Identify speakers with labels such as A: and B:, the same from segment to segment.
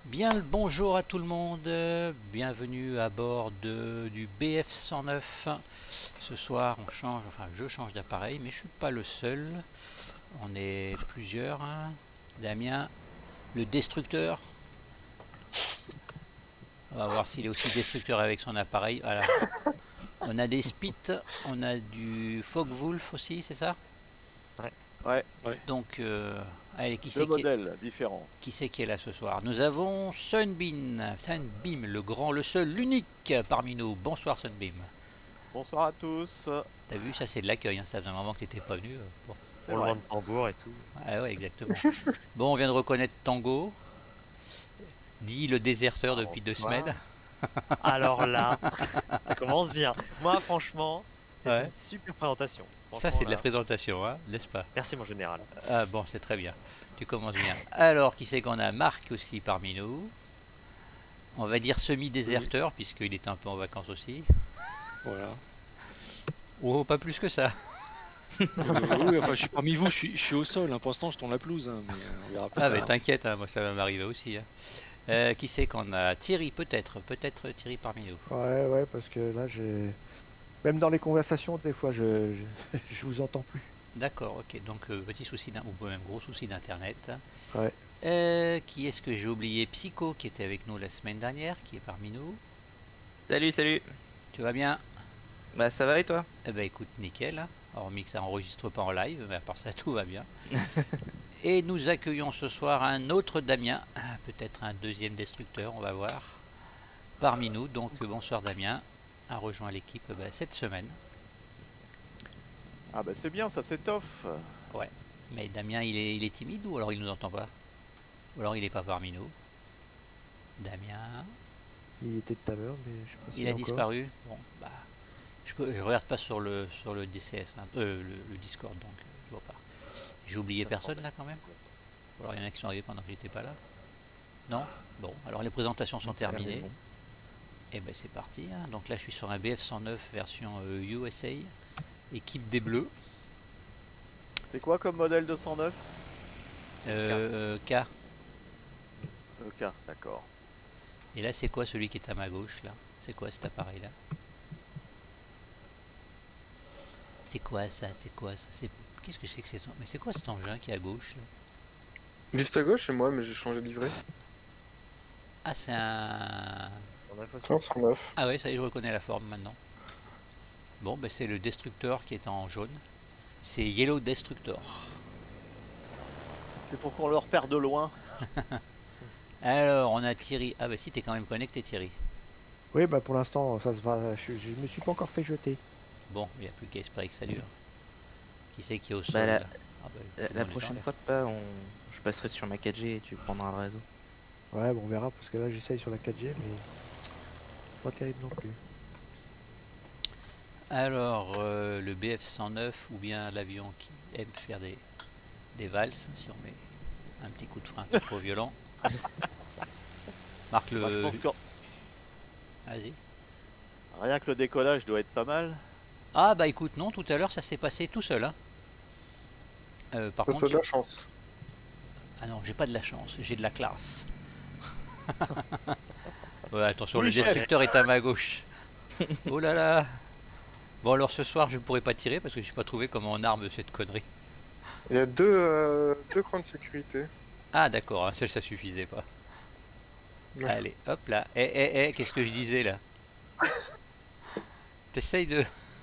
A: Bien le bonjour à tout le monde, bienvenue à bord du BF109. Ce soir on change, enfin je change d'appareil, mais je suis pas le seul. On est plusieurs, hein. Damien, le destructeur. On va voir s'il est aussi destructeur avec son appareil. Voilà. On a des Spits, on a du Focke-Wulf aussi, c'est ça?
B: Ouais,
A: Donc, allez,
B: deux modèles différents.
A: qui c'est qui est là ce soir? Nous avons Sunbeam, le grand, le seul, l'unique parmi nous. Bonsoir Sunbeam.
B: Bonsoir à tous.
A: T'as vu, ça c'est de l'accueil, hein. Ça faisait un moment que t'étais pas venu. Bon.
B: C'est
C: On le
B: vrai.
C: vend de tambour et tout.
A: Ah ouais, exactement. Bon, on vient de reconnaître Tango, dit le déserteur depuis 2
B: Bonsoir.
A: semaines.
C: Alors là, ça commence bien. Moi, franchement, c'est
A: Ouais.
C: une super présentation.
A: Ça
C: Franchement,
A: c'est de la
C: là,
A: présentation, hein, n'est-ce pas?
C: merci mon général.
A: Ah bon, c'est très bien. Tu commences bien. Alors, qui c'est qu'on a? Marc aussi parmi nous. On va dire semi-déserteur, puisqu'il est un peu en vacances aussi.
D: Voilà.
A: Oh, pas plus que ça.
D: Oui, enfin, je suis parmi vous, je suis au sol. Hein. Pour l'instant, je tourne la pelouse, hein, mais on verra plus
A: Ah, mais
D: tard.
A: t'inquiète, hein, moi ça va m'arriver aussi, hein. Qui c'est qu'on a? Thierry, peut-être Thierry parmi nous.
E: Ouais, parce que là, j'ai. Même dans les conversations, des fois, je vous entends plus.
A: D'accord, ok, donc petit souci, ou même gros souci d'internet.
E: Ouais.
A: Qui est-ce que j'ai oublié? Psycho, qui était avec nous la semaine dernière, qui est parmi nous.
F: Salut.
A: Tu vas bien?
F: Bah ça va et toi?
A: Eh ben écoute, nickel, hein. Hormis que ça enregistre pas en live, mais à part ça, tout va bien. Et nous accueillons ce soir un autre Damien, peut-être un deuxième destructeur, on va voir, parmi nous. Donc bonsoir Damien, a rejoint l'équipe cette semaine.
B: Ah bah c'est bien, ça s'étoffe.
A: Mais Damien, il est timide ou alors il nous entend pas? Ou alors il est pas parmi nous? Damien,
E: Il était tout à l'heure, mais je sais pas s'il
A: il
E: est
A: a
E: encore.
A: disparu. Bon, bah, je regarde pas sur le DCS, hein, le Discord, donc je vois pas. J'ai oublié personne là quand même? Ou alors il y en a qui sont arrivés pendant que j'étais pas là? Non? Bon, alors les présentations sont terminées. Et ben c'est parti, hein. Donc là je suis sur un BF109 version USA, équipe des Bleus,
B: C'est quoi comme modèle 209?
A: K.
B: EK, d'accord.
A: Et là c'est quoi celui qui est à ma gauche là? C'est quoi cet appareil là? C'est quoi ça? C'est quoi ça? Qu'est-ce que c'est que mais c'est quoi cet engin qui est à gauche là?
G: Juste à gauche, c'est moi, mais j'ai changé de livret.
A: Ah c'est un...
C: On a faussé.
G: 509.
A: Ah ouais, ça y est, je reconnais la forme maintenant. Bon, ben c'est le Destructor qui est en jaune. C'est Yellow Destructor.
B: C'est pour qu'on le repère de loin.
A: Alors, on a Thierry. Ah bah si, t'es quand même connecté Thierry.
E: Oui, bah pour l'instant, ça se va. Je me suis pas encore fait jeter.
A: Bon, il n'y a plus qu'à espérer que ça dure. Qui c'est qui est au sol
F: Bah,
A: là? Ah bah, tout le
F: La
A: monde est en
F: prochaine
A: l'air.
F: fois, je passerai sur ma 4G et tu prendras le réseau.
E: Ouais, bon, on verra, parce que là, j'essaye sur la 4G, mais. Pas terrible non plus.
A: Alors, le BF109 ou bien l'avion qui aime faire des valses, si on met un petit coup de frein un peu trop violent. Marque
B: Bah, je
A: le...
B: pense que
A: Vas-y.
B: rien que le décollage doit être pas mal.
A: Ah bah écoute, non, tout à l'heure ça s'est passé tout seul, hein. Par
G: T'as
A: contre...
G: de la chance.
A: Ah non, j'ai pas de la chance, j'ai de la classe. Ouais, attention,
B: Oui,
A: le
B: chef.
A: destructeur est à ma gauche. Oh là là. Bon alors ce soir je ne pourrai pas tirer parce que je n'ai pas trouvé comment on arme cette connerie.
G: Il y a deux coins de sécurité.
A: Ah d'accord, un seul ça suffisait pas.
G: Ouais.
A: Allez, hop là. Qu'est-ce que je disais là? T'essayes de...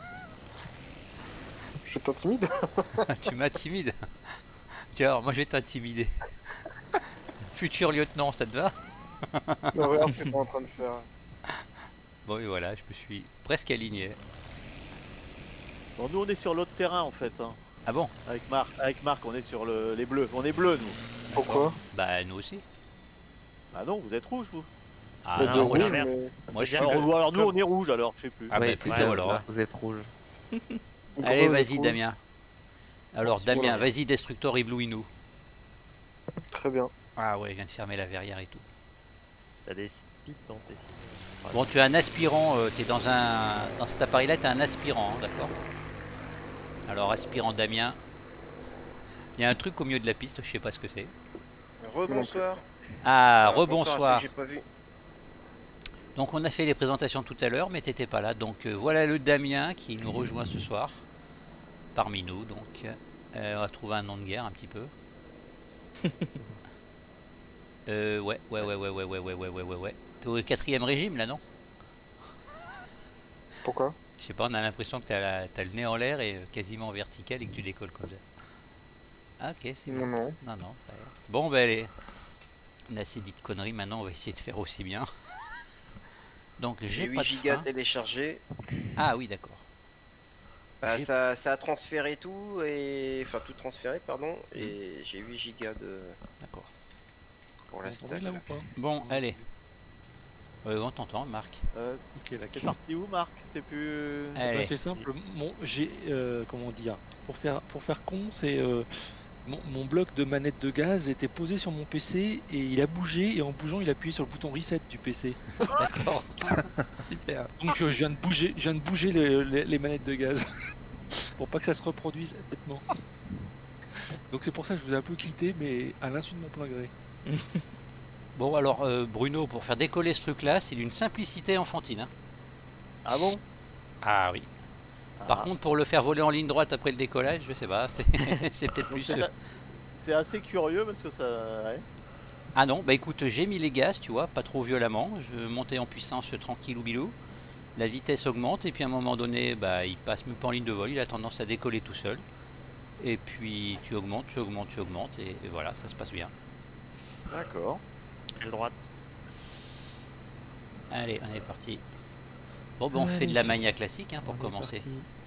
G: Je t'intimide.
A: Tu m'intimides. Tiens, alors moi je vais t'intimider. Futur lieutenant, ça te va?
G: Non, regarde ce que t'es en train de faire.
A: Bon et voilà, je me suis presque aligné.
B: Bon, nous on est sur l'autre terrain en fait. Hein.
A: Ah bon?
B: Avec Marc, on est sur les bleus. On est bleus nous.
G: Pourquoi?
A: Bah nous aussi.
B: Ah non, vous êtes rouge vous.
A: Ah
G: Il y a
A: non,
G: deux
A: moi, je
G: rouges,
A: suis-
G: mais...
A: moi, je suis...
B: Alors nous on est rouge alors, je sais plus.
A: Ah bah,
F: Ouais,
A: plutôt
F: c'est ça,
A: alors.
F: vous êtes rouge.
A: Allez,
G: Pourquoi
A: vas-y
G: vous êtes
A: Damien. Alors
G: Merci,
A: Damien,
G: voilà.
A: vas-y Destructor éblouis-nous.
G: rouge? Très bien.
A: Ah ouais, il vient de fermer la verrière et tout.
C: T'as des speeds dans tes signes.
A: Bon, tu as un aspirant, tu es dans un... Dans cet appareil-là, tu as un aspirant, hein, d'accord? Alors, aspirant Damien. Il y a un truc au milieu de la piste, je sais pas ce que c'est.
G: Rebonsoir.
A: Ah,
H: bonsoir,
A: rebonsoir.
H: j'ai pas vu.
A: Donc on a fait les présentations tout à l'heure, mais t'étais pas là. Donc voilà le Damien qui nous rejoint ce soir parmi nous. Donc on va trouver un nom de guerre un petit peu. Ouais. T'es au 4e régime là, non?
G: Pourquoi?
A: Je sais pas, on a l'impression que t'as le nez en l'air et quasiment vertical et que tu décolles comme ça. Ah, ok, c'est bon.
G: Non.
A: Non, ça a l'air. Bon, ben allez. On a assez dit de conneries, maintenant on va essayer de faire aussi bien. Donc
H: J'ai
A: j'ai
H: 8
A: pas de
H: gigas
A: frein.
H: téléchargés.
A: Ah oui, d'accord.
H: Bah,
A: J'ai-
H: ça a transféré tout et enfin tout transféré pardon et j'ai 8 gigas de
A: D'accord.
H: pour
D: Vous
H: l'instant.
D: m'entendez là ou pas?
A: Bon, allez. On t'entend, Marc.
D: Ok, la
B: T'es parti où, Marc? T'es plus...
A: Allez.
D: Bah, c'est simple, j'ai comment dire, pour faire con, c'est mon bloc de manette de gaz était posé sur mon PC et il a bougé et en bougeant il a appuyé sur le bouton reset du PC.
A: D'accord.
F: Super.
D: Donc je viens de bouger les manettes de gaz pour pas que ça se reproduise bêtement. Donc c'est pour ça que je vous ai un peu quitté, mais à l'insu de mon plein gré.
A: Bon, alors Bruno, pour faire décoller ce truc-là, c'est d'une simplicité enfantine, hein.
B: Ah bon?
A: Ah oui. Par contre, pour le faire voler en ligne droite après le décollage, je sais pas, c'est peut-être
B: Donc
A: plus...
B: c'est assez curieux parce que ça... ouais.
A: Ah non, bah écoute, j'ai mis les gaz, tu vois, pas trop violemment. Je montais en puissance tranquille ou bilou. La vitesse augmente et puis à un moment donné, bah il passe même pas en ligne de vol, il a tendance à décoller tout seul. Et puis tu augmentes et voilà, ça se passe bien.
B: D'accord.
C: Aile droite.
A: Allez, on est parti. Bon, ben on fait de la mania classique hein, pour commencer.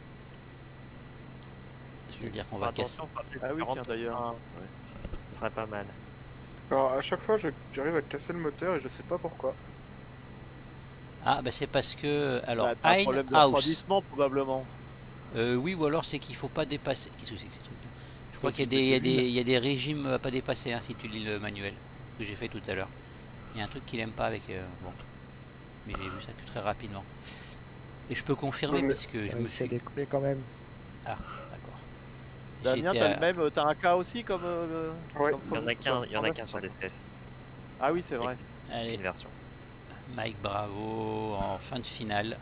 A: C'est-à-dire qu'on va casser.
C: Attention, pas plus de
B: Ah oui,
C: 40,
B: tiens d'ailleurs.
C: Ce serait pas mal.
G: Alors à chaque fois j'arrive à casser le moteur et je sais pas pourquoi.
A: Ah, bah c'est parce que. Alors,
B: Bah, t'as un
A: Ein
B: problème de
A: House.
B: refroidissement probablement.
A: Oui, ou alors c'est qu'il faut pas dépasser. Qu'est-ce que c'est que ces trucs? Je crois
B: Faut
A: qu'il
B: qu'il
A: y a
B: te l'huile.
A: il y a des régimes à pas dépasser hein, si tu lis le manuel que j'ai fait tout à l'heure. Il y a un truc qu'il aime pas avec. Bon. Mais j'ai vu ça que très rapidement. Et je peux confirmer
G: Ouais, mais-
A: puisque je
E: Ouais,
A: me
E: il s'est
A: suis.
E: décollé quand même.
A: Ah, d'accord.
B: Damien,
A: J'étais
B: t'as
A: à-
B: le même, t'as un cas aussi comme...
G: Ouais.
B: comme
C: Il y en a qu'un sur DSS.
B: Ah oui, c'est vrai.
A: Allez,
C: Une version.
A: Mike Bravo en fin de finale.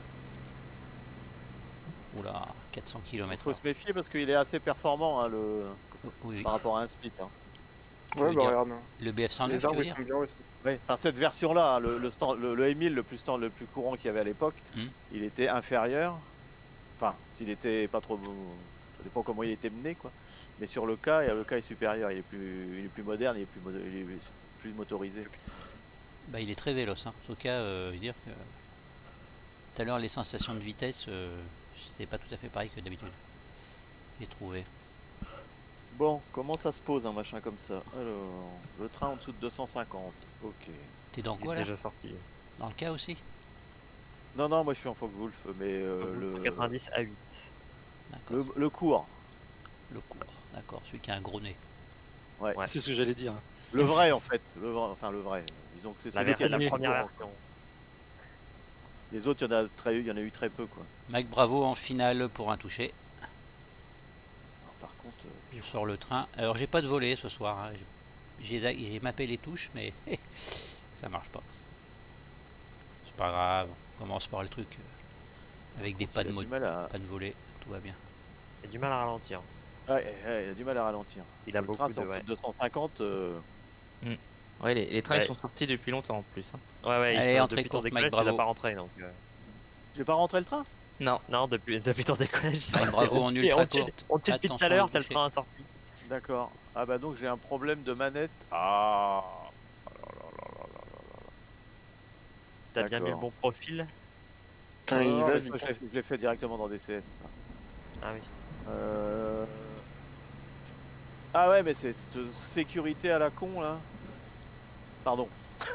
A: Oula, 400
B: Il
A: km.
B: faut se méfier parce qu'il est assez performant hein,
A: Oui,
B: par rapport à un split. Hein.
A: Tu
G: Ouais
A: veux
G: bah
A: dire
G: regarde.
A: le BF109,
G: Les
A: tu
G: arbres
A: veux
G: ils
A: dire?
G: sont bien aussi.
B: Ouais. Enfin, cette version-là, hein, le M1000 le plus courant qu'il y avait à l'époque, il était inférieur. Enfin, s'il était pas trop... Ça dépend comment il était mené, quoi. Mais sur le cas est supérieur. Il est plus moderne, il est plus motorisé.
A: Bah, il est très véloce. Hein. En tout cas, je veux dire que tout à l'heure, les sensations de vitesse, c'est pas tout à fait pareil que d'habitude. J'ai trouvé.
B: Bon, comment ça se pose un machin comme ça? Alors, le train en dessous de 250. Ok.
A: T'es dans
C: Il
A: quoi
C: est
A: là?
C: déjà sorti.
A: Dans le cas aussi?
B: Non, non, moi je suis en Focke-Wulf, mais le
C: 90 à 8.
A: D'accord.
B: le court.
A: Le court. D'accord. Celui qui a un gros nez.
B: Ouais.
D: C'est ce que j'allais dire.
B: Le vrai en fait. Enfin le vrai. Disons que c'est
C: La,
B: celui qui a
C: la
B: le plus
C: première
B: court.
C: version.
B: Les autres, il y en a eu très peu quoi.
A: Mike Bravo en finale pour un touché.
B: Alors, par contre,
A: Je sors le train. Alors, j'ai pas de volet ce soir. Hein. J'ai mappé les touches, mais ça marche pas. C'est pas grave. On commence par le truc avec des pas de
B: il a
A: mode,
B: du mal à...
A: pas de volet. Tout va bien.
C: Il a du mal à ralentir.
B: Ouais, il a du mal à ralentir.
C: Il a
B: Le
C: beaucoup
B: train,
C: de...
B: c'est en
C: Ouais,
B: 250.
F: Ouais, les trains ils
C: Ouais.
F: sont sortis depuis longtemps en plus. Hein.
C: ouais,
A: Allez,
C: ils sont,
A: entrée
C: depuis ton
A: courte, Mike
C: décollage, tu l'as
A: Bravo.
C: pas rentré. Donc,
B: J'ai pas rentré le train?
F: Non.
C: non, depuis ton décollage, ils sont
A: Mike
C: restés
A: Bravo en
C: on-dessus,
A: ultra
C: on-dessus
A: courte.
C: depuis tout
A: Attention
C: à l'heure,
A: au
C: t'as le
A: toucher.
C: train sorti.
B: D'accord. Ah bah donc j'ai un problème de manette. Ah.
C: T'as bien mis le
B: D'accord.
C: bon profil.
G: Putain, il
B: Non,
G: va
B: mais
G: vite.
B: ça, je l'ai fait directement dans DCS. ça.
C: Ah oui.
B: Ah ouais, mais c'est cette sécurité à la con là. Pardon.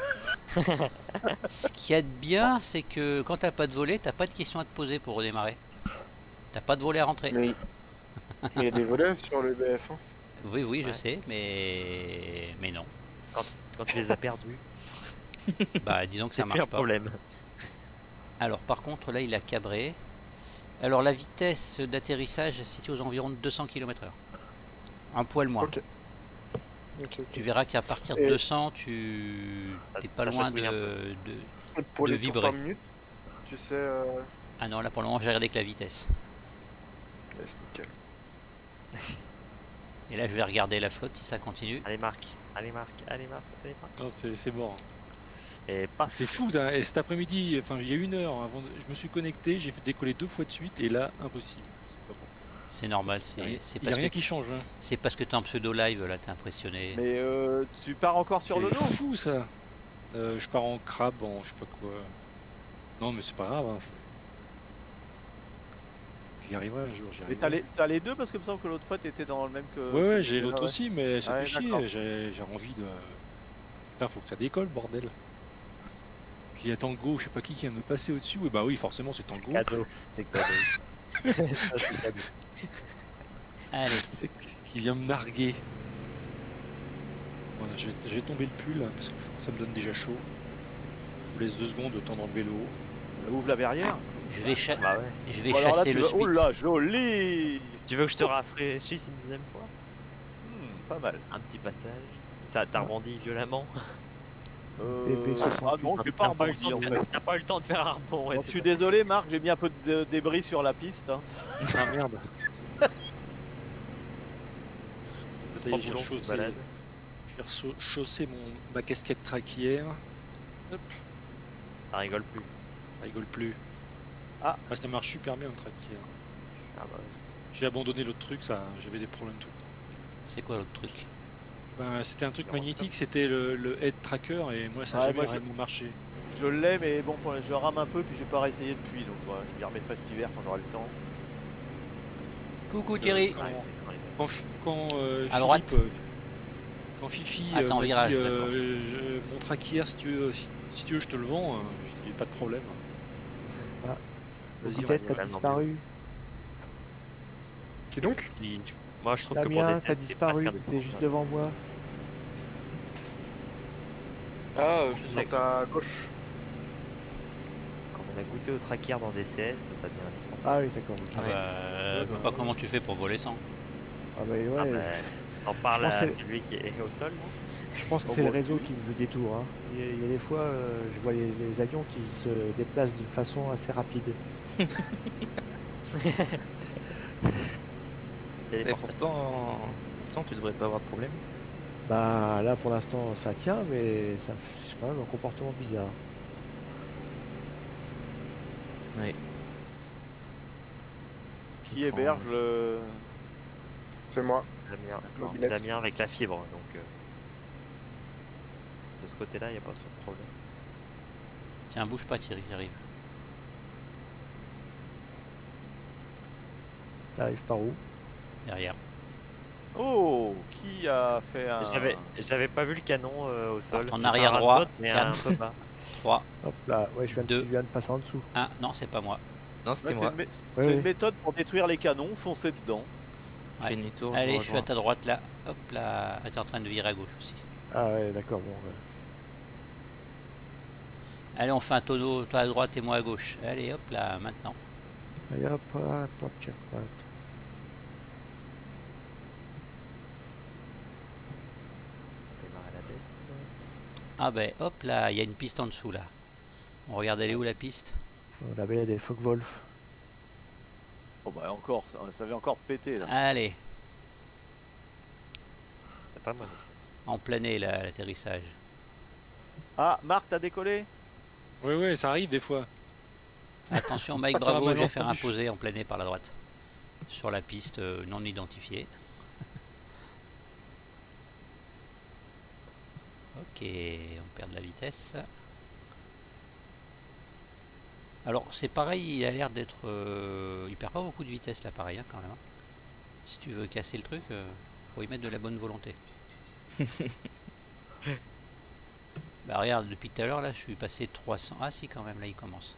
A: Ce qu'il y a de bien, c'est que quand t'as pas de volet, t'as pas de questions à te poser pour redémarrer. T'as pas de volet à rentrer.
G: Mais il y a des volets sur le BF1.
A: Oui, oui, je
C: Ouais.
A: sais, mais non.
C: Quand tu les as perdus,
A: Bah, disons que ça
C: c'est plus un
A: marche pas.
C: problème.
A: Alors, par contre, là, il a cabré. Alors, la vitesse d'atterrissage se situe aux environs de 200 km/h. Un poil moins.
G: Ok. Ok, ok.
A: Tu verras qu'à partir de
G: Et-
A: 200, tu t'es pas
C: ça
A: loin
C: chatouille un peu.
G: Pour
A: de
G: les tours
A: vibrer.
G: par minute, tu sais,
A: Ah non, là pour le moment j'ai regardé que la vitesse.
G: c'est nickel.
A: Et là je vais regarder la flotte si ça continue.
C: Allez Marc, allez Marc, allez Marc, allez Marc.
D: Non, c'est mort.
C: Et paf.
D: C'est fou, hein. Et cet après-midi, enfin il y a 1 heure avant, je me suis connecté, j'ai fait décoller 2 fois de suite et là impossible. C'est pas bon.
A: C'est normal,
D: Il n'y a
A: parce
D: rien
A: que
D: qui change. Hein.
A: c'est parce que t'es en pseudo live là, t'es impressionné.
B: Mais tu pars encore sur le
D: C'est
B: lot.
D: fou ça. Je pars en crabe, en je sais pas quoi. Non mais c'est pas grave. Hein. J'y arriverai un jour. J'y
B: Mais
D: arriverai.
B: t'as les deux parce que il me semble que l'autre fois t'étais dans le même que.
D: Ouais,
B: celui
D: j'ai
B: que-
D: l'autre
B: ouais.
D: aussi, mais ça
B: Ouais,
D: fait
B: d'accord.
D: chier. J'ai envie de. Putain, faut que ça décolle, bordel. Puis il y a Tango, je sais pas qui vient de me passer au-dessus. Et bah oui, forcément c'est Tango.
C: Cadeau, c'est cadeau. Ça, c'est cadeau.
A: Allez,
D: C'est qui vient me narguer. Voilà, je vais tomber le pull hein, parce que ça me donne déjà chaud. Je vous laisse 2 secondes de temps d'enlever le haut.
B: Ouvre la verrière.
A: je vais,
C: Bah ouais.
A: je vais
B: Bon, alors là,
A: chasser le
B: oh
A: spit.
B: là, joli.
C: Tu veux que je te rafraîchisse une deuxième fois?
B: Pas mal.
C: Un petit passage. Ça t'a rebondi violemment.
E: BP68.
B: Ah non, j'ai pas
C: T'as pas eu le
B: rebondi
C: temps
B: en
C: de
B: fait.
C: faire- t'as pas eu le temps de faire un rebond. ouais,
B: Bon,
C: c'est
B: je suis
C: ça.
B: désolé, Marc, j'ai mis un peu de débris sur la piste. Hein.
D: Ah merde. Ça y
C: Trois
D: est, j'ai
C: boulons qui se
D: chaussé,
C: baladent.
D: chaussé ma casquette traquière. Hop,
C: Ça rigole plus.
D: ça rigole plus.
B: Ah.
D: Ça marche super bien le traquière.
C: Ah bah ouais.
D: J'ai abandonné l'autre truc, ça, j'avais des problèmes tout le temps.
A: C'est quoi l'autre truc?
D: Ben, c'était un truc magnétique, c'était le head tracker et moi ça
B: Ouais,
D: n'a jamais
B: moi, je-
D: vraiment marché.
B: Je l'ai, mais bon, je rame un peu, puis j'ai pas réessayé depuis. Donc voilà, je m'y remettrai cet hiver quand j'aurai le temps.
A: Coucou Thierry.
C: Ouais,
D: Quand
A: À droite.
D: Philippe, quand Fifi
A: Attends,
D: m'a dit
A: virage,
D: mon traquière si tu veux, si tu veux je te le vends, j'ai dit pas de problème.
E: Ah.
D: Vas-y, on
E: Vitesse,
D: va-
E: t'as disparu.
G: Qui donc?
C: Moi je trouve que pour
E: Damien,
C: des
E: t'as
C: tests, c'est
E: disparu,
C: presque
E: t'es juste devant moi.
G: Ah, je suis sur ta gauche.
C: Quand on a goûté au tracker dans DCS, ça devient indispensable.
E: Ah oui, d'accord. ok.
A: Ah bah, je vois pas comment tu fais pour voler sans.
E: Ah bah ouais,
C: Ah bah, t'en parles
E: je
C: à
E: pensais-
C: celui qui est au sol, non?
E: je pense que c'est le réseau qui me joue des tours. Hein. Il y a des fois, je vois les avions qui se déplacent d'une façon assez rapide.
F: Et pourtant tu devrais pas avoir de problème.
E: Bah là pour l'instant ça tient, mais ça c'est quand même un comportement bizarre.
F: Oui.
B: Qui héberge le.
G: C'est moi.
C: Damien,
G: Mobilette.
C: Damien avec la fibre, donc de ce côté-là, il n'y a pas trop de problème.
A: Tiens, bouge pas Thierry, j'arrive.
E: T'arrives par où?
A: Derrière.
B: Oh, qui a fait un.
C: J'avais pas vu le canon au sol.
A: en
C: J'ai fait
A: arrière
C: un
A: droit,
C: rage-bot, mais un peu bas.
A: 3,
E: Hop là, ouais, je
A: Deux.
E: viens de passer en dessous.
A: 1, non c'est pas moi.
F: Non,
B: Ouais,
F: c'était
B: c'est
F: moi.
B: c'est
E: Ouais,
B: une
E: ouais.
B: méthode pour détruire les canons, foncer dedans.
A: Ouais.
F: Fais demi-tour.
A: Allez,
F: vous
A: je suis à
F: rejoins.
A: ta droite là. Hop là, ah, t'es en train de virer à gauche aussi.
E: Ah ouais, d'accord, bon.
A: Allez, on fait un tonneau, toi à droite et moi à gauche. Allez, hop là, maintenant.
E: Allez hop, hop, hop, checkpoint.
C: Démarrer la tête.
A: Ah ben hop là, il y a une piste en dessous là. On regarde elle est où la piste?
E: La baie des Focke-Wulf.
B: Oh bah encore, ça avait encore pété là.
A: Allez,
C: C'est pas mal.
A: en plané là, l'atterrissage.
B: Ah, Marc, t'as décollé?
D: Ouais, ça arrive des fois.
A: Attention Mike,
D: Ça va
A: bravo,
D: mal
A: je vais faire un
D: entendu.
A: posé en plané par la droite. Sur la piste non identifiée. Ok, on perd de la vitesse. Alors c'est pareil, il a l'air d'être... il perd pas beaucoup de vitesse là pareil hein, quand même. Hein. Si tu veux casser le truc, faut y mettre de la bonne volonté. Bah regarde, depuis tout à l'heure là je suis passé 300. Ah si quand même, là il commence.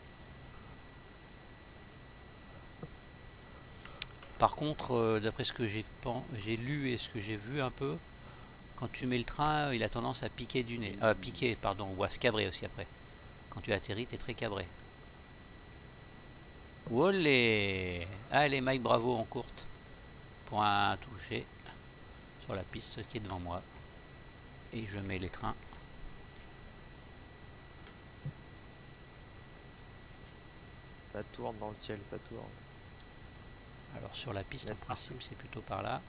A: Par contre, d'après ce que j'ai lu et ce que j'ai vu un peu, quand tu mets le train, il a tendance à piquer du nez. Piquer, pardon, ou à se cabrer aussi après. Quand tu atterris, t'es très cabré. Wolé! Allez Mike, bravo en courte. Point touché sur la piste qui est devant moi. Et je mets les trains.
C: Ça tourne dans le ciel, ça tourne.
A: Alors sur la piste, en principe, c'est plutôt par là.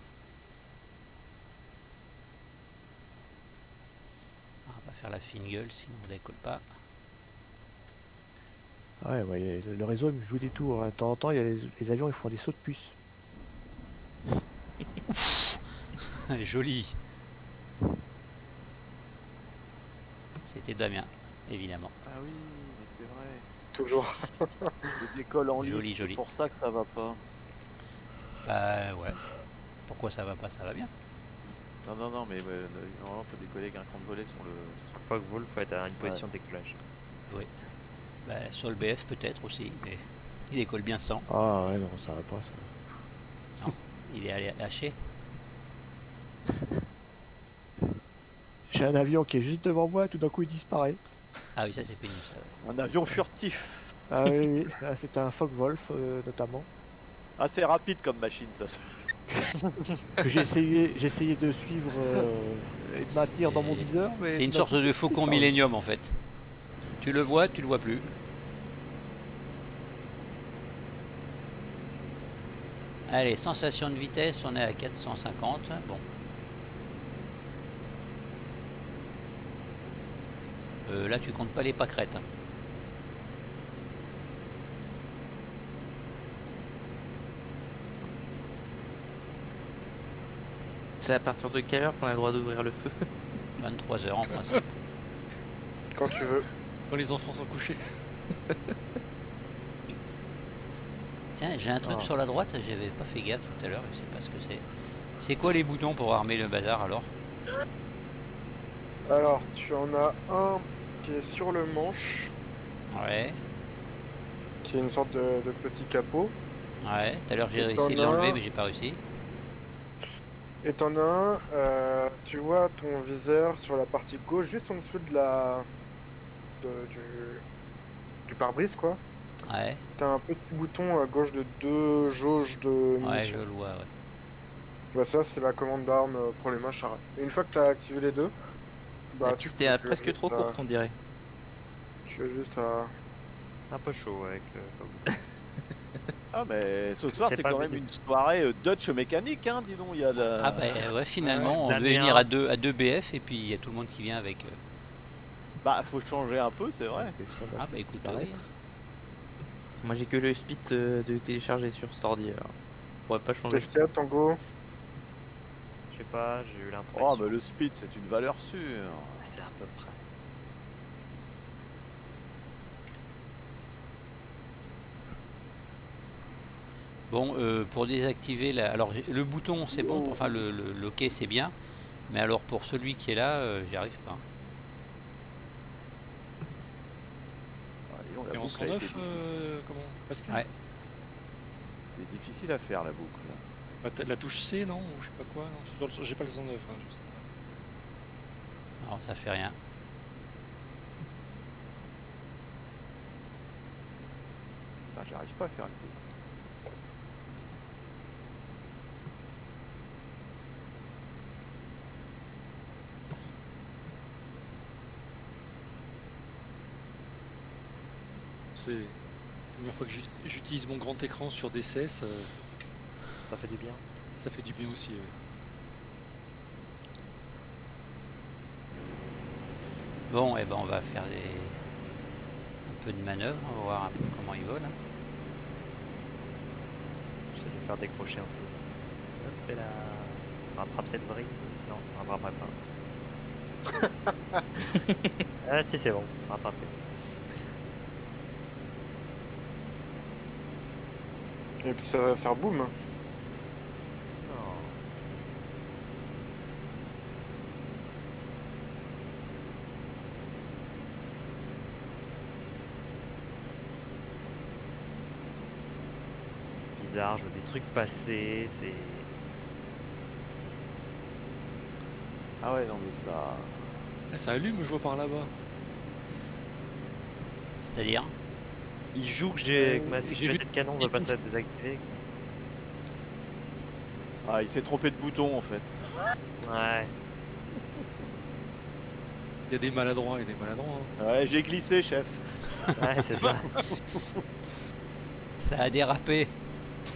A: On va faire la fine gueule, sinon on décolle pas.
E: Ouais, ouais, le réseau il me joue des tours. Hein. De temps en temps, il y a les avions ils font des sauts de puce.
A: Joli. C'était Damien, évidemment.
B: Ah oui, mais c'est vrai.
G: Toujours.
B: Je décolle en
A: Joli,
B: lice,
A: joli.
B: c'est pour ça que ça va pas.
A: Bah ouais. Pourquoi ça va pas? Ça va bien.
B: Non, mais normalement, faut décoller avec un compte volé sur le.
C: Chaque fois que vous le faites à une position de décollage.
A: Bah, sur le BF peut-être aussi, mais il décolle bien sans.
E: Ah ouais, non, ça va pas ça.
A: Il est allé haché.
E: J'ai un avion qui est juste devant moi, tout d'un coup il disparaît.
A: Ah oui, ça c'est pénible ça.
B: Un avion furtif.
E: Ah oui, oui. Ah, c'était un Focke-Wulf notamment.
B: Assez rapide comme machine, ça.
E: Que j'ai essayé de suivre et de maintenir dans mon viseur. Mais
A: C'est une
E: tout d'un
A: sorte
E: coup,
A: de faucon Millennium en fait. Tu le vois, tu le vois plus. Allez, sensation de vitesse, on est à 450. Bon. Là, tu comptes pas les pâquerettes. Hein.
F: C'est à partir de quelle heure qu'on a le droit d'ouvrir le feu?
A: 23 h en principe.
G: Quand tu veux.
D: Quand les enfants sont couchés.
A: Tiens, j'ai un truc
B: Ah.
A: sur la droite, j'avais pas fait gaffe tout à l'heure, je sais pas ce que c'est. C'est quoi les boutons pour armer le bazar alors?
G: Alors, tu en as un qui est sur le manche,
A: Ouais,
G: qui est une sorte de petit capot.
A: ouais, tout à l'heure j'ai
G: Et
A: réussi de
G: t'en as
A: l'enlever
G: un.
A: mais j'ai pas réussi.
G: Et t'en as un, tu vois ton viseur sur la partie gauche, juste en dessous de du pare-brise, quoi.
A: Ouais,
G: T'as un petit bouton à gauche de deux jauges de
A: ouais,
G: munitions.
A: je le vois, ouais.
G: Bah, ça, c'est la commande d'armes pour les matchs arrêt. Et une fois que t'as activé les deux, bah,
F: La piste est
G: tu as
F: presque
G: juste
F: trop
G: à-
F: courte, on dirait.
G: Tu as juste à...
C: Un peu chaud avec le.
B: Ah, mais ce soir,
C: C'est
B: c'est
C: pas
B: quand même
C: venu.
B: une soirée Dutch mécanique, hein, dis donc. Il y a la...
A: Ah bah ouais, finalement, on
C: Damien.
A: devait venir à deux BF et puis il y a tout le monde qui vient avec...
B: Bah, faut changer un peu, c'est vrai.
E: et ça va
A: Ah bah écoute,
E: disparaître.
A: oui.
F: Moi j'ai que le speed de télécharger sur cet ordi, alors on pourrait pas changer.
G: Qu'est-ce qu'il y a, Tango?
C: Je sais pas, j'ai eu l'impression.
B: Oh, mais le speed, c'est une valeur sûre.
C: C'est à peu près.
A: Bon, pour désactiver la... Alors le bouton c'est bon, enfin le OK c'est bien, mais alors pour celui qui est là, j'y arrive pas.
B: Ah, dis donc, la
D: Et en
B: boucle a été
D: 109,
B: difficile.
D: comment Pascal
A: Ouais.
B: C'est difficile à faire, la boucle.
D: Bah, t'as la touche C, non? Ou je sais pas quoi. Non, j'ai pas le 109. Hein, je sais.
A: Non, ça fait rien.
B: Putain, j'arrive pas à faire une boucle.
D: C'est la première fois que j'utilise mon grand écran sur DCS,
C: Ça fait du bien.
D: ça fait du bien aussi. Ouais.
A: Bon, et ben on va faire un peu de manœuvre, on va voir un peu comment il vole. Hein.
C: Je vais le faire décrocher un peu. Hop, et là. Rattrape cette vrille. Non, on rattrape pas. Ah si, c'est bon, rattrapé.
G: Et puis ça va faire boum.
C: Non. Bizarre, je vois des trucs passer, c'est...
B: Ah ouais, non, mais ça...
D: Ah, ça allume, je vois par là-bas.
A: C'est-à-dire,
C: Il joue que ma
D: j'ai
C: sécurité
D: vu-
C: de canon va passer à désactiver.
B: Ah, il s'est trompé de bouton, en fait.
C: Ouais.
D: y a des maladroits et des maladroits. Hein.
B: Ouais, j'ai glissé, chef.
C: Ouais, c'est ça.
A: Ça a dérapé.
E: Ils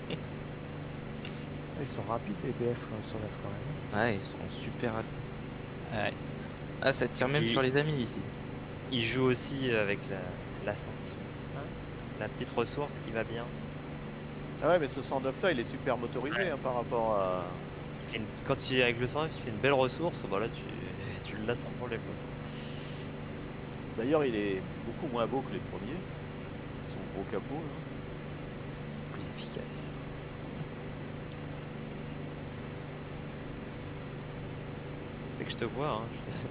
E: sont rapides les BF sur la quand même.
F: Ouais, ils sont super rapides.
A: Ouais.
F: Ah, ça tire même
C: Et-
F: sur les amis ici.
C: Il joue aussi avec l'ascension. Hein, la petite ressource qui va bien.
B: Ah ouais, mais ce 109 là, il est super motorisé hein, par rapport à.
C: Quand tu es avec le 109, tu fais une belle ressource, bah là tu le lasses sans problème. Quoi.
B: D'ailleurs, il est beaucoup moins beau que les premiers. Son gros capot. Là.
C: Plus efficace. Dès que je te vois, hein,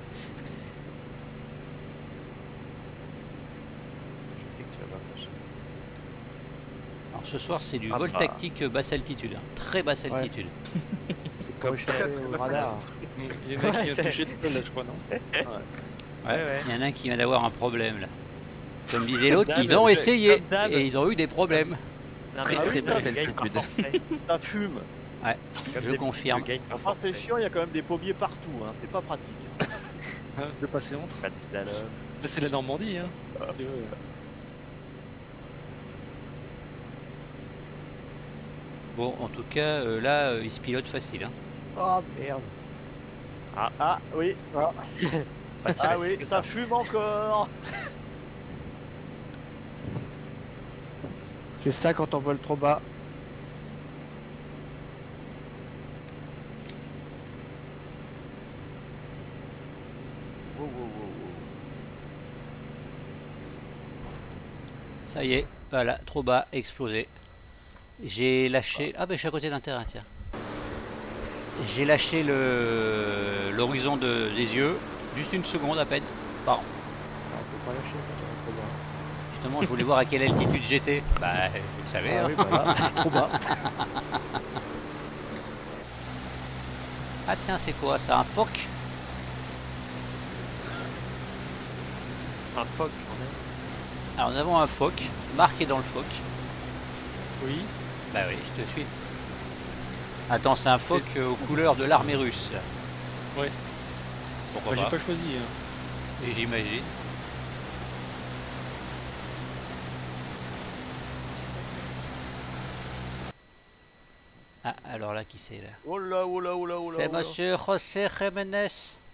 C: je sais que tu vas pas fâcher.
A: Alors ce soir, c'est du
C: Ah
A: vol
C: bah.
A: tactique basse altitude. Hein. Très basse
E: Ouais.
A: altitude.
E: C'est comme au radar.
D: Il y en a qui
C: Ouais,
D: viennent
C: c'est-
D: toucher de là, je crois, non?
C: Ouais.
A: Il y en a un qui vient d'avoir un problème là. Comme disait l'autre,
C: Comme
A: ils
C: d'hab,
A: ont
C: comme
A: essayé
C: d'hab.
A: et ils ont eu des problèmes.
C: Non,
F: Très,
C: mais
F: très
C: oui,
F: basse
C: le gars, il part
F: altitude.
C: forfait.
B: Ça fume.
C: Comme
A: Je
C: des-
A: confirme.
C: le gars, il part
B: Enfin, c'est
C: forfait.
B: chiant, il y a quand même des pommiers partout. Hein. C'est pas pratique.
D: Hein, de passer entre.
C: Pas de slalom.
D: Là, c'est la Normandie, hein. C'est vrai.
A: Bon, en tout cas, là, il se pilote facile. Hein.
E: Oh merde.
B: Ah oui,
C: Pas si
B: ah
C: facile
B: oui,
C: que
B: ça fume encore.
E: C'est ça quand on vole trop bas.
B: Wow, wow, wow, wow.
A: Ça y est, voilà, trop bas, explosé. J'ai lâché. Ah, ben je suis à côté d'un terrain, tiens. J'ai lâché l'horizon des yeux, juste une seconde à peine. Pardon.
E: Ah, on peut pas lâcher quand on est trop bas.
A: Justement, je voulais voir à quelle altitude j'étais. Bah, vous le savez.
E: Ah
A: hein.
E: oui, voilà, trop bas.
A: Ah, tiens, c'est quoi ça? Un phoque?
C: Un phoque, quand même.
A: Alors, nous avons un phoque, marqué dans le phoque.
D: Oui.
A: Bah oui, je te suis. Attends, c'est un phoque aux couleurs de l'armée russe.
D: Ouais.
A: Pourquoi
D: Moi, j'ai
A: pas,
D: pas choisi. Hein.
A: Et j'imagine. Ah, alors là, qui c'est là?
B: Oh là, oh là, oh là, oh là.
A: C'est
B: oh là.
A: monsieur José Jiménez.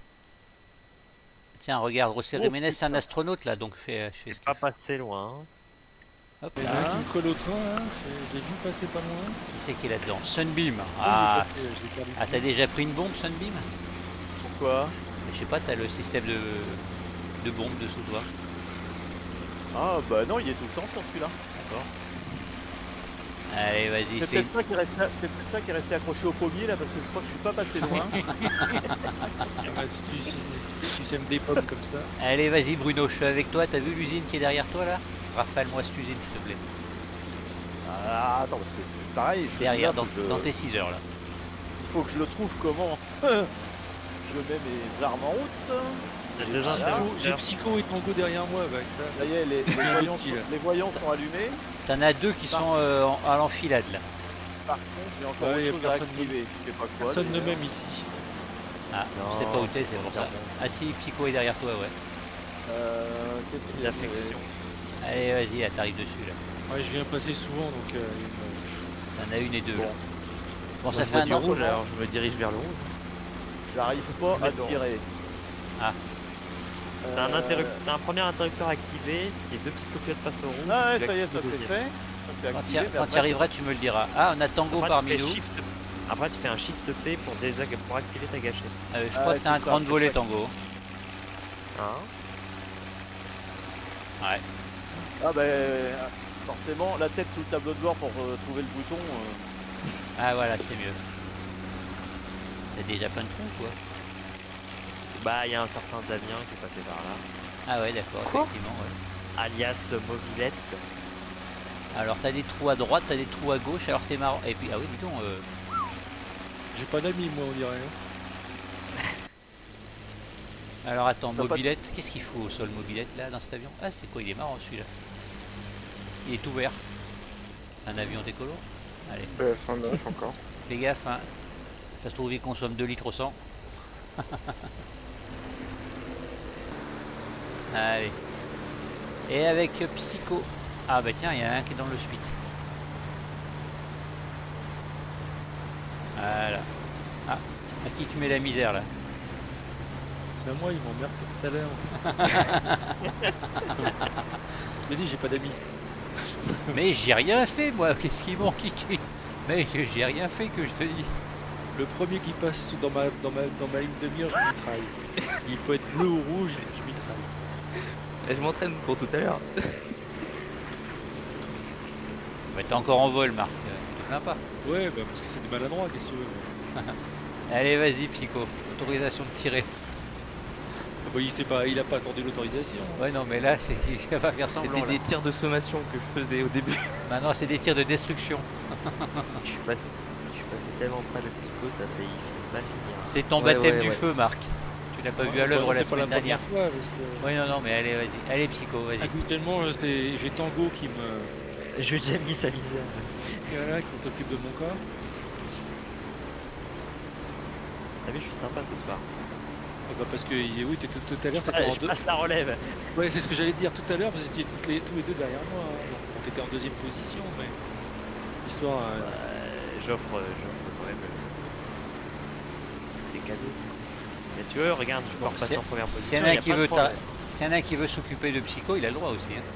A: Tiens, regarde, José Jiménez, c'est un astronaute là, donc je fais ce
C: Pas
A: qu'il
C: passer loin. Hein.
A: Hop
D: Il y en a
A: là.
D: un qui me colle au train, là. J'ai vu passer pas loin.
A: Qui c'est qui est là-dedans? Sunbeam. Ah,
D: Je l'ai perdu.
A: ah t'as déjà pris une bombe, Sunbeam?
B: Pourquoi?
A: Je sais pas, t'as le système de bombe dessous toi.
B: Ah bah non, il est tout le temps sur celui-là.
A: D'accord. Allez, vas-y,
B: C'est
A: fais
B: peut-être ça qui est resté accroché au pommier là parce que je crois que je suis pas passé loin.
D: Ah bah, si tu sèmes des pommes comme ça.
A: Allez, vas-y, Bruno, je suis avec toi. T'as vu l'usine qui est derrière toi là? Rafale-moi cette usine, s'il te plaît.
B: Ah, attends, parce que c'est pareil.
A: Derrière,
B: celui-là,
A: dans tes 6 heures là.
B: faut que je le trouve comment. Je mets mes armes en route.
C: J'ai deux
B: Ah, là,
D: J'ai
C: interrupteurs.
D: Psycho et Tango derrière moi avec ça.
B: Ça y est, les voyants sont allumés.
A: T'en as deux qui sont à l'enfilade là.
B: Par contre, j'ai encore
D: Ouais, y a
B: autre chose à
D: personne
B: activer. Je sais pas quoi.
D: Personne ne
B: d'ailleurs.
D: m'aime ici.
A: Ah, on sait pas où t'es, c'est pour ça. Ah si, Psycho est derrière toi, ouais.
B: Qu'est-ce qu'il y a
C: L'affection.
A: Allez, vas-y, là, t'arrives dessus là.
D: Ouais, je viens passer souvent donc.
A: T'en as une et deux
B: Bon.
A: là. Bon, ça
F: Je
A: fait
F: vois
A: un
F: du
A: an.
F: rouge, alors je me dirige vers le rouge.
B: J'arrive pas à
C: D'accord.
B: tirer.
A: Ah.
C: T'as un premier interrupteur activé, les deux psychopilotes passent au rouge.
B: Ah ouais,
C: tu
B: ça y est,
C: actives
B: ça
C: le
B: c'est
C: deuxième.
B: fait. Ça c'est
A: Quand
B: activé, mais
A: tu
B: après,
A: arriveras, tu me le diras. Ah, on a Tango
C: Après,
A: parmi
C: tu fais
A: nous.
C: Après, tu fais un shift P pour activer ta gâchette.
A: Je crois que t'as un
B: c'est
A: cran
B: ça,
A: de volet,
B: c'est ça.
A: Tango.
C: Hein
A: Ouais.
B: Ah bah forcément, la tête sous le tableau de bord pour trouver le bouton.
A: Ah voilà, c'est mieux. T'as déjà plein de troncs, quoi.
C: Bah, il y a un certain Damien qui est passé par là,
A: Ah ouais, d'accord, effectivement, ouais.
C: alias Mobilette.
A: Alors t'as des trous à droite, t'as des trous à gauche, alors c'est marrant. Et puis, ah oui, dis donc,
D: J'ai pas d'amis moi on dirait.
A: alors attends,
B: T'as pas de-
A: mobilette, qu'est-ce qu'il faut au sol mobilette là dans cet avion? Ah c'est quoi, il est marrant celui-là. Il est ouvert. C'est un avion décolo. Allez,
G: BF109 encore.
A: fais gaffe, hein. Ça se trouve il consomme 2 litres au 100. Allez. Et avec Psycho. Ah bah tiens, il y en a un qui est dans le suite. Voilà. Ah, à qui tu mets la misère là?
D: C'est à moi, il m'emmerde tout à l'heure. Je l'ai dit, j'ai pas d'amis.
A: Mais j'ai rien fait moi, qu'est-ce qu'ils m'ont kické? Mais j'ai rien fait que je te dis.
D: Le premier qui passe dans ma ligne de mire, je mitraille. Il peut être bleu ou rouge, je mitraille.
F: Et je m'entraîne pour tout à l'heure.
A: Bah, t'es encore en vol, Marc, te plains pas.
D: Ouais, bah parce que c'est des maladroits, qu'est-ce que tu veux.
A: Allez, vas-y, Psycho, autorisation de tirer.
D: Ah bah, il a pas attendu l'autorisation.
A: Ouais, non, mais là, ça va faire semblant.
F: C'était
A: Là.
F: des tirs de sommation que je faisais au début.
A: Maintenant, c'est des tirs de destruction.
C: Je suis passé tellement près de Psycho, ça fait mal finir.
A: C'est ton
F: Ouais,
A: baptême
F: ouais,
A: du
F: ouais.
A: feu, Marc. Tu l'as pas vu à
D: Ouais,
A: l'œuvre la
D: c'est pas
A: semaine dernière.
D: première fois, parce que...
A: Oui, non, mais allez, vas-y. Allez, Psycho, vas-y.
D: Actuellement, j'ai Tango qui me...
C: Je lui ai mis sa misère.
D: Voilà, qui s'occupe de mon corps.
C: T'as vu, je suis sympa ce soir.
D: Ah bah parce que oui, tout à l'heure, t'étais en
C: Je
D: deux.
C: passe la relève.
D: Ouais, c'est ce que j'allais dire tout à l'heure, vous étiez tous les deux derrière moi. Hein. Donc t'étais en deuxième position, mais histoire.
C: J'offre quand même des cadeaux. Mais tu veux, regarde, je peux
A: Bon,
C: repasser en première
A: S'il
C: position.
A: y en a
C: y a
A: qui
C: pas de
A: veut
C: problème.
A: s'il y en a qui veut s'occuper de Psycho, il a le droit aussi. Hein.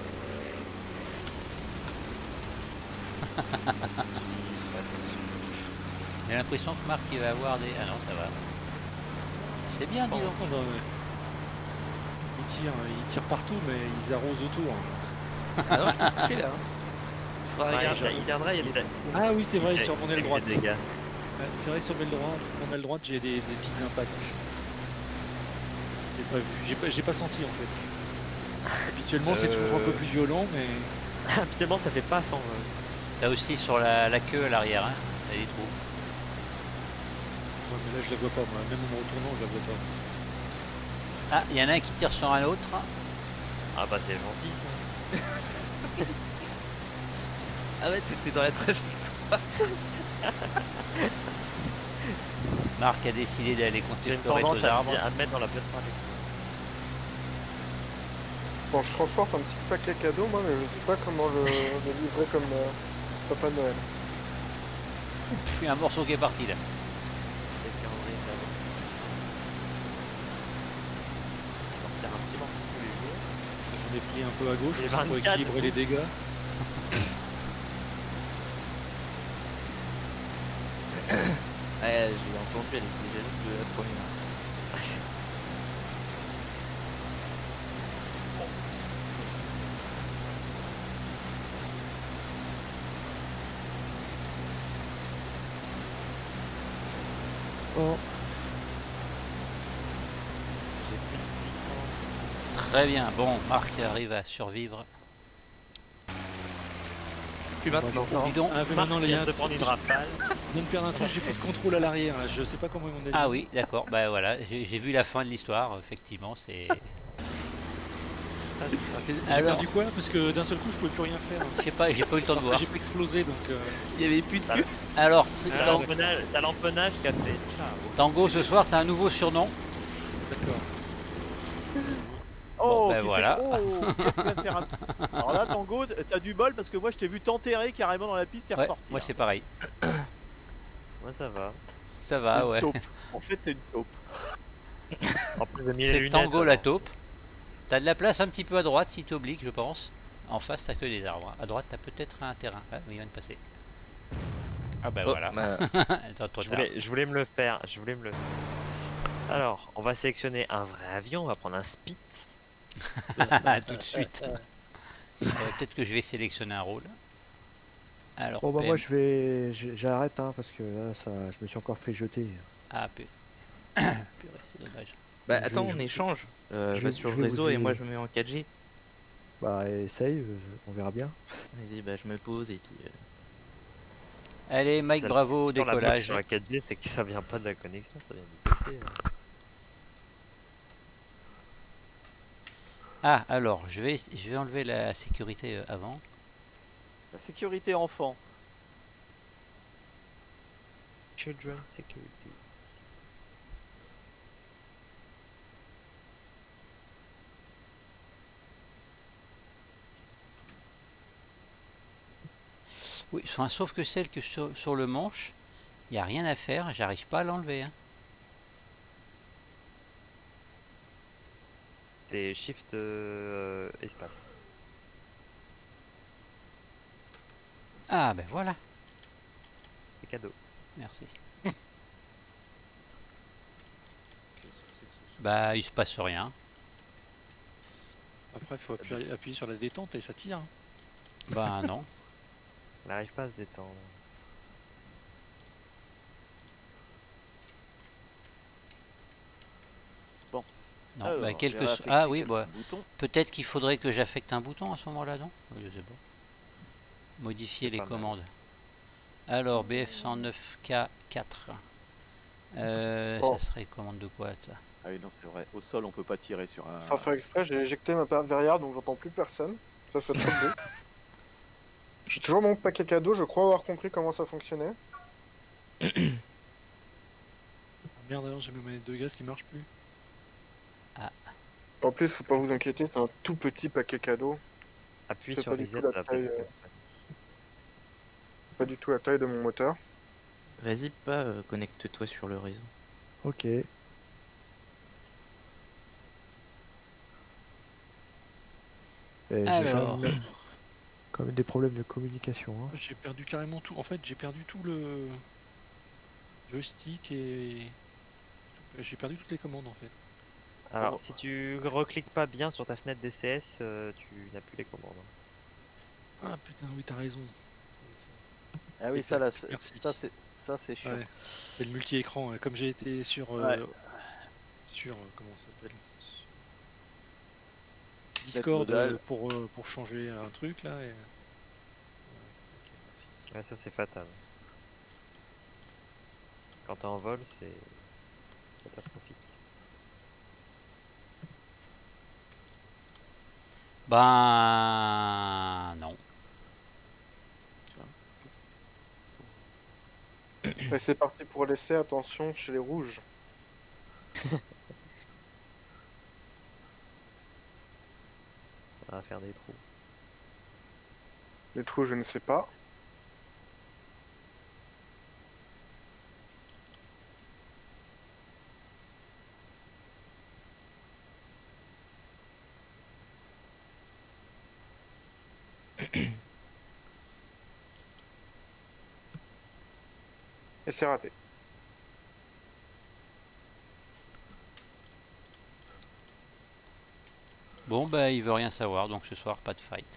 A: J'ai l'impression que Marc il va avoir des. Ah non, ça va. C'est bien, dis donc.
D: Ils tirent partout, mais ils arrosent autour.
F: Ah non, je suis là.
C: Ouais,
F: Regarde,
C: il viendra, il y a des.
D: Ah oui, c'est vrai, sur mon aile droite.
C: Des gars.
D: Ouais, c'est vrai, sur mon aile droite, j'ai des petits impacts. J'ai pas vu, j'ai pas senti en fait. Habituellement, c'est toujours un peu plus violent, mais.
C: Habituellement, ça fait pas fan.
A: T'as aussi sur la queue à l'arrière, hein. T'as des trous.
D: Ouais, mais là, je la vois pas, moi. Même en me retournant, je la vois pas.
A: Ah, il y en a un qui tire sur un autre.
C: Ah bah c'est gentil ça.
F: Ah ouais, c'était dans la trajectoire.
A: Marc a décidé d'aller
C: J'ai une
A: contempler
C: tendance
A: aux arbres.
C: à me mettre dans la pleine trajectoire.
G: Bon, je transporte un petit paquet cadeau, moi, mais je sais pas comment le livrer comme Papa Noël.
A: Puis un morceau qui est parti là.
C: C'est calendrier de l'avant. Sortir un petit morceau tous les jours.
D: J'en ai pris un peu à gauche
C: Et
D: pour
C: 24,
D: équilibrer les dégâts.
F: Ouais, j'ai entendu, elle était jalouse de la première.
E: Oh,
C: J'ai plus de puissance.
A: Très bien. Bon, Marc arrive à survivre.
F: Plus maintenant.
A: Dis donc.
D: Ah, mais
C: Marc
D: maintenant, les
C: vient
D: gars,
C: de prendre une rafale.
D: je viens de perdre un truc, j'ai plus de contrôle à l'arrière. Là. Je sais pas comment ils m'ont allé.
A: Ah oui, d'accord. Bah voilà, j'ai vu la fin de l'histoire. Effectivement, c'est.
D: J'ai
A: Alors.
D: perdu quoi? Parce que d'un seul coup, je pouvais plus rien faire.
A: Je sais pas, j'ai pas eu le temps de voir.
D: J'ai pas explosé, donc.
F: Il y avait plus de queue.
A: Alors,
C: T'as l'empennage qui a fait.
A: Tango, ce soir, t'as un nouveau surnom.
D: D'accord.
B: Oh,
A: ben
B: qui
A: voilà.
B: Oh, qui vient de faire un- Alors là, Tango, t'as du bol parce que moi je t'ai vu t'enterrer carrément dans la piste et
A: Ouais,
B: ressortir.
A: moi c'est pareil.
C: Moi ça va.
A: Ça
B: C'est
A: va,
B: une
A: ouais.
B: taupe. En fait, c'est une taupe.
C: En plus de mis les
A: C'est
C: lunettes.
A: Tango la
C: alors.
A: taupe. T'as de la place un petit peu à droite si tu obliques, je pense. En face, t'as que des arbres. À droite, t'as peut-être un terrain. Ah, il vient de passer. Ah bah
F: Oh,
A: voilà.
F: bah,
A: Attends, trop
C: Je
A: tard.
C: voulais me le faire. Alors, on va sélectionner un vrai avion. On va prendre un Spit.
A: Tout de suite. Peut-être que je vais sélectionner un rôle. Alors,
E: bon bah
A: PM.
E: moi j'arrête hein, parce que là je me suis encore fait jeter.
A: Ah, purée, c'est dommage.
F: bah
E: Je-
F: attends,
E: je-
F: on échange.
E: je
F: Va
E: vais-
F: sur
E: je
F: le
E: vais
F: réseau
E: vous
F: et
E: y-
F: moi je me mets en 4G.
E: Bah essaye, on verra bien.
F: Vas-y, bah je me pose et puis.
A: Allez, Mike,
C: Ça,
A: bravo au
C: sur la box,
A: décollage.
C: Sur la 4G, c'est que ça vient pas de la connexion, ça vient du PC.
A: Ah, alors, je vais enlever la sécurité avant.
B: La sécurité enfant.
C: Children Security.
A: Oui, enfin, sauf que celle que sur le manche, il n'y a rien à faire, j'arrive pas à l'enlever. Hein.
C: C'est Shift espace.
A: Ah ben voilà,
C: C'est cadeau.
A: merci. Bah il se passe rien.
D: Après, il faut appuyer sur la détente et ça tire. Hein.
A: Bah non.
C: On n'arrive pas à se détendre.
A: Non,
B: Alors,
A: bah,
B: j'ai affecté
A: Ah oui,
B: quelques
A: bah,
B: boutons.
A: peut-être qu'il faudrait que j'affecte un bouton à ce moment-là, non? Je sais pas. Modifier
C: C'est
A: les
C: pas mal.
A: commandes. Alors, BF109K4.
G: Bon.
A: Ça serait commande de quoi ça?
B: Ah oui, non, c'est vrai. Au sol, on peut pas tirer sur un.
G: Sans faire exprès, j'ai éjecté ma paire verrière donc j'entends plus personne. Ça fait trop de bruit. J'ai toujours mon paquet cadeau, je crois avoir compris comment ça fonctionnait.
D: Ah, merde, alors j'ai mes manettes de gaz qui marchent plus.
G: En plus, faut pas vous inquiéter, c'est un tout petit paquet cadeau.
C: Appuie
G: C'est
C: sur
G: pas du
C: reset.
G: tout la
C: là,
G: taille,
C: peut-être.
G: Pas du tout la taille de mon moteur.
F: Vas-y, pas connecte-toi sur le réseau.
E: Ok. Et j'ai
A: Alors.
E: quand même des problèmes de communication. Hein.
D: J'ai perdu carrément tout. En fait, j'ai perdu tout le joystick et j'ai perdu toutes les commandes en fait.
C: Alors, si tu recliques pas bien sur ta fenêtre DCS, tu n'as plus les commandes.
D: Ah putain, oui, t'as raison.
B: Ah oui, ça, là,
D: Merci.
B: ça c'est chiant.
D: Ouais, c'est le multi-écran. Comme j'ai été sur.
B: Ouais.
D: Comment ça s'appelle Discord
B: modal.
D: pour changer un truc là. Et... ok, merci.
C: Ouais, ça c'est fatal. Quand t'es en vol, c'est catastrophique.
A: Ben non.
G: Et c'est parti pour l'essai, attention chez les rouges.
C: On va faire des trous.
G: Les trous, je ne sais pas. Et c'est raté.
A: Bon bah il veut rien savoir, donc ce soir pas de fight.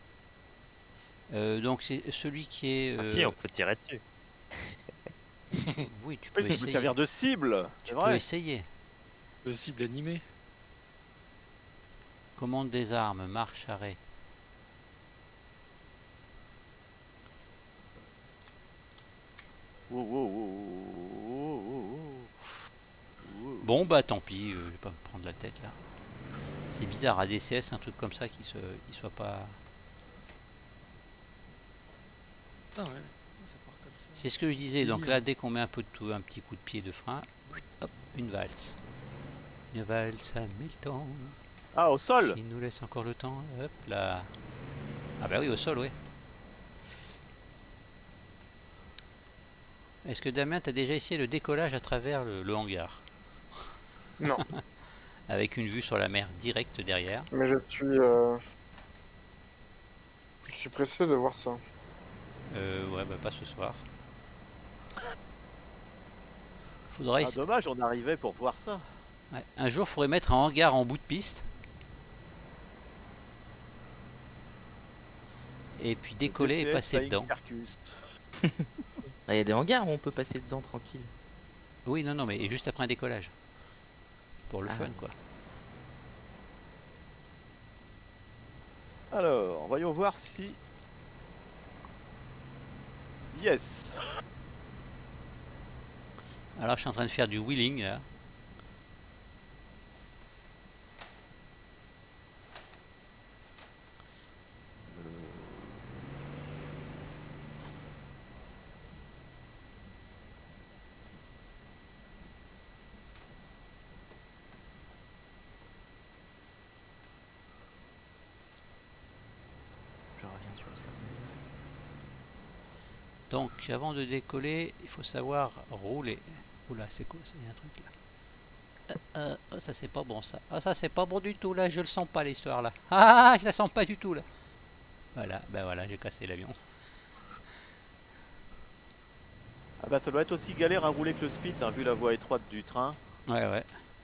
A: Donc c'est celui qui est.
C: Ah si, on peut tirer dessus.
A: Oui, tu peux
B: Oui, il peut
A: essayer.
B: servir de cible.
A: Tu
B: C'est
A: peux
B: vrai.
A: essayer.
D: Le cible animé.
A: Commande des armes, marche, arrêt.
B: Wow, wow, wow, wow, wow, wow.
A: Bon bah tant pis, je vais pas me prendre la tête là. C'est bizarre, à DCS, un truc comme ça qui soit pas.
D: Putain, ouais. Ça part comme ça.
A: C'est ce que je disais, donc
D: Oui,
A: là dès qu'on met un peu de tout, un petit coup de pied de frein, hop, une valse. Une valse à 1000 temps.
B: Ah, au sol.
A: Qui nous laisse encore le temps, hop là. Ah bah oui, au sol, oui. Est-ce que Damien, t'as déjà essayé le décollage à travers le hangar?
G: Non,
A: Avec une vue sur la mer directe derrière.
G: mais je suis pressé de voir ça.
A: Ouais, bah pas ce soir. Faudrait
B: Ah, dommage, on arrivait pour voir ça.
A: ouais, un jour, faudrait mettre un hangar en bout de piste. Et puis décoller et
B: TCS
A: passer
B: Flying
A: dedans.
B: Carcass.
F: Il y a des hangars où on peut passer dedans tranquille.
A: Oui, non, mais juste après un décollage. Pour le
F: Ah.
A: fun, quoi.
B: Alors, voyons voir si. Yes.
A: Alors, je suis en train de faire du wheeling, là.
F: Je reviens sur le serveur.
A: Donc avant de décoller, il faut savoir rouler. Oula, c'est quoi ça? Il y a un truc là. Oh, ça c'est pas bon ça. Ah ça c'est pas bon du tout là, je le sens pas l'histoire là. Ah je la sens pas du tout là. Voilà, ben voilà, j'ai cassé l'avion.
B: Ah bah ça doit être aussi galère à rouler que le Spit, hein, vu la voie étroite du train.
A: Ouais ouais.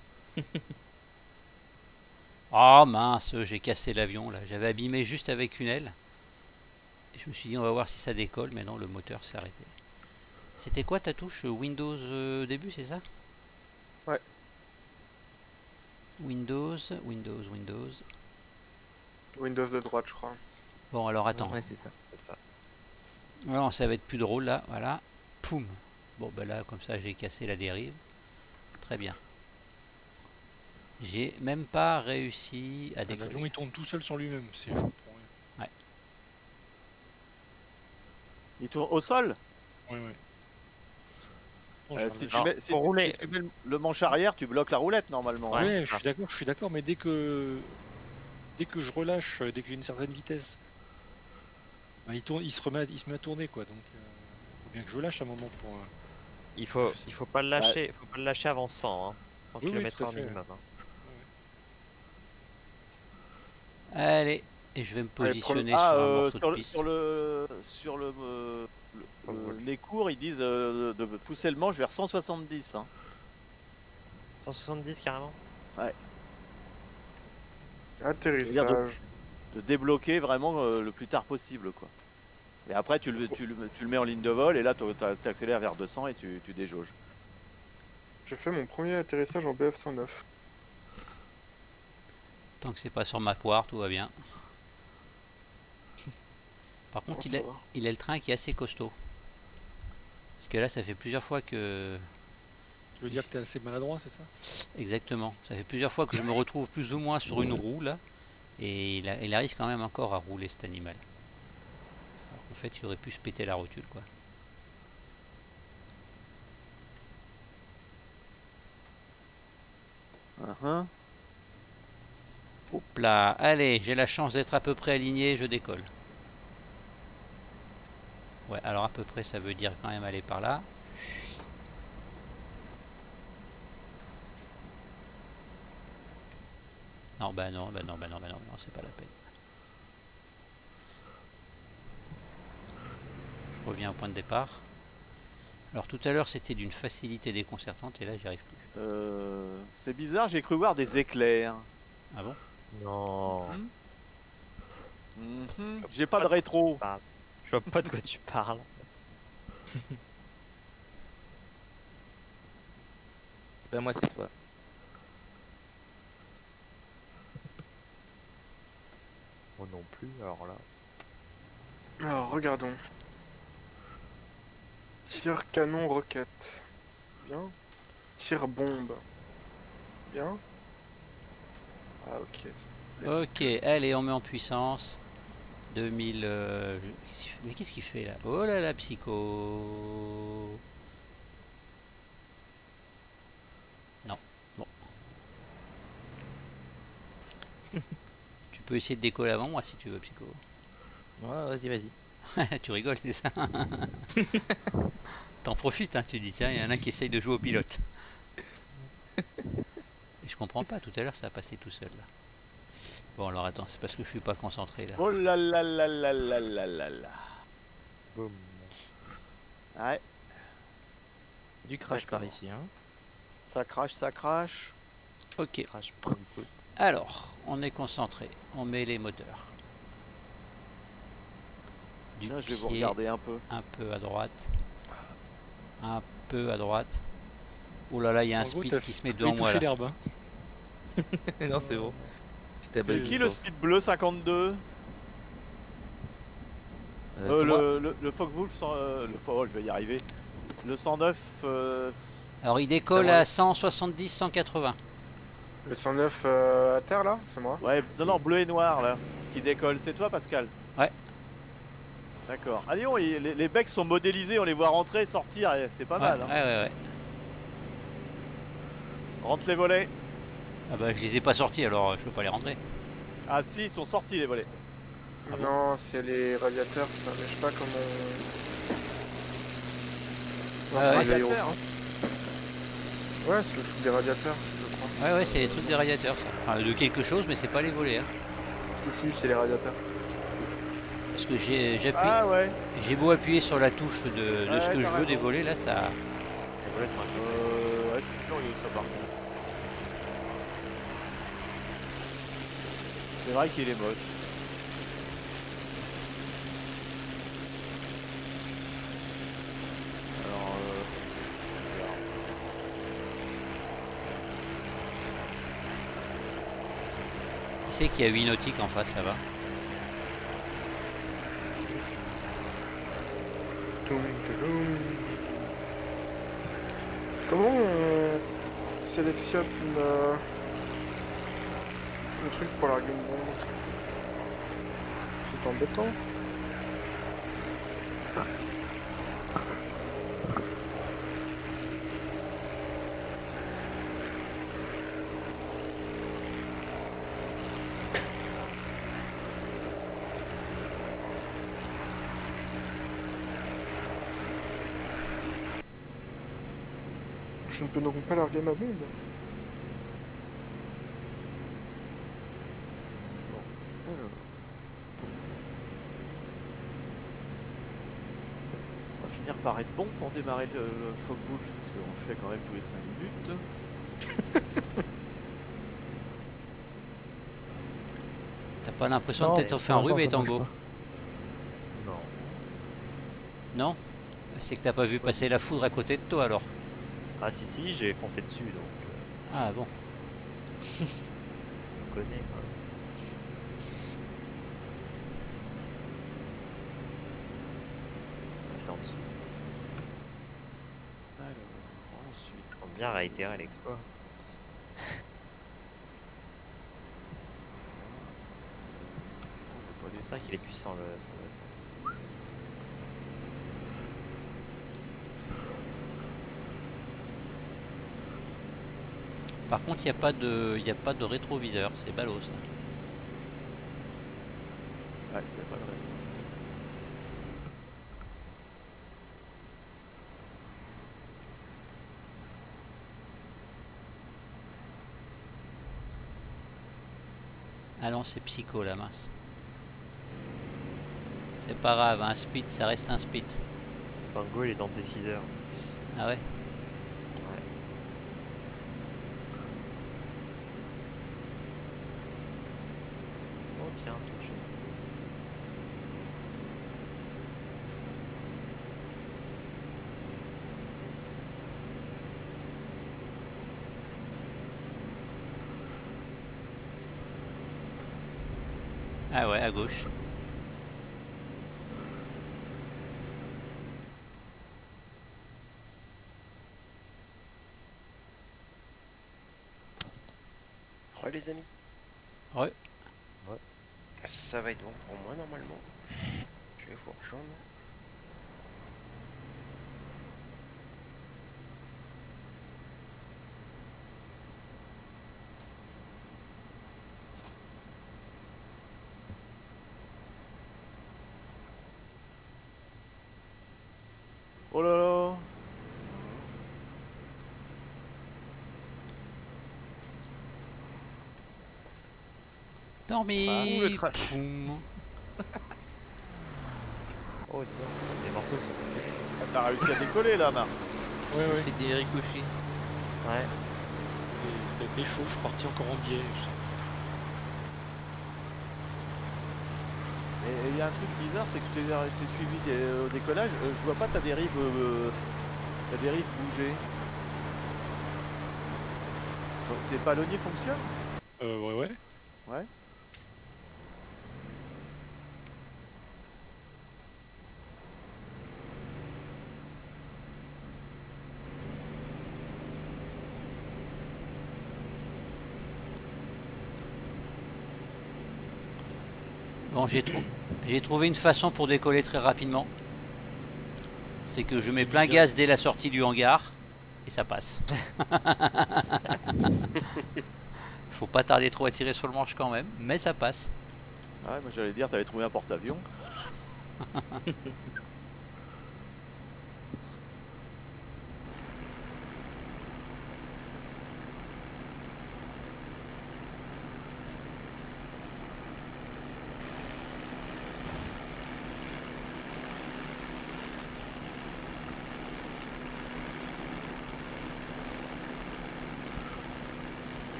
A: Oh mince, j'ai cassé l'avion là. J'avais abîmé juste avec une aile. Et je me suis dit on va voir si ça décolle, mais non, le moteur s'est arrêté. C'était quoi ta touche? Windows début, c'est ça?
G: Ouais.
A: Windows.
G: Windows de droite, je crois.
A: Bon alors attends.
F: Ouais, c'est ça.
C: C'est ça.
A: Alors ça va être plus drôle là, voilà. Poum. Bon ben là comme ça j'ai cassé la dérive. Très bien. J'ai même pas réussi à
D: L'avion
A: décoller.
D: il tourne tout seul sur lui-même, c'est je comprends rien.
B: Il tourne au sol.
D: Ouais, ouais. Non, j'ai
B: Si
D: un-
B: tu
C: pour rouler.
B: si tu mets le manche arrière, tu bloques la roulette normalement.
C: Ouais,
B: hein.
D: Ouais,
C: c'est ça.
D: je suis d'accord, mais dès que je relâche, dès que j'ai une certaine vitesse, bah, il se met à tourner quoi. Donc, faut bien que je lâche à un moment pour.
C: Il faut pas le lâcher, faut pas le lâcher avant 100, hein. 100
D: Oui, oui, tout à
C: km/h
D: fait,
C: minimum. Hein.
A: Allez, et je vais me
G: Allez,
A: positionner
B: Ah,
A: sur un morceau
B: sur
A: de
B: le,
A: piste.
B: les cours, ils disent de pousser le manche vers 170. Hein.
C: 170 carrément.
G: Atterrissage.
B: De débloquer vraiment le plus tard possible, quoi. Et après, tu le mets en ligne de vol et là, tu accélères vers 200 et tu déjauges.
G: J'ai fait mon premier atterrissage en BF-109.
A: Tant que c'est pas sur ma poire, tout va bien. Par contre,
G: Oh, ça va.
A: il a le train qui est assez costaud. Parce que là, ça fait plusieurs fois que...
D: Tu veux dire que t'es assez maladroit, c'est ça?
A: Exactement. Ça fait plusieurs fois que je me retrouve plus ou moins sur une roue, là. Et il arrive quand même encore à rouler, cet animal. Alors qu'en fait, il aurait pu se péter la rotule, quoi. Hop là, allez, j'ai la chance d'être à peu près aligné, je décolle. Ouais, alors à peu près, ça veut dire quand même aller par là. Non, bah non, c'est pas la peine. Je reviens au point de départ. Alors tout à l'heure, c'était d'une facilité déconcertante et là, j'y arrive plus.
B: C'est bizarre, j'ai cru voir des éclairs.
A: Ah bon?
C: Non.
B: J'ai pas de rétro.
C: Je vois pas de quoi tu parles.
F: Ben moi c'est toi.
C: Moi non plus, alors là.
G: Alors, regardons. Tir canon roquette. Bien. Tir bombe. Bien. Ah, ok.
A: Ok, allez, on met en puissance. 2000... Mais qu'est-ce qu'il fait là? Oh là là, psycho. Non, bon. Tu peux essayer de décoller avant moi si tu veux, psycho.
F: Ouais, vas-y.
A: Tu rigoles, c'est ça? T'en profites, hein, tu dis tiens, il y en a un qui essaye de jouer au pilote. Et je comprends pas, tout à l'heure ça a passé tout seul là. Bon alors attends, c'est parce que je suis pas concentré là.
B: Oh là là là là là là là là.
C: Boum.
B: Ouais,
F: Du crash
C: D'accord.
F: par ici, hein.
B: ça crache, ça crache.
A: Ok,
C: Crash input.
A: alors on est concentré, on met les moteurs. Du
B: Tiens, je vais vous
A: pied,
B: regarder un peu.
A: un peu à droite. Un peu à droite. Oh là là, il y a un
D: En gros,
A: speed
D: t'as
A: qui se met
D: failli
A: devant moi
D: toucher
A: là.
D: l'herbe. Hein.
F: Non, c'est bon.
B: C'est qui le speed bleu 52?
F: C'est moi.
B: Le Focke-Wulf, oh, je vais y arriver. Le 109,
A: Alors il décolle à 170, 180.
G: Le 109 à terre, là, c'est moi.
B: ouais, non, bleu et noir là, qui décolle. C'est toi, Pascal?
A: Ouais.
B: D'accord. Ah, dis donc, les becs sont modélisés, on les voit rentrer, sortir, et c'est pas mal. Hein.
A: Ouais.
B: Rentre les volets.
A: Ah bah je les ai pas sortis alors je peux pas les rentrer.
B: Ah, si, ils sont sortis les volets.
A: Ah bon
G: Non, c'est les radiateurs, ça. Mais je sais pas comment. Non,
A: Ah
G: c'est
A: ouais.
G: les aéros,
B: Radiateur,
G: hein. Ouais, c'est le truc des radiateurs, je crois.
A: Ouais, c'est les trucs des radiateurs, ça. Enfin, de quelque chose, mais c'est pas les volets. Hein.
G: Si, c'est les radiateurs.
A: Parce que j'appuie,
B: Ah ouais.
A: j'ai beau appuyer sur la touche de
B: Ouais,
A: ce que je
B: t'as
A: veux
B: raison.
A: des volets, là, ça.
C: Les volets sont un peu
B: Ouais, c'est curieux ça par contre. C'est vrai qu'il est moche. Alors, on verra.
A: Qui c'est qu'il y a 8 nautiques en face là-bas?
G: Toum, toudoum. Comment on sélectionne le truc pour larguer une bombe? C'est embêtant. Je ne peux donc pas larguer ma bombe.
B: Alors. On va finir par être bon pour démarrer le Focke-Wulf parce qu'on le fait quand même tous les 5 minutes.
A: T'as pas l'impression
E: Non,
A: de t'être fait
E: pour
A: un rhume et
E: l'instant, ça
A: tango?
E: marche
C: Non.
A: Non? C'est que t'as pas vu passer la foudre à côté de toi alors.
C: Ah si, j'ai foncé dessus donc
A: Ah bon.
C: on connaît quoi. C'est en dessous.
B: Alors, ensuite.
C: On bien réitérer l'exploit. C'est vrai qu'il est puissant le son.
A: Par contre, il n'y a pas de rétroviseur, c'est ballot ça.
B: Ouais, il n'y a pas de raison.
A: Ah non, c'est psycho la mince. C'est pas grave, un speed, ça reste un speed.
C: Tango il est dans tes 6 heures.
A: Ah ouais?
C: Ouais. Oh tiens, touché.
A: Ah ouais, à gauche.
H: Ouais les amis.
A: Ouais.
H: Ça va être bon pour moi normalement. Je vais vous rejoindre.
B: Oh là là.
A: Dormi.
B: le crash.
A: Poum.
C: Oh dis donc, les morceaux sont coupés.
B: Ah, t'as réussi à décoller là, Marc.
D: Ouais, ouais.
F: C'est des ricochets.
C: Ouais.
D: Ça a été chaud, je suis parti encore en biais.
B: Et il y a un truc bizarre, c'est que je t'ai suivi au décollage, je vois pas ta dérive bouger. Tes palonniers fonctionnent?
D: Ouais, ouais.
B: Ouais.
A: Bon, j'ai trouvé une façon pour décoller très rapidement. C'est que je mets plein gaz dès la sortie du hangar et ça passe. Faut pas tarder trop à tirer sur le manche quand même, mais ça passe.
B: Ah ouais, moi j'allais dire, t'avais trouvé un porte-avions.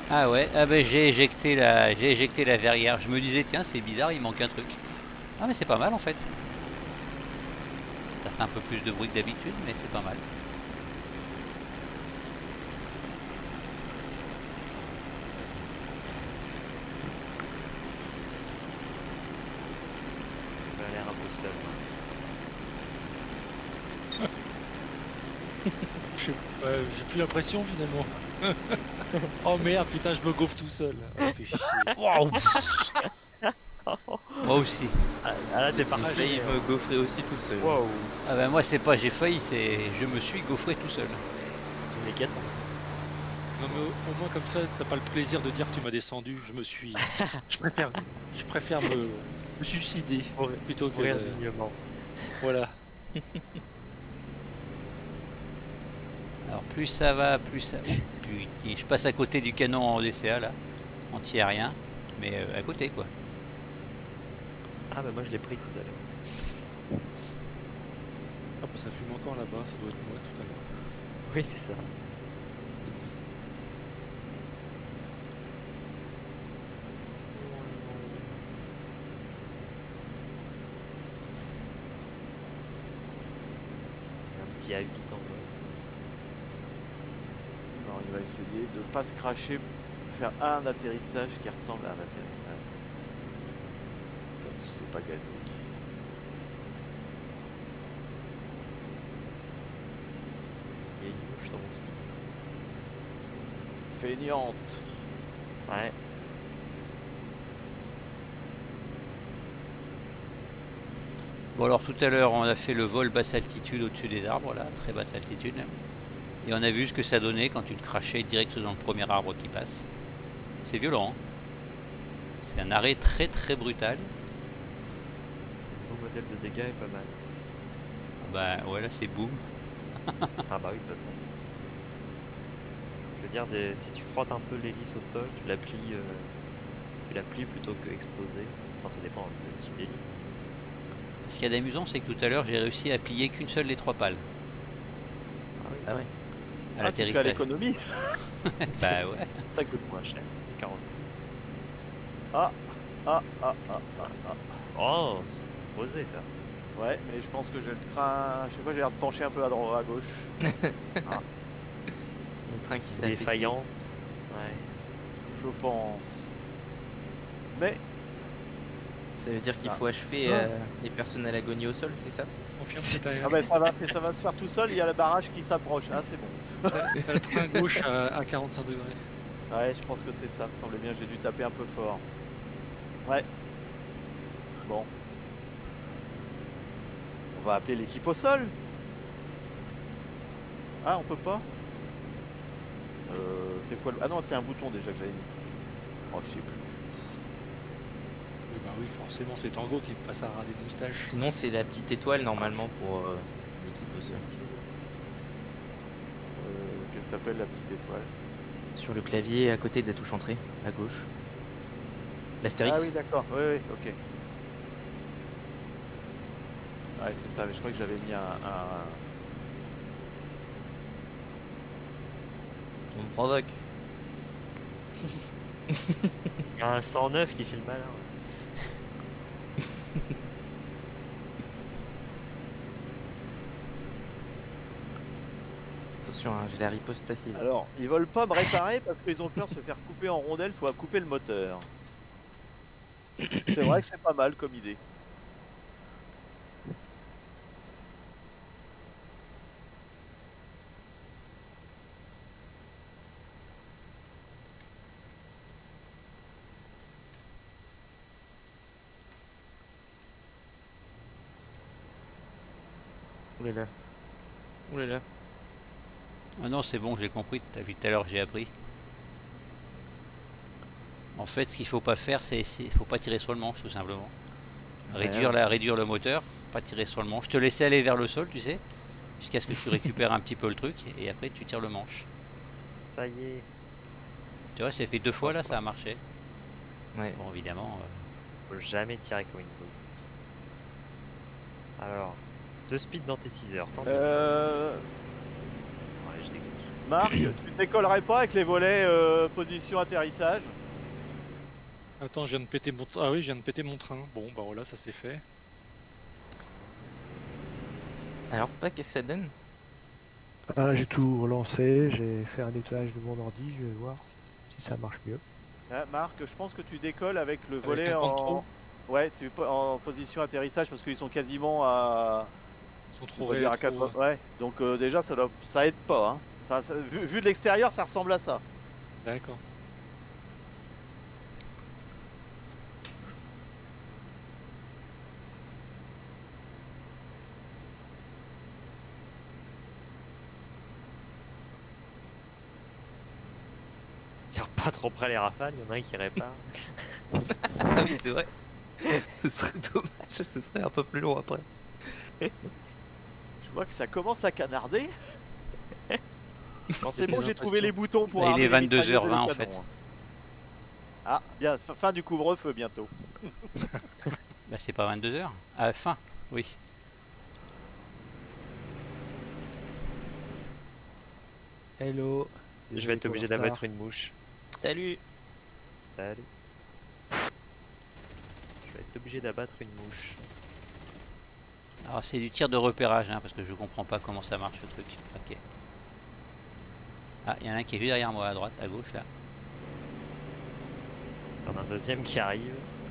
A: Ah ouais, ah ben j'ai éjecté la verrière. Je me disais tiens c'est bizarre, il manque un truc. Ah mais c'est pas mal en fait. Ça fait un peu plus de bruit que d'habitude, mais c'est pas mal.
C: Ça a l'air un peu seul.
D: J'ai plus l'impression finalement. Oh merde, putain, je me gaufre tout seul. Ah, fait chier.
A: Waouh. Moi aussi.
C: Ah là t'es
F: J'ai
C: parti.
F: failli me gaufrer aussi tout seul.
C: Waouh.
A: Ah ben moi c'est pas j'ai failli, c'est je me suis gaufré tout seul.
C: Tu m'es guettant.
D: Non mais au moins comme ça, t'as pas le plaisir de dire que tu m'as descendu. Je préfère me suicider plutôt que
C: Mourir dignement.
D: voilà.
A: Alors plus ça va, plus ça. Oh, putain, je passe à côté du canon en DCA là, anti-aérien, mais à côté quoi.
C: Ah bah moi je l'ai pris tout à l'heure.
D: Ah bah ça fume encore là-bas, ça doit être moi tout à l'heure.
C: Oui c'est ça. Un petit A8 en vrai.
B: Alors il va essayer de pas se cracher, faire un atterrissage qui ressemble à un atterrissage. Parce que c'est pas gagné.
C: Il y a une mouche dans mon speed.
B: Feignante.
C: Ouais.
A: Bon alors tout à l'heure on a fait le vol basse altitude au-dessus des arbres là, très basse altitude. Et on a vu ce que ça donnait quand tu te crachais direct dans le premier arbre qui passe. C'est violent. Hein. C'est un arrêt très très brutal.
C: Le modèle de dégâts est pas mal.
A: Bah ouais là c'est boum.
C: Ah bah oui, de toute façon. Je veux dire, si tu frottes un peu l'hélice au sol, tu la plies plutôt que exploser. Enfin, ça dépend de l'hélice.
A: Ce qu'il y a d'amusant c'est que tout à l'heure j'ai réussi à plier qu'une seule des 3 pales
F: Ah ouais.
A: à
B: Tu fais à
A: l'atterrissage.
B: l'économie.
A: Bah ouais.
C: Ça coûte moins cher, les carrosseries.
B: Ah.
C: Oh, c'est posé ça.
B: Ouais, mais je pense que j'ai le train. Je sais pas, j'ai l'air de pencher un peu à droite, à gauche.
F: Le train qui s'affaisse.
C: Défaillante. Ouais.
B: Je pense. Mais
F: Ça veut dire qu'il faut achever les personnes à l'agonie au sol, c'est ça?
D: Confirme que t'as
B: ah ben, ça va se faire tout seul. Il y a le barrage qui s'approche. Ah c'est bon.
D: t'as le train gauche à 45 degrés.
B: Ouais, je pense que c'est ça. Me semblait bien. J'ai dû taper un peu fort. Ouais. Bon. On va appeler l'équipe au sol. Ah, on peut pas. C'est quoi le... Ah non, c'est un bouton déjà que j'avais mis. Oh, je sais plus.
D: Oui, bah oui, forcément, c'est Tango qui passe à ras des moustaches.
F: Sinon, c'est la petite étoile normalement pour l'équipe au sol.
B: Qu'est-ce que t'appelles la petite étoile?
F: Sur le clavier à côté de la touche entrée, à gauche. L'astérix.
B: Ah oui, d'accord. Oui, oui, ok. Ouais, c'est ça. Mais je crois que j'avais mis
F: On me provoque.
C: Il y a un 109 qui fait le malin.
F: Attention, hein, j'ai la riposte facile.
B: Alors, ils veulent pas me réparer parce qu'ils ont peur de se faire couper en rondelles. Faut couper le moteur. C'est vrai que c'est pas mal comme idée.
F: Oulala. Oulala.
A: Ah non c'est bon j'ai compris, t'as vu tout à l'heure j'ai appris. En fait ce qu'il faut pas faire c'est faut pas tirer sur le manche tout simplement. Réduire le moteur, pas tirer sur le manche. Te laisser aller vers le sol tu sais, jusqu'à ce que tu récupères un petit peu le truc et après tu tires le manche.
C: Ça y est.
A: Tu vois c'est fait 2 fois là ça a marché.
F: Ouais.
A: Bon évidemment.
C: Faut jamais tirer comme une brute. Alors, 2 speed dans tes 6 heures, tente.
B: Euh...
C: Ouais, je dégoûte.
B: Marc, tu décollerais pas avec les volets position atterrissage?
D: Attends, je viens de péter mon... Ah oui, je viens de péter mon train. Bon, bah voilà, ça c'est fait.
F: Alors, pas qu'est-ce que ça donne?
E: Ah, j'ai tout relancé, j'ai fait un nettoyage de mon ordi, je vais voir si ça marche mieux.
B: Ah, Marc, je pense que tu décolles avec le
D: Avec
B: volet
D: un contrôle.
B: Ouais, en position atterrissage parce qu'ils sont quasiment à...
D: Ils sont trop
B: on va dire à
D: rétro.
B: 80. Ouais, donc déjà ça aide pas. Hein. Enfin, vu de l'extérieur, ça ressemble à ça.
D: D'accord.
C: Tire pas trop près les rafales, il y en a un qui répare.
F: Ah oui, c'est vrai. Ce serait dommage, ce serait un peu plus long après.
B: Je vois que ça commence à canarder. Bon, c'est
F: J'ai
B: bon,
F: des
B: j'ai trouvé les boutons pour
A: Bah, il est
B: armer les
A: 22h20 en
B: mitrailleuses et les
A: fait.
B: canons, hein. Ah, bien, fin du couvre-feu bientôt.
A: Bah c'est pas 22h. À la fin, oui.
E: Hello.
C: Je vais
E: Désolé
C: être
E: pour
C: obligé
E: le retard.
C: d'abattre une mouche.
F: Salut.
C: Salut. Je vais être obligé d'abattre une mouche.
A: Alors c'est du tir de repérage hein, parce que je comprends pas comment ça marche ce truc. Ok. Ah, il y en a un qui est juste derrière moi à droite, à gauche là.
C: Il y en a un deuxième qui arrive.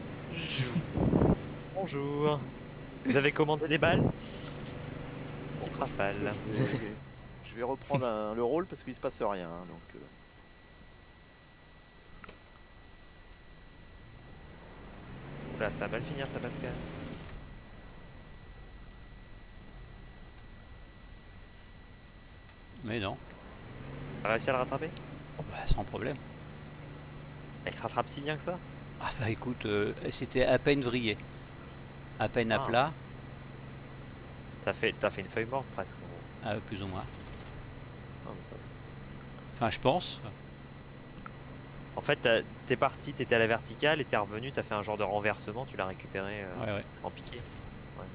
C: Bonjour. Vous avez commandé des balles? Petite rafale.
B: Je vais reprendre le rôle parce qu'il se passe rien. Hein, donc,
C: Oula, ça va mal finir ça, Pascal.
A: Mais non.
C: T'as réussi à le rattraper?
A: Oh, bah, sans problème.
C: Il se rattrape si bien que ça?
A: Ah bah écoute, c'était à peine vrillé. À peine à
C: Ah.
A: plat,
C: T'as fait une feuille morte presque. En gros.
A: plus ou moins.
C: Ah, mais ça-
A: Enfin je pense.
C: En fait, t'es parti, t'étais à la verticale et t'es revenu, t'as fait un genre de renversement, tu l'as récupéré
A: Ouais ouais.
C: en piqué. Ouais,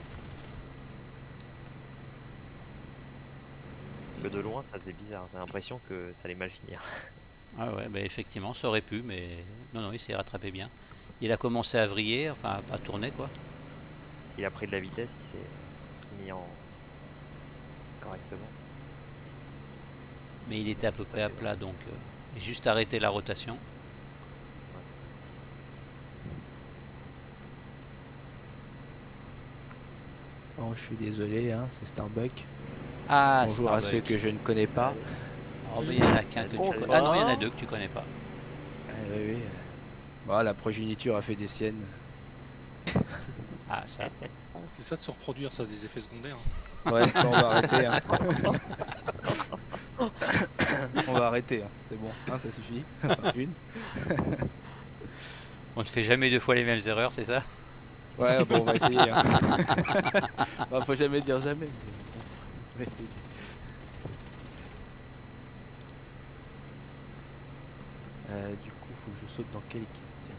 C: ok. Que de loin, ça faisait bizarre. J'ai l'impression que ça allait mal finir.
A: Ah ouais, bah effectivement, ça aurait pu, mais non, non, il s'est rattrapé bien. Il a commencé à vriller, enfin à tourner quoi.
C: Il a pris de la vitesse, il s'est mis en correctement.
A: Mais il était à peu près à plat, donc juste arrêter la rotation.
E: Oh, je suis désolé, hein, c'est Starbuck.
A: Ah,
E: Bonjour à ceux
A: Starbuck.
E: que je ne connais pas.
A: Oh, mais il y en a qu'un que tu
B: Bonjour.
A: connais. Ah non, il y en a deux que tu connais pas.
E: Oui, oui. Bon, la progéniture a fait des siennes.
A: Ah, ça.
D: C'est ça de se reproduire, ça, des effets secondaires.
E: Ouais, ça, on va arrêter. Hein. On va arrêter, hein. C'est bon, hein, ça suffit. Enfin, une.
A: On ne fait jamais deux fois les mêmes erreurs, c'est ça?
E: Ouais, bon, on va essayer. Hein. Bah, faut jamais dire jamais. Mais bon, du coup, faut que je saute dans quelle équipe? Tiens.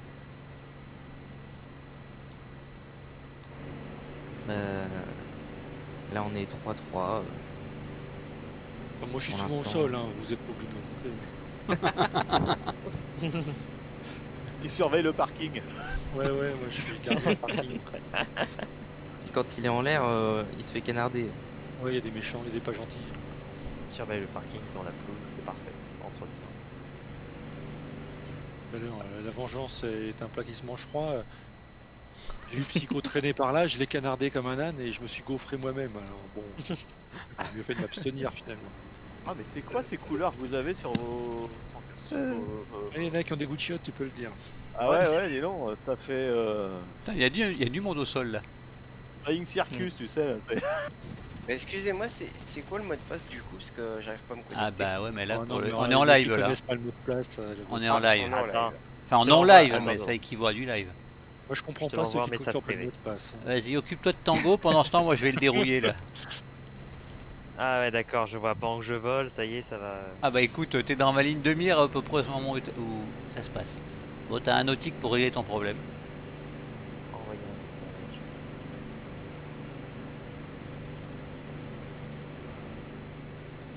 F: Là, on est 3-3.
D: Enfin, moi, je suis
F: Pour
D: souvent au
F: l'instant.
D: sol, hein. Vous êtes pas obligé de me monter.
B: il surveille le parking.
D: Ouais, ouais, moi, je suis gardien de parking.
F: Quand il est en l'air, il se fait canarder.
D: Ouais, il y a des méchants, il y a des pas gentils.
C: Surveille le parking dans la pelouse, c'est parfait. Entretien.
D: Tout à l'heure, la vengeance est un plat qui se mange froid. J'ai eu Psycho traîner par là, je l'ai canardé comme un âne et je me suis gaufré moi-même. Alors bon, j'ai mieux fait de m'abstenir finalement.
B: Ah, mais c'est quoi ces couleurs que vous avez sur vos.
D: Et il y en a qui ont des goûts de chiottes, tu peux le dire.
B: Ah ouais, ouais, dis donc, t'as fait.
A: Putain, il y a du monde au sol là.
B: Flying Circus, tu sais. Là,
H: Mais excusez-moi, c'est quoi le mot de passe du coup? Parce que j'arrive pas à me connecter.
A: Ah bah ouais, mais là,
D: Oh
A: pour
D: non,
A: le-
D: mais
A: on est en
D: les
A: live
D: qui
A: là.
D: connaissent pas le mot de place, j'avoue.
A: On est en
H: Ah,
A: live.
H: ils sont en
C: Attends.
H: live.
A: Enfin, en
C: Je te
A: non
C: renvoie-
A: live,
C: attends,
A: mais
C: attends.
A: ça équivaut à du live.
D: Moi je comprends
C: Je te
D: pas ceux
C: renvoie
D: qui
C: un message
D: copient pas le
C: privé.
D: mot de passe.
A: Vas-y, occupe-toi de Tango, pendant ce temps, moi je vais le dérouiller là.
C: Ah ouais, d'accord, je vois. Pendant que je vole, ça y est, ça va.
A: Ah bah écoute, t'es dans ma ligne de mire à peu près au moment où ça se passe. Bon, t'as un nautique pour régler ton problème.
C: Envoyer un message.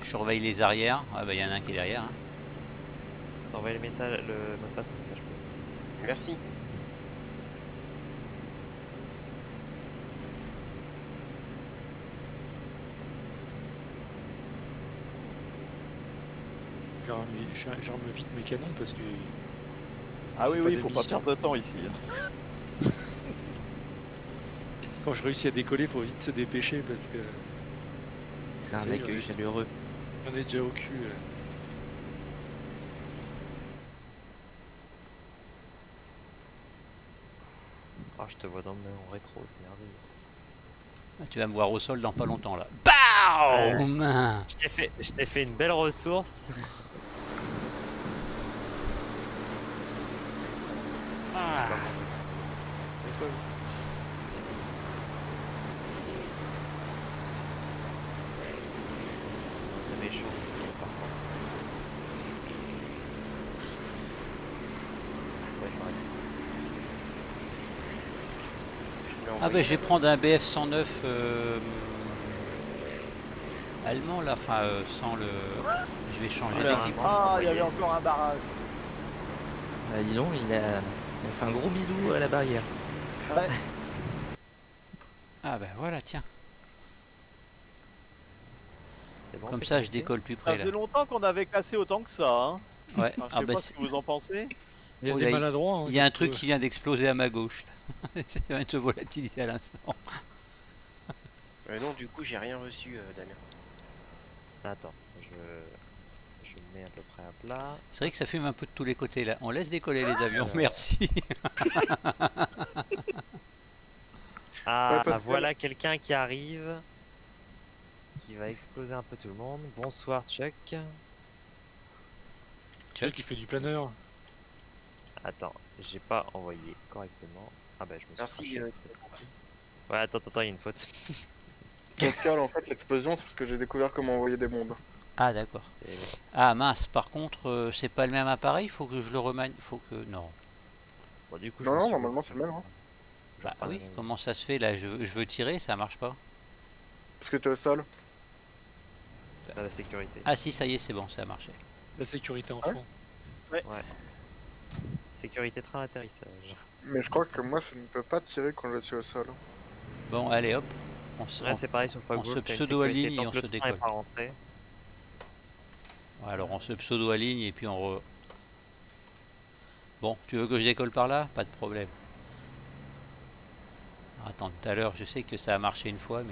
A: je surveille les arrières. Ah bah il y en a un qui est derrière. Hein.
C: T'envoies le message, le mot de passe au message.
H: Merci.
D: J'arme vite mes canons parce que
B: Ah oui,
D: Pas
B: oui,
D: de
B: faut pas
D: mission.
B: perdre de temps ici.
D: quand je réussis à décoller, faut vite se dépêcher parce que
F: C'est un
D: Ça y est,
F: accueil
D: ouais.
F: chaleureux.
D: j'en ai déjà au cul.
C: Ah, je te vois dans mon rétro, c'est merveilleux.
A: Ah, tu vas me voir au sol dans pas longtemps là. BAM
C: Je t'ai fait une belle ressource.
A: Ah.
C: C'est cool. Non, c'est méchant, par contre. Ouais, je m'arrête.
A: Ah bah je vais prendre un BF 109 allemand là, enfin sans le... Je vais changer
F: Oula.
A: d'équipe.
B: Ah, il y avait encore un barrage.
F: Bah, dis donc, il a fait un gros bisou à la barrière.
B: Ouais.
A: Ah bah voilà, tiens.
C: C'est bon,
A: Comme
C: t'es
A: ça je
C: connecté
A: décolle plus
B: Ça
A: près là.
B: faisait longtemps qu'on avait cassé autant que ça. Hein.
A: Ouais.
B: Enfin, je
A: Ah
B: sais
A: bah
B: pas ce que vous en pensez.
D: Il y a
A: Oh,
D: des
A: là,
D: maladroits. Hein,
A: il y a un
D: parce
A: truc
D: que-
A: qui vient d'exploser à ma gauche. C'est vient de se volatiliser à l'instant.
H: Non, du coup, j'ai rien reçu, Damien.
C: Attends, je me mets à peu près à plat.
A: C'est vrai que ça fume un peu de tous les côtés là. On laisse décoller les avions, merci.
C: Ah,
G: Ouais, parce que-
C: voilà quelqu'un qui arrive. Qui va exploser un peu tout le monde. Bonsoir Chuck.
D: Celui qui fait du planeur.
C: Attends, j'ai pas envoyé correctement. Ah bah je me suis
H: Merci.
C: craché. Ouais, attends, il y a une faute.
G: Pascal, en fait, l'explosion, c'est parce que j'ai découvert comment envoyer des bombes.
A: Ah d'accord.
C: Et-
A: Ah mince, par contre c'est pas le même appareil, faut que je le remanie. Faut que... Non.
C: Bon, du coup,
G: Non,
C: je me
G: non,
C: suis
G: normalement,
C: retrouvé
G: c'est le même, hein.
C: Je
A: Bah
C: reprends la
A: oui,
C: même.
A: comment ça se fait là, je veux tirer, ça marche pas.
G: Parce que t'es au sol.
C: C'est la sécurité.
A: Ah si, ça y est, c'est bon, ça a marché.
D: La sécurité enfant.
C: Sécurité train atterrissage.
G: Mais je crois que moi, je ne peux pas tirer quand je suis au sol.
A: Bon, allez hop. On se...
C: Là, c'est pareil sur
A: on
C: Pogbook.
A: se
C: t'as une
A: pseudo-aligne
C: sécurité
A: et
C: tant
A: on
C: que
A: se
C: le train est
A: décolle.
C: pas rentré.
A: Ouais, alors on se pseudo-aligne et puis on re... Bon, tu veux que je décolle par là? Pas de problème. Alors, attends, tout à l'heure, je sais que ça a marché une fois, mais...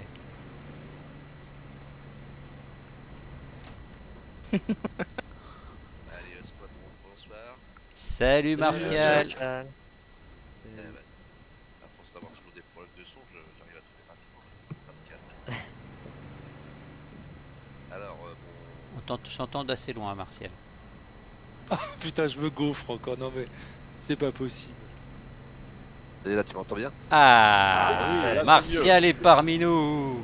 I: Allez, le squadron, bonsoir.
A: Salut Martial!
C: Martial.
I: Eh ben, à force d'avoir toujours des problèmes de son, j'arrive à trouver rapidement Pascal. Alors, bon,
A: On s'entend d'assez loin, Martial.
D: Putain, je me gaufre encore. Non mais c'est pas possible.
I: et là tu m'entends bien?
A: Ah,
B: oui, là, c'est
A: Martial est parmi nous!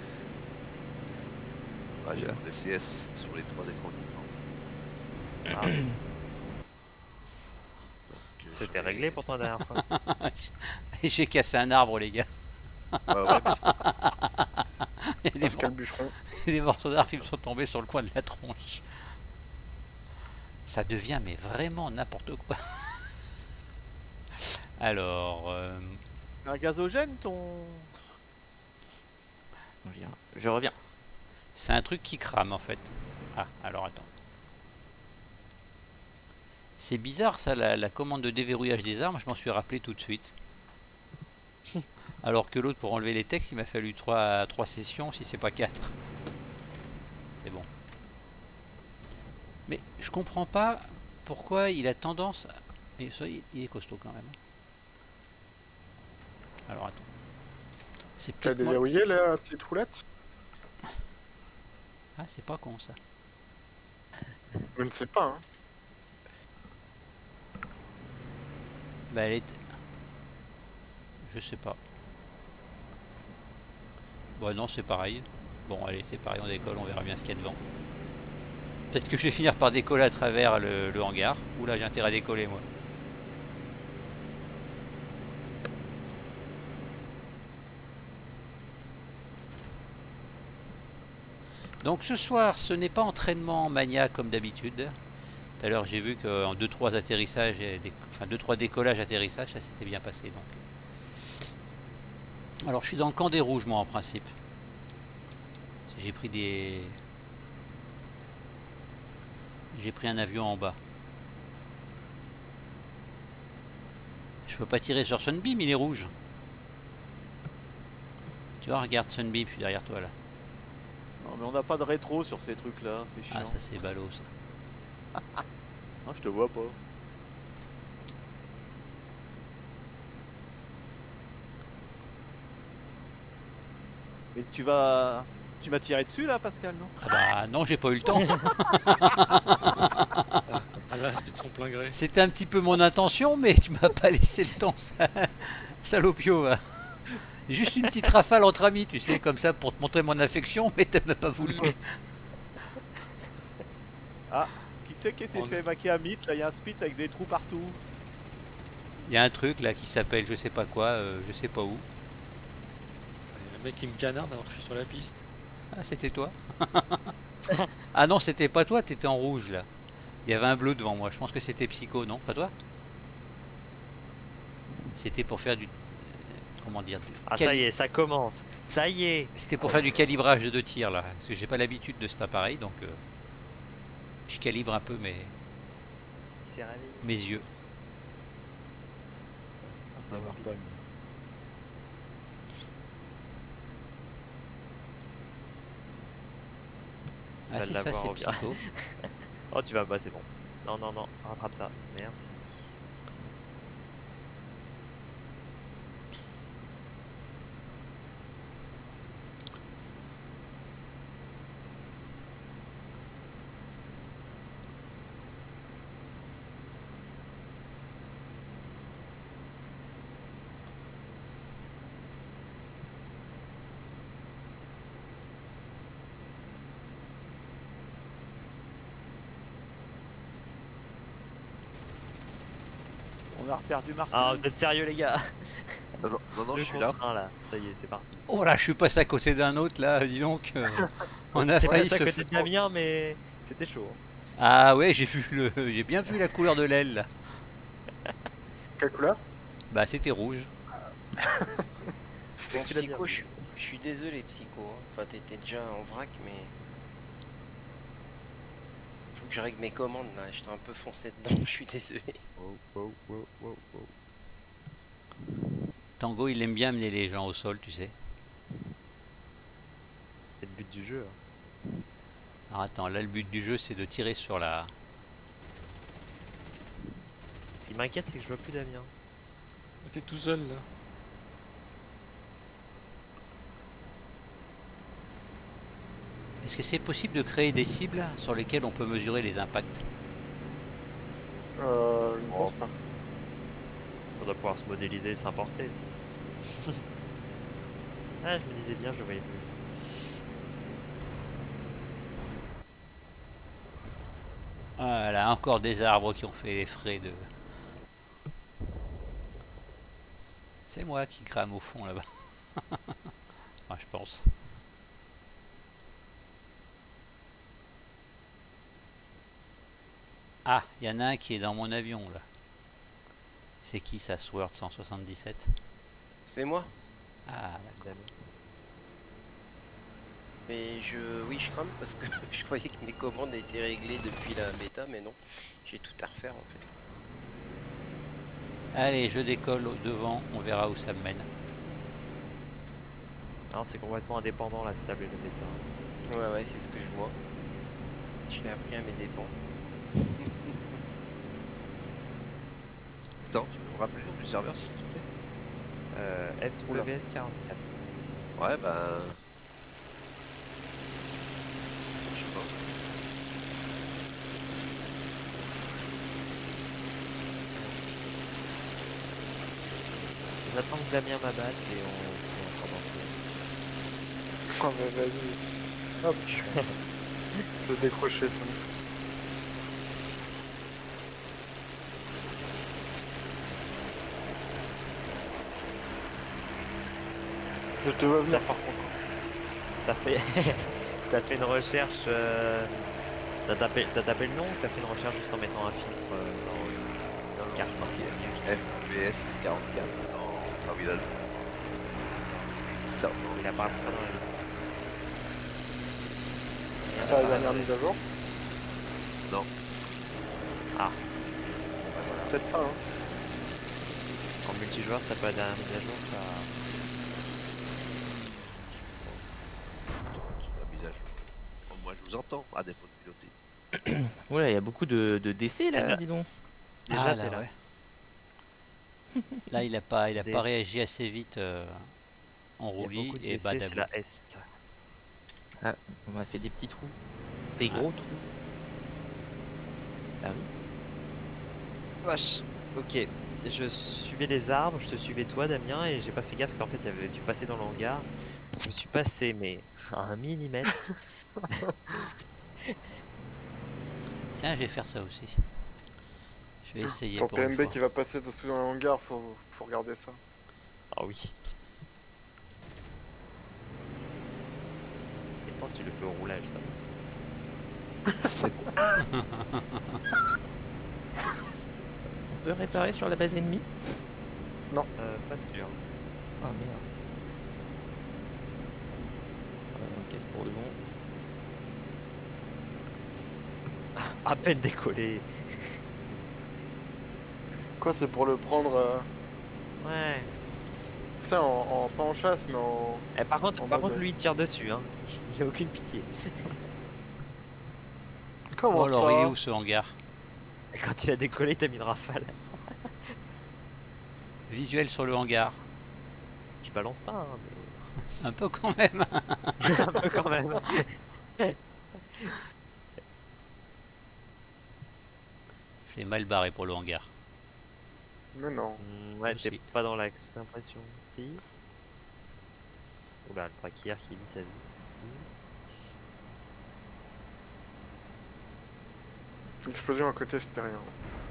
I: Ouais, j'ai un DCS sur les 3 écrans qui
C: Ah. C'était réglé pourtant la dernière fois.
A: J'ai cassé un arbre, les gars.
I: Ouais, ouais, parce que
A: Il y a des,
G: Pascal Bûcheron.
A: des morceaux d'arbre qui me sont tombés sur le coin de la tronche. Ça devient mais vraiment n'importe quoi. Alors,
B: C'est un gazogène ton.
F: Je reviens.
A: c'est un truc qui crame en fait. Ah, alors attends. C'est bizarre ça, la commande de déverrouillage des armes, je m'en suis rappelé tout de suite. Alors que l'autre, pour enlever les textes, il m'a fallu 3 sessions, si c'est pas 4. C'est bon. Mais je comprends pas pourquoi il a tendance à... Et ça, il est costaud quand même. Alors attends. C'est
G: Tu as
A: peut-être moi...
G: déverrouillé la petite roulette?
A: Ah, c'est pas con ça.
G: Je ne sais pas, hein.
A: Bah elle est... Je sais pas. Bon non, c'est pareil. Bon allez, c'est pareil, on décolle, on verra bien ce qu'il y a devant. Peut-être que je vais finir par décoller à travers le hangar. Oula, j'ai intérêt à décoller moi. Donc ce soir, ce n'est pas entraînement mania comme d'habitude. Tout à l'heure, j'ai vu qu'en 2-3 atterrissages, enfin 2-3 décollages, atterrissages, ça s'était bien passé. Donc. Alors je suis dans le camp des rouges, moi, en principe. J'ai pris un avion en bas. Je peux pas tirer sur Sunbeam, il est rouge. Tu vois, regarde Sunbeam, je suis derrière toi là.
B: Non mais on n'a pas de rétro sur ces trucs là, c'est chiant.
A: Ah ça c'est ballot ça.
B: Non, je te vois pas. Mais tu m'as tiré dessus là, Pascal, non?
A: Ah bah non, j'ai pas eu le temps.
D: Ah là, c'était de son plein gré.
A: C'était un petit peu mon intention, mais tu m'as pas laissé le temps, salopio. Va. Juste une petite rafale entre amis, tu sais, comme ça, pour te montrer mon affection, mais t'as même pas voulu.
B: Ah, qui c'est qui s'est fait maquer à mythe? Là, il y a un spit avec des trous partout.
A: Il y a un truc là qui s'appelle je sais pas quoi, je sais pas où.
D: Le mec qui me canarde alors que je suis sur la piste.
A: Ah, c'était toi? Ah non, c'était pas toi, t'étais en rouge là. Il y avait un bleu devant moi, je pense que c'était Psycho, non? Pas toi? C'était pour faire du... comment dire
C: Ah ça y est, ça commence. Ça y est.
A: C'était pour faire du calibrage de tir là, parce que j'ai pas l'habitude de cet appareil, donc je calibre un peu mes yeux. Ah c'est ça, c'est Psycho.
C: Oh tu vas pas, c'est bon. Non non non, rattrape ça. Merci.
B: On a reperdu Marseille.
C: Ah vous êtes sérieux les gars?
I: Non, je suis là.
C: Là. Ça y est, c'est parti.
A: Oh là, je suis passé à côté d'un autre là, dis donc. On a failli
C: à
A: se
C: côté de Damien, mais c'était chaud.
A: Ah ouais, j'ai bien vu la couleur de l'aile là.
G: Quelle couleur?
A: Bah c'était rouge.
H: Bon, Psycho, je suis désolé, Psycho. Hein. Enfin, t'étais déjà en vrac, mais. Faut que je règle mes commandes là. J'étais un peu foncé dedans, je suis désolé.
A: Tango, il aime bien amener les gens au sol, tu sais.
C: C'est le but du jeu.
A: Alors attends, là le but du jeu c'est de tirer sur la...
C: Ce qui m'inquiète, c'est que je vois plus Damien.
D: T'es tout seul là.
A: Est-ce que c'est possible de créer des cibles sur lesquelles on peut mesurer les impacts?
G: Je ne pense pas.
C: On doit pouvoir se modéliser et s'importer. Ah, je me disais bien, je le voyais plus.
A: Voilà, encore des arbres qui ont fait les frais de... C'est moi qui crame au fond là-bas. Enfin, je pense. Ah, il y en a un qui est dans mon avion là. C'est qui ça, Sword 177?
H: C'est moi.
A: Ah, d'accord.
H: Mais oui, je crame parce que je croyais que mes commandes étaient réglées depuis la bêta, mais non. J'ai tout à refaire en fait.
A: Allez, je décolle au devant, on verra où ça me mène.
C: Non, c'est complètement indépendant la stable et le bêta.
H: Ouais, c'est ce que je vois. Je l'ai appris à mes dépens.
I: Attends, tu peux me rappeler le nom du serveur s'il te plaît?
C: FWS44.
I: Ouais, bah. Je sais pas.
C: On attend que Damien m'abatte et on s'en va.
G: Oh, mais vas-y. Hop. Je vais décrocher ça. Je te vois venir par contre.
C: Ça fait. T'as fait une recherche. T'as tapé le nom ou t'as fait une recherche juste en mettant un filtre dans le carte marqué
I: FPS 44 en village. Ça.
C: Il apparaît pas dans la liste.
G: C'est la dernière mise à jour.
I: Non.
C: Ah.
G: Peut-être ça, hein.
C: En multijoueur, si t'as pas la dernière mise à jour, ça.
I: La mise à jour. Bon, moi je vous entends, à défaut de piloter.
F: Oula, il y a beaucoup de décès là,
C: Déjà.
F: dis donc.
C: Déjà,
A: Ah,
C: t'es là.
A: ouais. Là, il a pas
C: Des-
A: réagi assez vite en
C: Il y a
A: roulis
C: beaucoup de
A: et
C: décès, c'est
A: badabou.
C: la Est.
F: Ah, on m'a fait des petits trous. Des gros trous. Ah oui.
C: Vache. Ok. Je suivais les arbres, je te suivais toi Damien et j'ai pas fait gaffe qu'en fait tu passais dans le hangar. Je me suis passé mais à 1 millimètre.
A: Tiens, je vais faire ça aussi. Je vais essayer
G: Ton
A: pour une
G: PMB
A: fois.
G: qui va passer dessus dans le hangar, faut regarder ça.
C: Ah oui. Je pense que tu le fais au roulage ça.
F: On peut réparer sur la base ennemie?
C: Pas sûr.
F: Ah merde. Caisse pour de bon.
C: À peine décollé.
G: Quoi, c'est pour le prendre,
C: Ouais.
G: tu sais, pas en chasse, mais en...
C: Eh, par contre
G: En mode-
C: lui il tire dessus hein. Il a aucune pitié.
G: Comment
A: Oh, alors,
G: ça
A: il est où ce hangar?
C: Et quand il a décollé, t'as mis une rafale.
A: Visuel sur le hangar.
C: Je balance pas hein, mais
A: Un peu quand même.
C: un peu quand même.
A: C'est mal barré pour le hangar.
G: Mais non.
C: Ouais,
A: Aussi.
C: t'es pas dans l'axe, j'ai l'impression. Si. Oula, le traquillère qui vit sa vie. Si.
G: L'explosion à côté, c'était rien.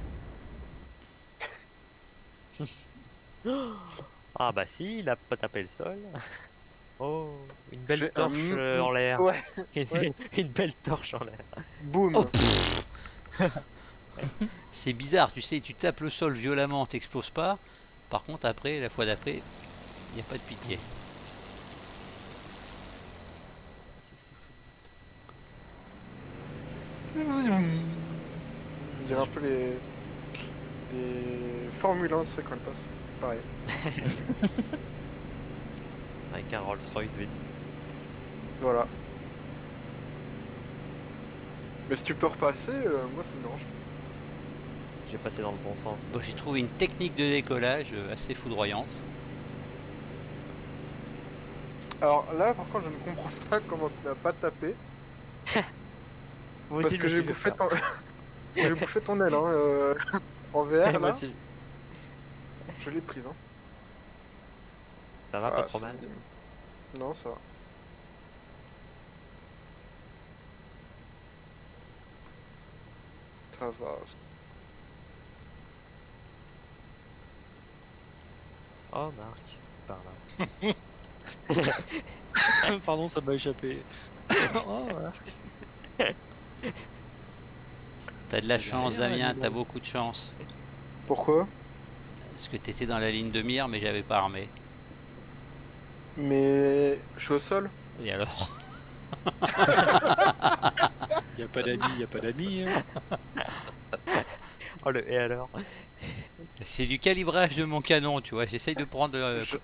C: Ah bah si, il a pas tapé le sol. Oh, une belle
G: J'ai
C: torche
G: un-
C: en l'air.
G: Ouais, ouais.
C: Une belle torche en l'air.
G: Boum.
A: Oh. C'est bizarre, tu sais, tu tapes le sol violemment, t'exploses pas. Par contre, après, la fois d'après, il n'y a pas de pitié.
G: On dirait un peu les Formule 1, tu sais, quand elles passent. Pareil.
C: Avec un Rolls Royce V12.
G: Voilà. Mais si tu peux repasser, moi ça me dérange.
C: J'ai passé dans le bon sens.
A: Bon, j'ai trouvé une technique de décollage assez foudroyante.
G: Alors là, par contre, je ne comprends pas comment tu n'as pas tapé.
C: Moi
G: Parce
C: aussi,
G: que
C: je
G: j'ai
C: me suis
G: bouffé,
C: fait peur.
G: j'ai bouffé ton aile, hein, en VR,
C: Moi
G: là.
C: aussi.
G: Je l'ai prise, hein.
C: Ça va,
G: Ah,
C: pas trop
G: c'est-
C: mal.
G: Non, ça va. Ça va.
C: Oh, Marc, par là.
D: Pardon, ça m'a échappé. Oh, voilà.
A: T'as de la
D: J'ai
A: chance,
D: rien,
A: Damien,
D: dis
A: t'as
D: donc.
A: beaucoup de chance.
G: Pourquoi?
A: Parce que t'étais dans la ligne de mire, mais j'avais pas armé.
G: Mais je suis au sol.
A: Et alors?
D: Y a pas d'amis, y a pas d'amis. Hein.
C: Oh, le et alors?
A: C'est du calibrage de mon canon, tu vois. J'essaye de prendre.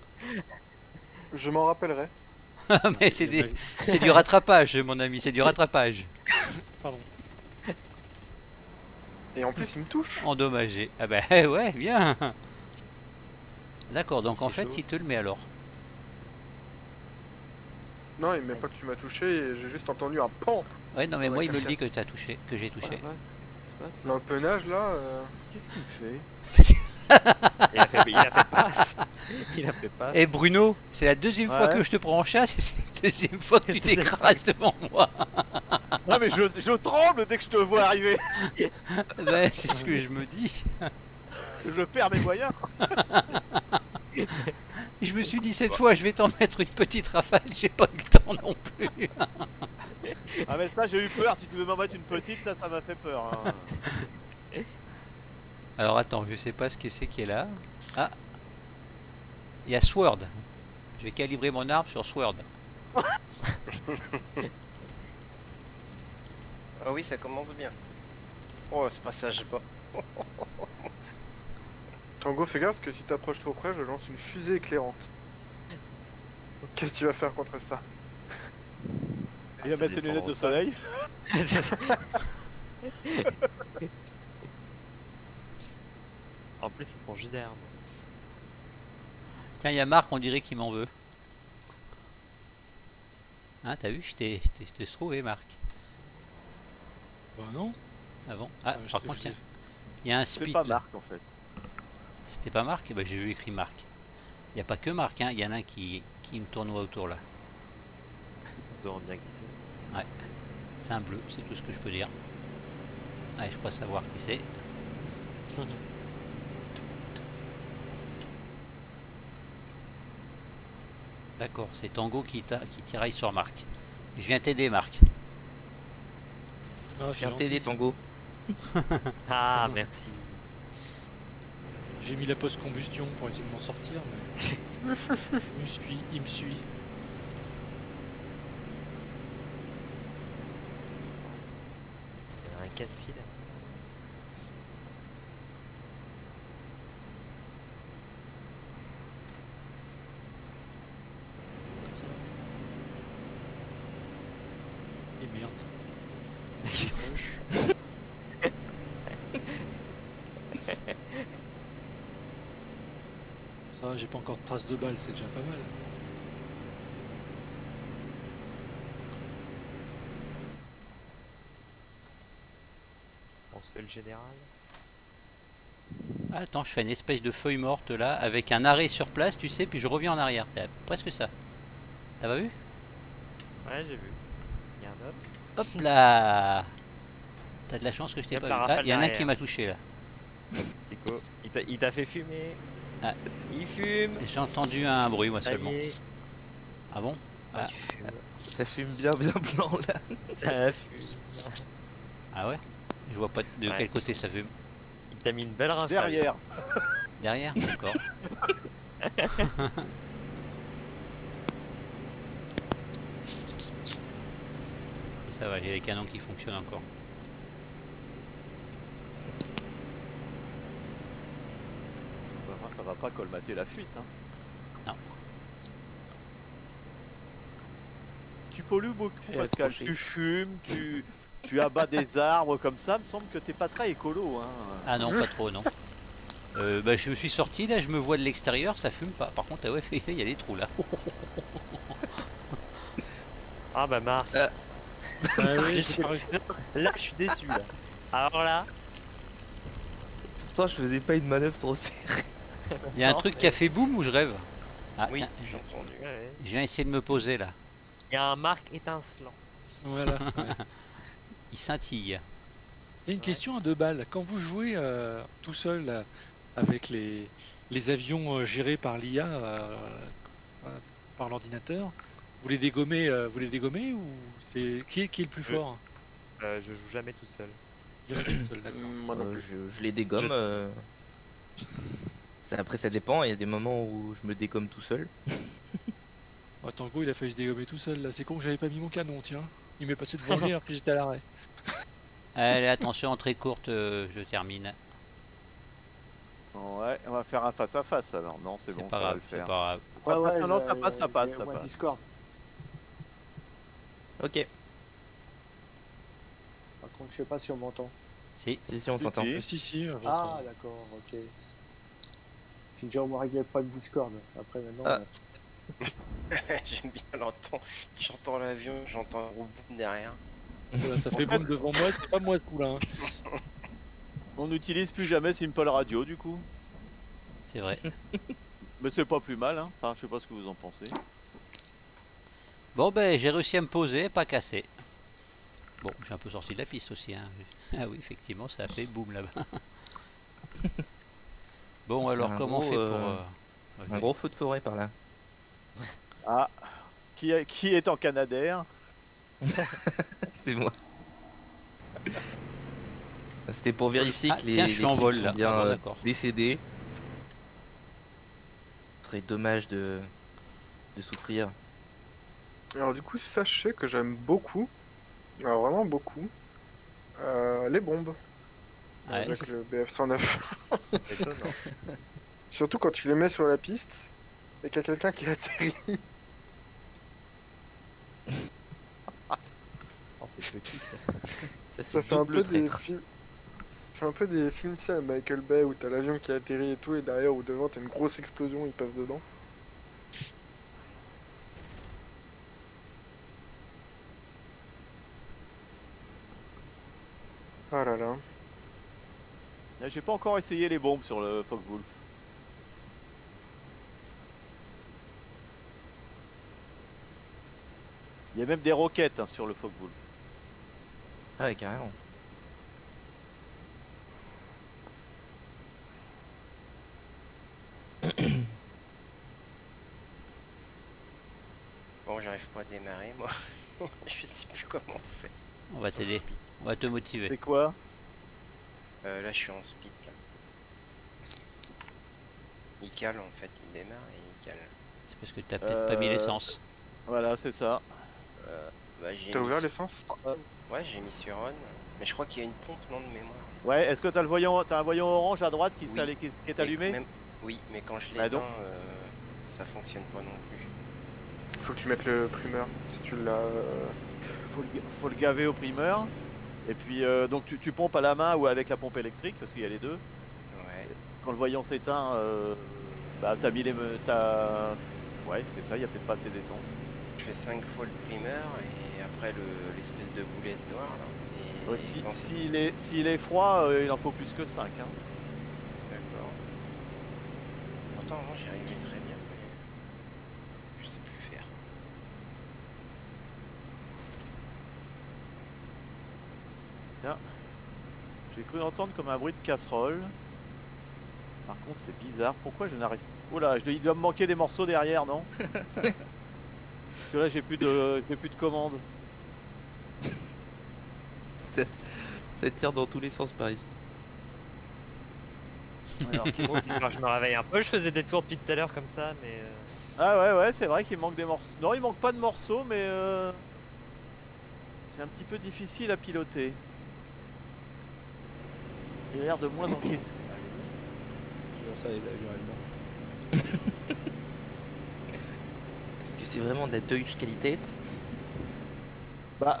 G: Je m'en rappellerai.
A: Mais c'est du rattrapage, mon ami, c'est du rattrapage.
D: Pardon.
G: Et en plus, il me touche.
A: Endommagé. Ah bah ouais, bien. D'accord, donc en
C: C'est
A: fait,
C: chaud.
A: il te le met alors.
G: Non, il met pas que tu m'as touché, et j'ai juste entendu un pan.
A: Ouais, non, mais
G: Ouais,
A: moi, il me le
G: casse.
A: dit que t'as touché, que j'ai touché.
B: Qu'est-ce qui se passe?
G: L'empennage là.
B: Qu'est-ce qu'il fait?
C: Il a fait paf. Il a fait paf.
A: Eh Bruno, c'est la deuxième fois
B: Ouais.
A: que je te prends en chasse et c'est la deuxième fois que tu t'écrases devant moi.
B: Ah mais je tremble dès que je te vois arriver.
A: Ouais, c'est ce que je me dis.
B: Je perds mes moyens.
A: Je me suis dit cette fois, je vais t'en mettre une petite rafale, j'ai pas eu le temps non plus.
B: Ah mais ça j'ai eu peur, si tu veux m'en mettre une petite, ça m'a fait peur. Hein.
A: Alors attends, je sais pas ce que c'est qui est là. Ah, il y a Sword. Je vais calibrer mon arme sur Sword.
H: Ah oui, ça commence bien. Oh, ce passage pas.
G: Tango, fais gaffe parce que si t'approches trop près, je lance une fusée éclairante. Qu'est-ce que tu vas faire contre ça?
B: Il va mettre ses lunettes de soleil.
C: En plus, ils sont juste derrière moi.
A: Tiens, il y a Marc, on dirait qu'il m'en veut. Hein, t'as vu, je t'ai trouvé, Marc.
D: Bah non.
A: Ah bon? Ah, par contre, tiens, il y a un spit.
B: C'est pas
A: là.
B: Marc en fait.
A: C'était pas Marc? Bah, j'ai vu écrit Marc. Il n'y a pas que Marc, hein. Il y en a un qui me tournoie autour là.
C: On se demande bien qui c'est.
A: Ouais. C'est un bleu, c'est tout ce que je peux dire. Ouais, je crois savoir qui c'est. D'accord, c'est Tango qui tiraille sur Marc. Je viens t'aider, Marc.
D: Ah,
F: Je viens t'aider, Tango.
C: Ah, merci.
D: J'ai mis la post-combustion pour essayer de m'en sortir, mais il me suit.
C: Il y a un casse-pied là.
D: Et merde. Ça, j'ai pas encore de traces de balles, c'est déjà pas mal.
C: On se fait le général.
A: Ah, attends, je fais une espèce de feuille morte là, avec un arrêt sur place, tu sais, puis je reviens en arrière. C'est presque ça. T'as pas vu?
C: Ouais, j'ai vu. Il y a un autre.
A: Hop là! T'as de la chance que je t'ai
C: Hop,
A: pas
C: la
A: vu. Ah,
C: rafale
A: il y en a un
C: derrière.
A: qui m'a touché là.
C: Tico, il t'a fait fumer.
A: Ah.
C: Il fume.
A: J'ai entendu un bruit moi
C: Ça y
A: seulement.
C: est.
A: Ah bon?
C: Ah,
A: Ah.
C: tu fumes.
F: Ça fume bien blanc là.
C: Ça fume.
A: Ah ouais? Je vois pas de
C: Ouais.
A: quel côté ça fume.
C: Il t'a mis une belle rafale.
B: Derrière.
A: Derrière? D'accord. Ça va, j'ai les canons qui fonctionnent encore.
B: Ça va pas colmater la fuite. Hein.
A: Non.
B: Tu pollues beaucoup,
F: Et
B: Pascal.
F: accroché.
B: Tu fumes, tu abats des arbres comme ça. Il me semble que t'es pas très écolo. Hein.
A: Ah non, pas trop, non. Bah, je me suis sorti, là, je me vois de l'extérieur, ça fume pas. Par contre, ah ouais, il y a des trous là.
C: Ah bah Marc.
D: Ah oui, j'ai pas réussi.
C: Là, je suis déçu là. Alors là.
F: Pourtant, je faisais pas une manœuvre trop serrée.
A: Il y a un
C: Non,
A: truc qui a fait boum ou je rêve? Ah,
H: Oui,
A: tiens,
H: j'ai entendu.
C: Ouais.
A: je viens essayer de me poser là.
C: Il y a un Marc étincelant.
D: Voilà. Ouais.
A: Il scintille.
D: Il y a une question à 2 balles. Quand vous jouez tout seul là, avec les avions gérés par l'IA, par l'ordinateur, vous les dégommez ou c'est qui est le plus fort?
C: Je joue jamais tout seul.
D: Jamais tout seul, d'accord.
G: Moi non plus.
F: Je les dégomme. Après, ça dépend. Il y a des moments où je me dégomme tout seul.
D: Oh, Tango, il a failli se dégommer tout seul là. C'est con que j'avais pas mis mon canon, tiens. Il m'est passé devant lui alors que j'étais à l'arrêt.
A: Allez, attention, très courte, je termine.
B: Ouais, on va faire un face à face alors. Non, c'est
A: C'est
B: bon,
A: pas
B: ça va
A: grave,
B: le
A: c'est
B: faire.
A: pas grave.
B: Ouais, non, ça passe, ça passe, ça passe.
E: Discord.
F: Ok.
E: Par contre, je sais pas si on m'entend.
A: Si.
F: Si, on
B: Si,
F: t'entend.
B: si.
D: Si, j'entends.
E: Ah, d'accord, ok. J'ai déjà au moins réglé le problème Discord. Après, maintenant.
F: Ah.
H: J'aime bien l'entendre. J'entends l'avion, j'entends un gros boom derrière.
D: Voilà, ça fait boum devant moi, c'est pas moi ce coup là. Hein.
B: On n'utilise plus jamais Simple Radio du coup.
A: C'est vrai.
B: Mais c'est pas plus mal, hein. Enfin, je sais pas ce que vous en pensez.
A: Bon, ben, j'ai réussi à me poser, pas cassé. Bon, j'ai un peu sorti de la piste aussi. Hein. Ah oui, effectivement, ça a fait boum là-bas. Bon, alors,
F: En
A: comment on
F: gros,
A: fait pour. Ok.
F: Un gros feu de forêt par là.
B: Ah, qui est en Canadair?
F: C'est moi. C'était pour vérifier
A: Ah,
F: que
A: tiens, je
F: les
A: suis en
F: cibles
A: vol,
F: sont
A: là.
F: bien
A: Ah bon, d'accord.
F: décédées. Ce serait dommage de souffrir.
G: Alors du coup, sachez que j'aime beaucoup, alors vraiment beaucoup, les bombes
A: Ouais.
G: avec le BF-109.
C: Étonnant.
G: Surtout quand tu les mets sur la piste et qu'il y a quelqu'un qui atterrit.
C: Oh, c'est petit ça.
F: Ça,
G: Ça
F: c'est
G: fait un
F: double
G: peu des
F: traître.
G: films. Ça fait un peu des films, tu sais, Michael Bay où t'as l'avion qui atterrit et tout, et derrière ou devant t'as une grosse explosion, il passe dedans. Ah là là.
B: J'ai pas encore essayé les bombes sur le Focke-Wulf. Il y a même des roquettes hein, sur le Focke-Wulf.
F: Ah ouais, carrément.
H: Bon, j'arrive pas à démarrer, moi. Je sais plus comment on fait.
A: On va
H: Sur le
A: t'aider.
H: speed.
A: On va te motiver.
B: C'est quoi?
H: Là, je suis en speed, là. Il cale, en fait. Il démarre et il cale.
A: C'est parce que t'as peut-être pas mis l'essence.
B: Voilà, c'est ça.
H: Bah, j'ai
G: T'as
H: mis
G: ouvert
H: sur-
G: l'essence?
H: Ouais, j'ai mis sur on. Mais je crois qu'il y a une pompe, non, de mémoire.
B: Ouais, est-ce que t'as le voyant, t'as un voyant orange à droite qui,
H: Oui.
B: qui est
H: Mais
B: allumé?
H: même- Oui, mais quand je
B: Bah
H: l'éteins,
B: donc.
H: ça fonctionne pas non plus.
G: Faut que tu mettes le primeur, si tu l'as...
B: Faut le gaver au primeur. Et puis donc tu pompes à la main ou avec la pompe électrique parce qu'il y a les deux.
H: Ouais.
B: Quand le voyant s'éteint, bah t'as mis les ouais c'est ça, il y a peut-être pas assez d'essence.
H: Je fais 5 fois le primeur et après l'espèce de boulette noire, là. Et
B: Ouais,
H: quand-
B: s'il est froid, il en faut plus que 5. Hein.
H: D'accord. Pourtant, avant, j'y arrivais très bien, mais je sais plus faire.
B: J'ai cru entendre comme un bruit de casserole. Par contre c'est bizarre, pourquoi je n'arrive... Oh là, il doit me manquer des morceaux derrière, non? Parce que là j'ai plus de commande.
F: Ça tire dans tous les sens par ici.
B: Alors, qu'est-ce que-
J: Alors, je me réveille un peu, je faisais des tours depuis tout à l'heure comme ça, mais
B: Ah ouais, c'est vrai qu'il manque des morceaux. Non, il manque pas de morceaux, mais c'est un petit peu difficile à piloter. Il a l'air de moins encaissé.
E: Ça, les avions allemands.
F: Est-ce que c'est vraiment de la Deutsche Qualität?
B: Bah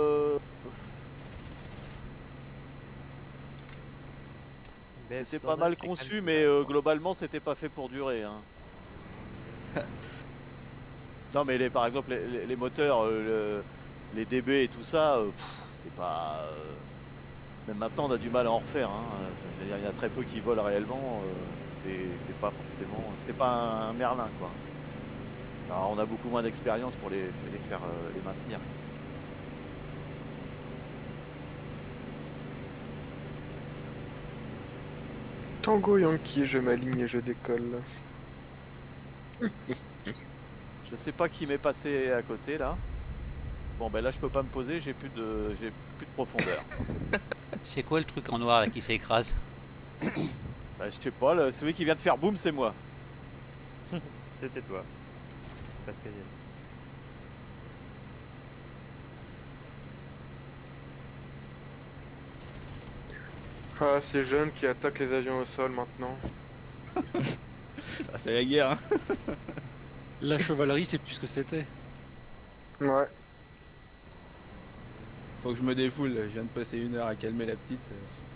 B: c'était pas mal conçu, mais globalement c'était pas fait pour durer. Hein. Non mais par exemple les moteurs, les DB et tout ça, c'est pas... même maintenant on a du mal à en refaire. Hein. Je veux dire, il y en a très peu qui volent réellement. C'est pas forcément... C'est pas un Merlin quoi. Alors on a beaucoup moins d'expérience pour les faire les maintenir.
G: Tango Yankee, je m'aligne et je décolle.
B: Je sais pas qui m'est passé à côté là. Bon ben là je peux pas me poser, j'ai plus de profondeur.
A: C'est quoi le truc en noir là qui s'écrase?
B: Bah, je sais pas, celui qui vient de faire boum c'est moi.
J: c'était toi. C'est Pascal.
G: Ah, ces jeunes qui attaquent les avions au sol maintenant.
K: Ah, c'est la guerre. Hein.
D: La chevalerie, c'est plus ce que c'était.
G: Ouais.
K: Faut que je me défoule, je viens de passer 1 heure à calmer la petite.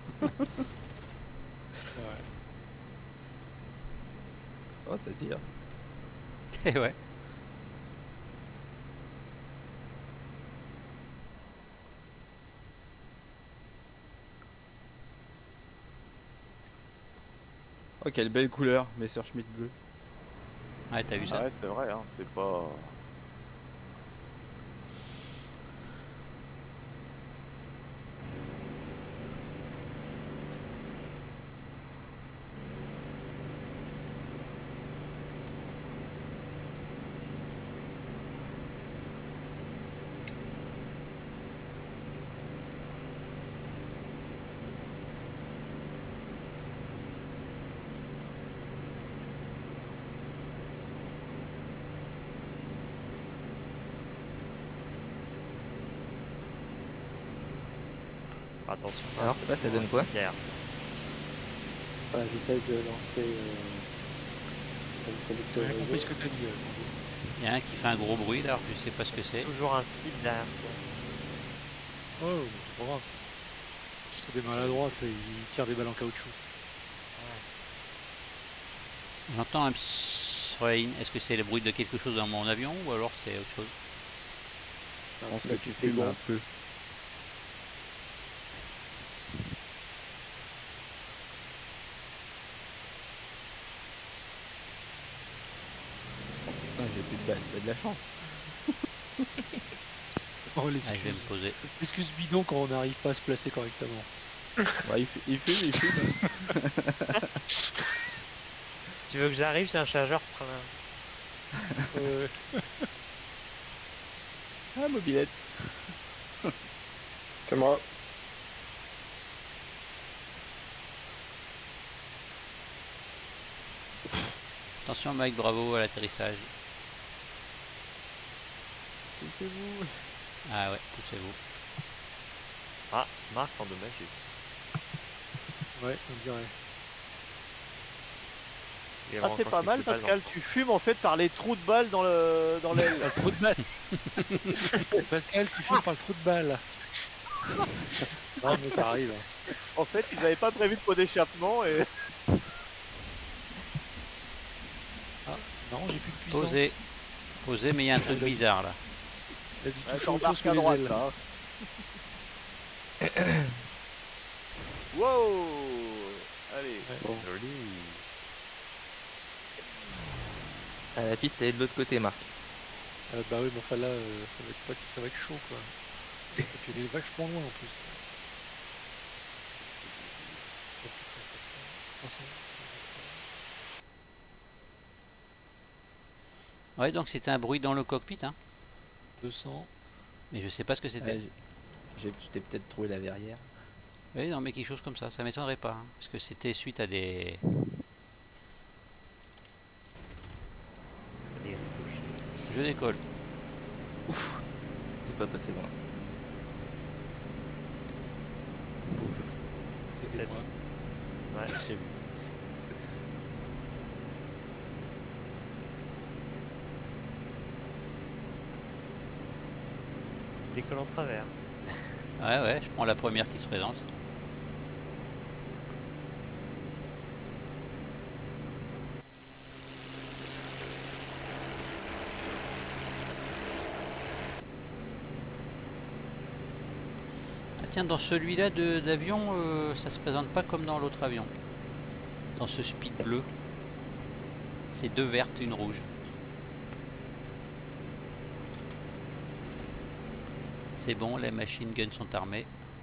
K: Oh, ça tire.
A: Ouais.
K: Oh, quelle belle couleur, Messerschmitt bleu.
A: Ouais, t'as vu ça?
B: Ah ouais c'est vrai, hein, c'est pas...
J: Attention.
F: Alors, là, ça donne quoi?
J: Pierre.
E: Voilà, j'essaye de lancer comme connecteur
D: J'ai compris
E: réseau.
D: ce que t'as dit.
A: Il y en a un qui fait un gros bruit là, alors que je sais pas ce que c'est.
J: Toujours un speed derrière toi.
D: Oh, c'est pas grave. C'est des maladroits, ils tirent des balles en caoutchouc.
A: J'entends un psss sur la ligne. Est-ce que c'est le bruit de quelque chose dans mon avion ou alors c'est autre chose?
K: Je pense que
E: Ouais,
K: tu
E: tu fais
K: fumes un
E: gonfle.
K: peu. Putain, j'ai plus de balles, t'as de la chance.
D: Oh,
A: Ah, je vais me
D: l'excuse.
A: poser.
D: L'excuse bidon quand on n'arrive pas à se placer correctement.
K: Ouais, il fume.
J: Tu veux que j'arrive, j'ai un chargeur, prends un.
K: Ah, mobilette.
G: C'est moi.
A: Attention Mike, bravo à l'atterrissage.
J: Poussez-vous.
A: Ah ouais, poussez-vous.
J: Ah, Marc endommagé.
D: Ouais, on dirait.
J: Il y
B: Ah,
J: avait
B: c'est
J: encore
B: pas mal,
J: quelques balles
B: Pascal. Tu fumes en fait par les trous de balles dans l'aile.
D: Le trou de balle. Pascal, tu fumes par le trou de balle. Non, mais t'arrives.
B: En fait, ils avaient pas prévu de pot d'échappement et.
D: Ah, c'est marrant, j'ai plus de puissance.
A: Posez. Posez, mais il y a un truc bizarre là.
D: Il a dû
B: Ouais,
D: toucher autre chose
B: t'embarques
D: que
B: à
D: les
B: droite
D: ailes.
B: là. Wow. Allez.
D: Ouais.
J: Joli.
F: Ah, la piste elle est de l'autre côté, Marc.
D: Bah oui, mais enfin là, ça va être chaud quoi. Et puis il est vachement loin en plus. Ça va plus faire 400, 300.
A: Ouais, donc c'était un bruit dans le cockpit, hein.
D: 200.
A: Mais je sais pas ce que c'était.
K: Ouais, je t'ai peut-être trouvé la verrière.
A: Oui, non, mais quelque chose comme ça m'étonnerait pas. Hein, parce que c'était suite à des.
J: Allez, touché.
A: Je décolle.
F: C'est pas passé loin.
D: C'était
J: Peut-être.
D: moi.
J: Ouais, j'ai vu. Décolle en travers.
A: Ouais, ouais, je prends la première qui se présente. Ah tiens, dans celui-là d'avion, ça se présente pas comme dans l'autre avion. Dans ce speed bleu. C'est deux vertes, une rouge. C'est bon, les machine guns sont armées.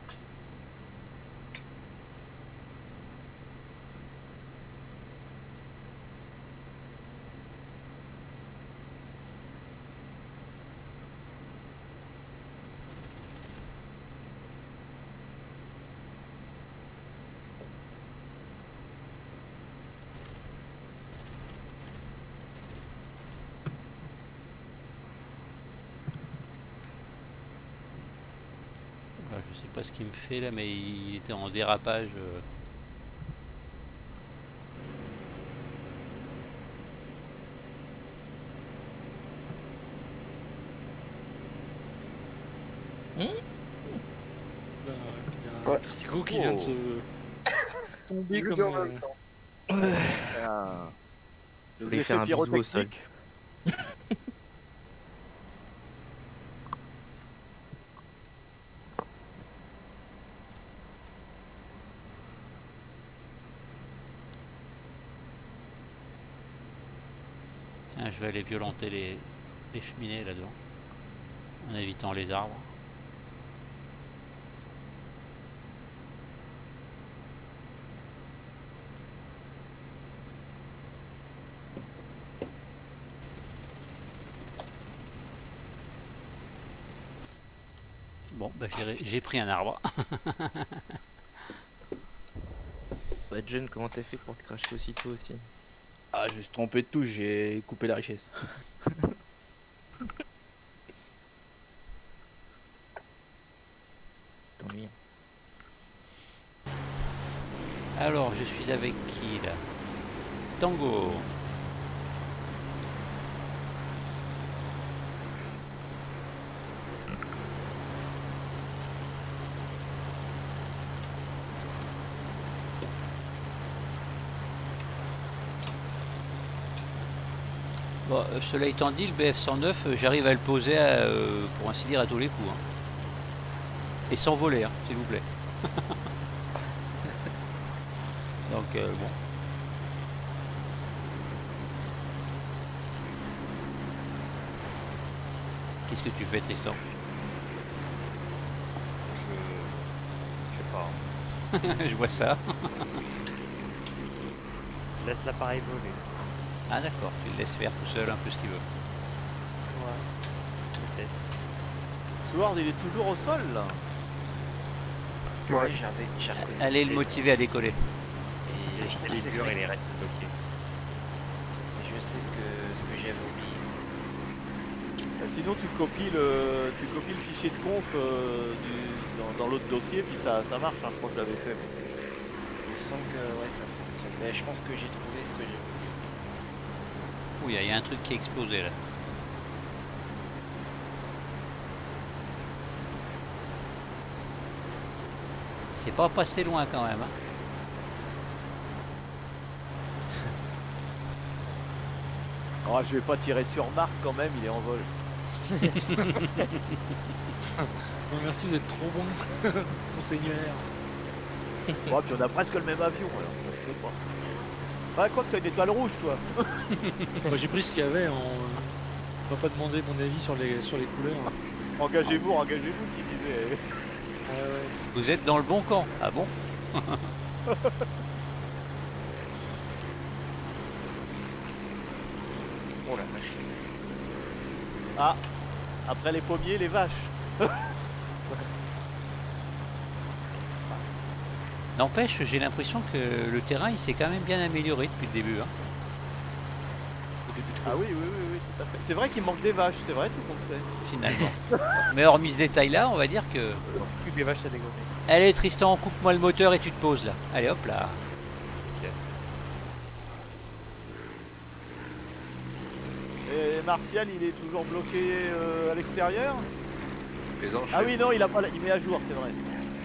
A: Je sais pas ce qu'il me fait là, mais il était en dérapage.
D: Là, il y a un psycho qui vient de se tomber
G: Lui
D: comme.
G: deux en même temps.
B: Ah.
F: Je
B: Les
F: vais
B: effets
F: faire un bisou au sol.
B: pyrotechniques.
A: Tiens, je vais aller violenter les cheminées là-dedans. En évitant les arbres. Bon, bah j'ai pris un arbre.
F: Bah, John, comment t'as fait pour te cracher aussitôt aussi?
K: Ah, je me suis trompé de touche, j'ai coupé la richesse.
F: Tant mieux.
A: Alors, je suis avec qui là? Tango. Bon, cela étant dit, le BF-109, j'arrive à le poser, pour ainsi dire, à tous les coups. Hein. Et sans voler, hein, s'il vous plaît. Donc, bon. Qu'est-ce que tu fais, Tristan?
C: Je sais pas.
A: Je vois ça.
C: Laisse l'appareil voler.
A: Ah d'accord, tu le laisses faire tout seul un peu ce qu'il veut.
C: Ouais. Je teste.
B: Sword, il est toujours au sol là.
G: Ouais.
H: J'ai reconnu.
A: Allez le motiver à décoller.
C: Et les murs et les restes bloqués.
H: Je sais ce que j'avais oublié.
B: Sinon tu copies le fichier de conf dans l'autre dossier, puis ça marche, hein, je crois que je l'avais fait.
H: Il me semble que ouais, ça fonctionne. Mais je pense que j'ai trouvé ce que j'ai oublié.
A: Oui, il y a un truc qui a explosé là. C'est pas passé loin quand même. Hein.
B: Oh, je vais pas tirer sur Marc quand même, il est en vol.
D: Non, merci, vous êtes trop bon, monseigneur.
B: Oh, puis on a presque le même avion, alors ça se fait pas. Ah, quoi que t'as une étoile rouge, toi.
D: Moi, j'ai pris ce qu'il y avait. On va pas demander mon avis sur les couleurs.
B: Engagez-vous, qui disait.
D: Ah ouais,
A: Vous êtes dans le bon camp. Ah bon?
H: Oh la vache.
B: Ah, après les pommiers, les vaches.
A: N'empêche, j'ai l'impression que le terrain il s'est quand même bien amélioré depuis le début. Hein.
B: Ah oui, tout à fait. C'est vrai qu'il manque des vaches, c'est vrai tout compte fait.
A: Finalement. Mais hormis ce détail là, on va dire que...
C: Plus des vaches à dégommer.
A: Allez Tristan, coupe-moi le moteur et tu te poses là. Allez hop là.
B: Et Martial, il est toujours bloqué à l'extérieur.
I: Les anges,
B: Ah oui, non, il a pas, il met à jour, c'est vrai.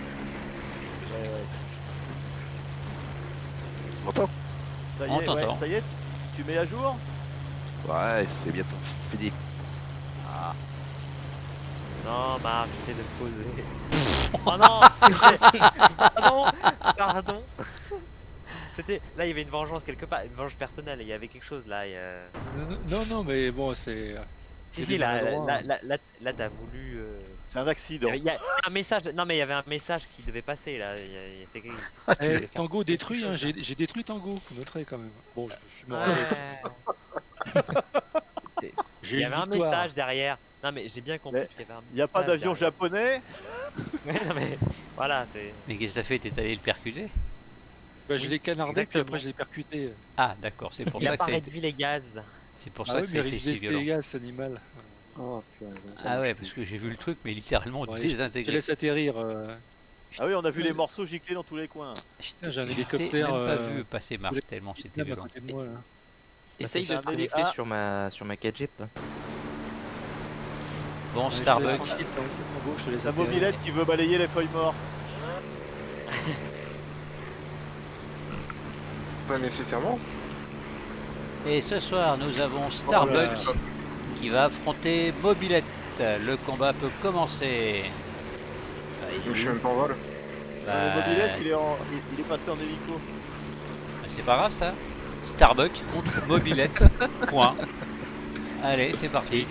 I: M'entends?
B: Ça y
A: On
B: est,
A: t'entend.
B: ça y est, tu mets à jour.
I: Ouais, c'est bientôt fini.
B: Ah.
C: Non, Marc, j'essaie de me poser. Oh non. Pardon. C'était... Là, il y avait une vengeance quelque part, une vengeance personnelle, il y avait quelque chose là.
D: Non, mais bon, c'est...
C: Si, là, t'as voulu...
B: C'est un accident.
C: Il y a un message, non mais il y avait un message qui devait passer là.
D: Tango détruit, hein. J'ai détruit Tango, vous noterez quand même. Bon, je suis mort.
C: Il y avait un message derrière. Non mais j'ai bien compris qu'il y avait un message.
B: Il n'y a pas d'avion japonais.
C: Ouais, non mais voilà, c'est...
A: Mais qu'est-ce que t'as fait? T'es allé le percuter?
D: Bah, je l'ai canardé, puis après je l'ai percuté.
A: Ah d'accord, c'est pour
C: il
A: ça
C: a
A: que
C: pas
A: ça a été...
C: réduit les gaz.
A: C'est pour ça que ça a été si violent.
D: les gaz, cet animal.
E: Oh, putain,
A: Ah ouais, parce que j'ai vu le truc, mais littéralement désintégré.
D: Je te laisse atterrir.
B: Ah oui, on a vu les morceaux gicler dans tous les coins.
D: J'ai un
A: Je t'ai
D: hélicoptère.
A: même pas vu passer Marc, tellement c'était violent.
F: Essaye de te connecter sur ma 4G.
A: Bon, Starbucks.
B: La mobilette qui veut balayer les feuilles mortes.
G: Pas nécessairement.
A: Et ce soir, nous avons Starbucks qui va affronter Mobilette. Le combat peut commencer.
G: Je suis même pas en vol.
B: Le mobilette, il est passé en hélico.
A: C'est pas grave ça. Starbucks contre Mobilette. Point. Allez, c'est parti.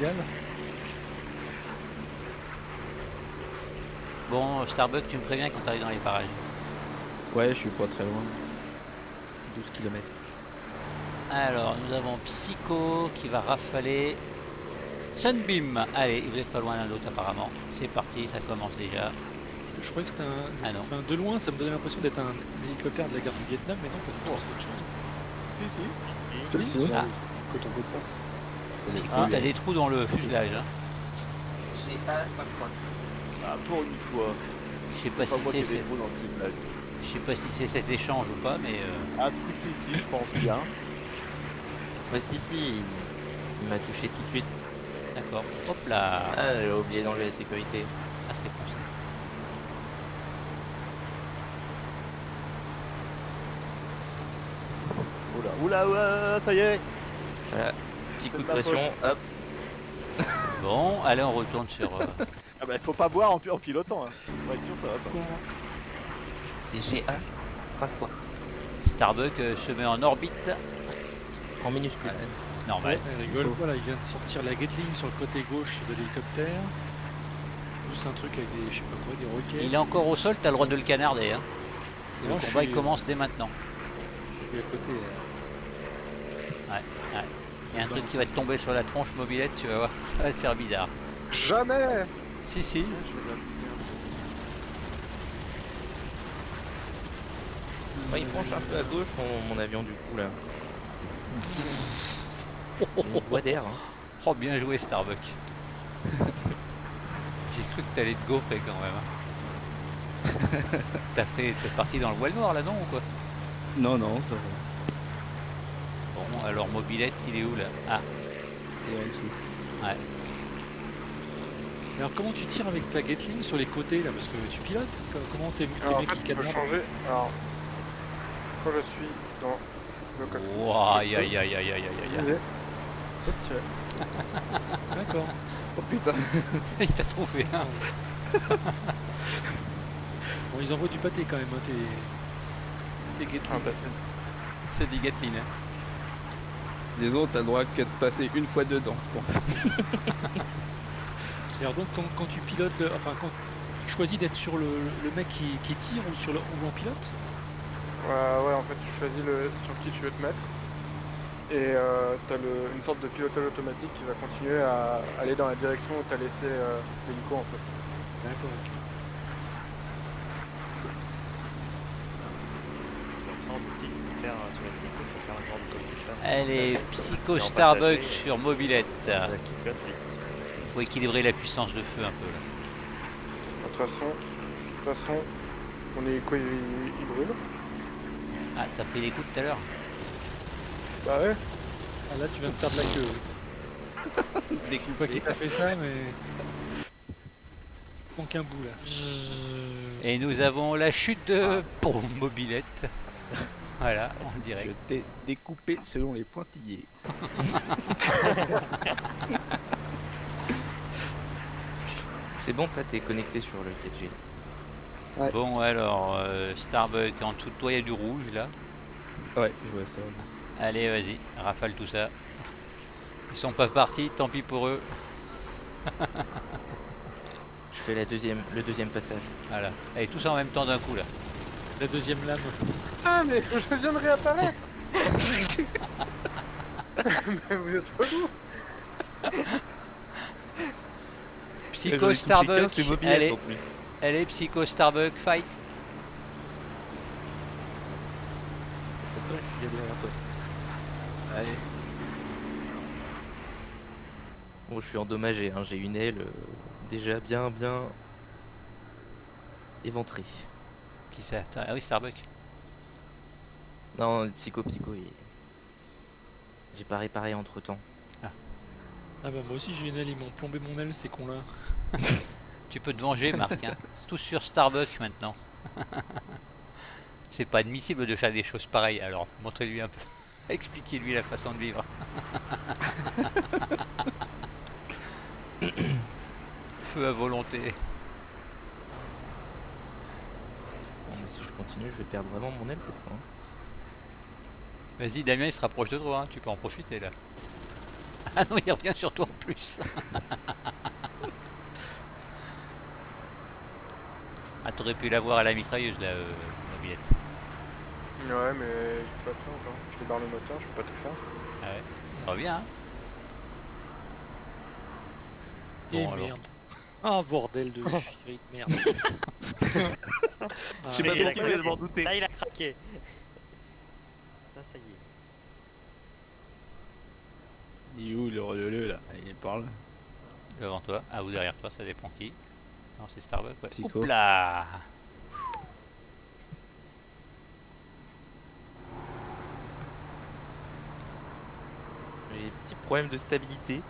A: Bon, Starbucks, tu me préviens quand tu arrives dans les parages.
K: Ouais, je suis pas très loin. 12 km.
A: Alors, nous avons Psycho qui va rafaler Sunbeam. Allez, vous êtes pas loin l'un de l'autre apparemment. C'est parti, ça commence déjà.
D: Je croyais que c'était un...
A: Ah non.
D: Enfin, de loin, ça me donnait l'impression d'être un hélicoptère de la guerre du Vietnam, mais non, pas du tout, c'est autre chose.
B: Si.
E: Ah.
A: Psycho, t'as des trous dans le fuselage. Hein.
J: J'ai pas 5 fois.
B: Ah, pour une fois.
A: Je sais pas si
B: moi qui ai
A: c'est...
B: des trous dans le fuselage.
A: Je sais pas si c'est cet échange ou pas, mais
B: Ah, ce coup-ci, je pense bien.
F: Ouais, si, il m'a touché tout de suite.
A: d'accord. Hop là.
F: Ah, j'ai oublié d'enlever la sécurité.
A: Ah, c'est bon ça.
B: Oula, oula, ça y est.
F: Voilà, petit coup de
B: de ma
F: pression, hop.
A: Bon, allez, on retourne sur.
B: Ah bah, faut pas boire en pilotant. Hein. Ouais, sinon ça va pas.
F: C'est GA 5 fois.
A: Starbuck se met en orbite.
F: En minuscule.
A: Normal.
D: Il rigole. Voilà, il vient de sortir la Gatling sur le côté gauche de l'hélicoptère. Juste un truc avec des, je sais pas quoi, des roquettes.
A: Il est encore au sol, t'as le droit de le canarder. Hein. Le
D: Non,
A: combat il commence dès maintenant.
D: Je suis à côté.
A: Ouais. Il y a un truc qui va te tomber sur la tronche mobilette, tu vas voir, ça va te faire bizarre.
G: Jamais.
A: Si, si.
D: Je vais l'amuser un peu.
F: Ouais, il penche un peu à gauche mon avion du coup là. Une voie d'air. Hein.
A: Oh, bien joué Starbuck. J'ai cru que t'allais te gaufrer quand même. T'es parti dans le voile noir là, non ou quoi?
K: Non, non, ça va.
A: Bon, alors mobilette, il est où là? Ah,
K: Et en dessous.
A: ouais.
D: Alors comment tu tires avec ta Gatling sur les côtés là? Parce que tu pilotes? Comment tes
G: Alors, en
D: mecs
G: fait,
D: qui
G: tu peux
D: cadrent?
G: changer. Alors, quand je suis dans le cockpit.
A: Wow, aïe aïe aïe aïe aïe aïe.
D: D'accord.
K: Oh putain.
A: Il t'a trouvé un.
D: Bon, ils envoient du pâté quand même, hein, tes Gatling.
G: Ah, bah,
A: C'est dit Gatling. Hein.
K: Disons, t'as le droit que de passer une fois dedans, je pense.
D: Et alors donc quand tu pilotes, quand tu choisis d'être sur le mec qui tire ou sur ou en pilote?
G: ouais, en fait, tu choisis sur qui tu veux te mettre. Et t'as une sorte de pilotage automatique qui va continuer à aller dans la direction où t'as laissé l'hélico en fait.
D: D'accord, ok.
C: Après, en boutique, il faut faire sur les hélicos, il faut faire un genre de communication.
A: Allez, Psycho
C: Et en
A: Starbuck
C: partagé,
A: sur mobilette.
C: qui pilote vite.
A: Il faut équilibrer la puissance de feu un peu là.
G: De toute façon, ton hélico il brûle.
A: Ah, t'as pris les coups tout à l'heure?
G: Bah ouais.
D: Ah là tu viens de perdre la queue. Je sais pas qui t'a fait ça mais... Il manque un bout là.
A: Et nous avons la chute de mobilette. Voilà, en direct.
K: Je t'ai découpé selon les pointillés.
F: C'est bon, là t'es connecté sur le 4G.
G: Ouais.
A: Bon alors, Starbuck, en dessous de toi il y a du rouge là.
K: Ouais, je vois ça.
A: Allez, vas-y, rafale tout ça. Ils sont pas partis, tant pis pour eux.
F: Je fais le deuxième passage.
A: Voilà. Allez, tous en même temps d'un coup là.
D: La deuxième lame.
G: Ah mais je viens de réapparaître. Mais vous êtes relou.
A: Psycho Starbuck,
F: C'est mobilette
A: allez,
F: en plus.
A: allez, Psycho Starbuck, fight.
F: Pourtant, je suis déjà derrière toi.
K: Allez.
F: Bon, je suis endommagé, hein. J'ai une aile déjà bien éventrée.
A: Qui ça? Ah oui, Starbuck.
F: Non, Psycho, j'ai pas réparé entre temps.
D: Ah bah moi aussi j'ai une aile, ils m'ont plombé mon aile ces cons là.
A: Tu peux te venger, Marc. Hein. C'est tout sur Starbuck maintenant. C'est pas admissible de faire des choses pareilles. Alors, montrez-lui un peu. Expliquez-lui la façon de vivre. Feu à volonté.
F: Bon, mais si je continue, je vais perdre vraiment mon aile cette fois. Hein.
A: Vas-y, Damien, il se rapproche de toi. Hein. Tu peux en profiter là. Ah non, il revient sur toi en plus. Ah, t'aurais pu l'avoir à la mitrailleuse là, mobilette.
G: Ouais mais je suis pas prêt encore. Je débarre le moteur, je peux pas tout faire.
A: Ah ouais, reviens. Hein.
D: Et
A: Bon, alors.
D: merde. Ah bordel de chier de merde.
F: Je sais pas
J: il a
F: pourquoi, je m'en doutais.
J: Là il a craqué. Là ça y est.
K: Il est où le là? Il est par là.
A: Devant toi, ah ou derrière toi, ça dépend qui. Non, c'est Starbuck. Ouais.
K: Psycho.
A: Oups là.
F: J'ai des petits problèmes de stabilité.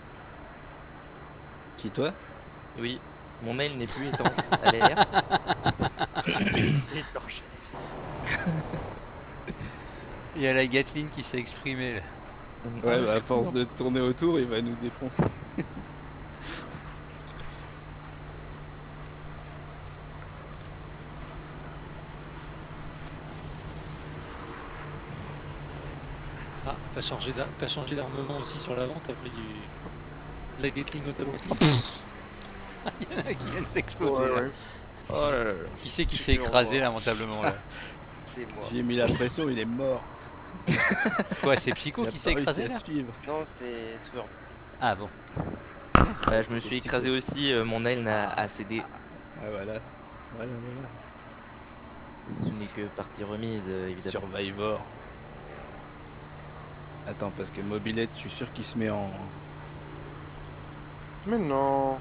K: Qui, toi?
F: Oui, mon mail n'est plus étanche à l'air.
J: Étanche.
A: Il y a la Gatling qui s'est exprimée là.
K: Ouais, bah, à force de tourner autour, il va nous défoncer.
D: Ah, t'as changé d'armement aussi sur l'avant, t'as pris de la Gatling automatique.
A: Il y en a qui viennent s'exploser
G: Ouais,
A: là.
G: ouais.
K: Oh là là.
A: Qui c'est qui s'est écrasé lamentablement là?
H: C'est moi.
K: J'ai mis la pression, il est mort.
A: Quoi, c'est Psycho
K: Il a
A: qui
K: pas
A: s'est
K: réussi
A: écrasé
K: à
A: là?
K: suivre.
H: Non, c'est Sword.
A: Ah bon.
F: Bah, je me suis écrasé aussi, mon aile a cédé.
K: Ah voilà. Voilà, voilà.
F: Ce n'est que partie remise, évidemment.
K: Survivor. Attends, parce que Mobilette, je suis sûr qu'il se met en...
G: Mais non.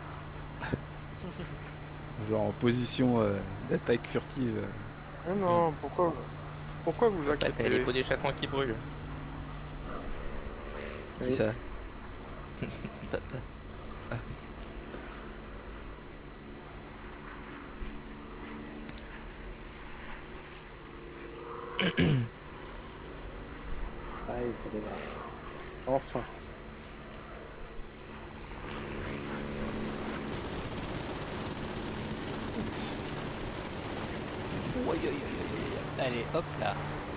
K: genre en position d'attaque furtive.
G: Mais non, pourquoi vous
F: T'as les
G: inquiétez?
F: pots d'échappement qui brûlent.
K: C'est ça.
F: Papa.
E: Allez, ça démarre.
G: Enfin.
A: Allez, hop là.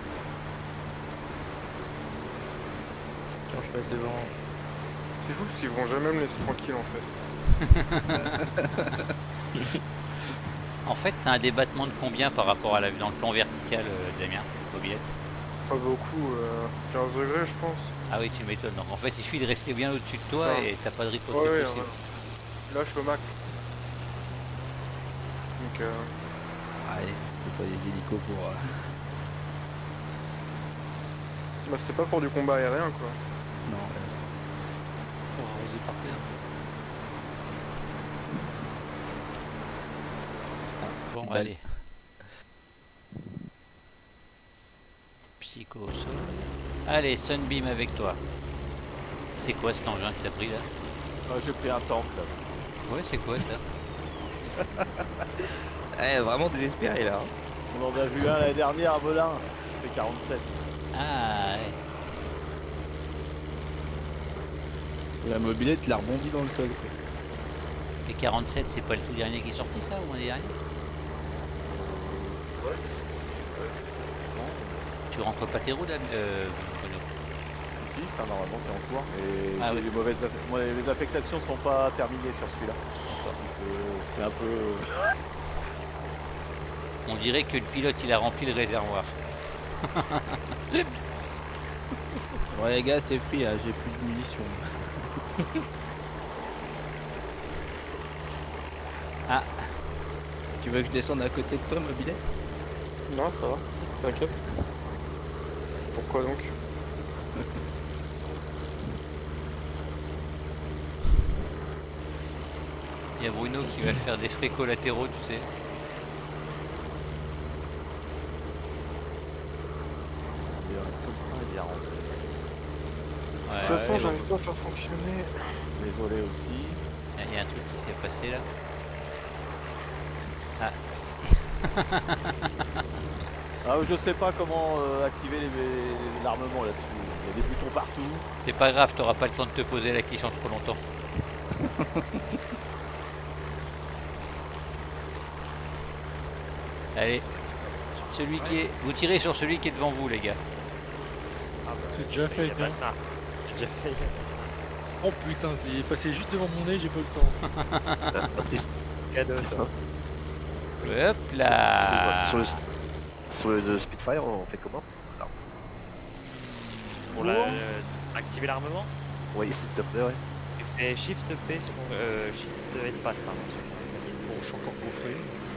F: Quand je passe devant.
G: C'est fou parce qu'ils vont jamais me laisser tranquille en fait.
A: En fait, t'as un débattement de combien par rapport à dans le plan vertical, Damien, Mobilette?
G: Pas beaucoup, 15 degrés je pense.
A: Ah oui, tu m'étonnes. Donc en fait, il suffit de rester bien au-dessus de toi
G: Non.
A: et t'as pas de riposte
G: Ouais, ouais,
A: possible.
G: là je suis au max. Donc
K: Allez, c'est pas des hélicos pour...
G: bah, c'était pas pour du combat aérien quoi.
K: Non,
D: On va oser par terre.
A: Bon,
K: Belle.
A: allez. Psycho au sol. Allez, Sunbeam avec toi. C'est quoi cet engin que t'as pris là?
B: J'ai pris un tank là.
A: Ouais, c'est quoi ça?
F: Eh, vraiment désespéré là.
B: On en a vu un l'année dernière à Melun. C'était 47.
A: Ah, ouais.
K: la Mobilette l'a rebondi dans le sol. quoi.
A: Et 47, c'est pas le tout dernier qui est sorti ça ou l'année dernière? Tu rentres pas tes roues là, Bruno?
B: Si, enfin, normalement c'est en cours. Et
A: Ah
B: j'ai
A: oui.
B: les moi, les affectations sont pas terminées sur celui-là. Donc, c'est un peu.
A: On dirait que le pilote il a rempli le réservoir.
K: Ouais les gars, c'est free, hein, j'ai plus de munitions.
A: Ah,
K: Tu veux que je descende à côté de toi, Mobilette?
G: Non, ça va, t'inquiète. Pourquoi donc?
A: il y a Bruno qui va faire des frais collatéraux, tu sais.
B: Est-ce que le train est bien rentré?
G: De toute
A: Ouais,
G: façon,
A: ouais,
G: j'arrive pas à faire fonctionner.
B: Les volets aussi.
A: il y a un truc qui s'est passé là. Ah,
B: Ah, je sais pas comment activer l'armement là-dessus. Il y a des boutons partout.
A: c'est pas grave, t'auras pas le temps de te poser la question trop longtemps. Allez, celui qui est. Vous tirez sur celui qui est devant vous, les gars.
D: C'est déjà fait,
J: Y a pas de marque. J'ai déjà fait.
D: Oh putain, t'es passé juste devant mon nez, j'ai pas eu le temps.
J: Cadeau ça.
A: Hop là.
I: Sur le Spitfire, on fait comment?
J: Pour activer l'armement,
I: Oui, s'il te plaît, ouais.
J: tu fais Shift P sur Shift espace pardon.
D: Bon, je suis encore gaufré.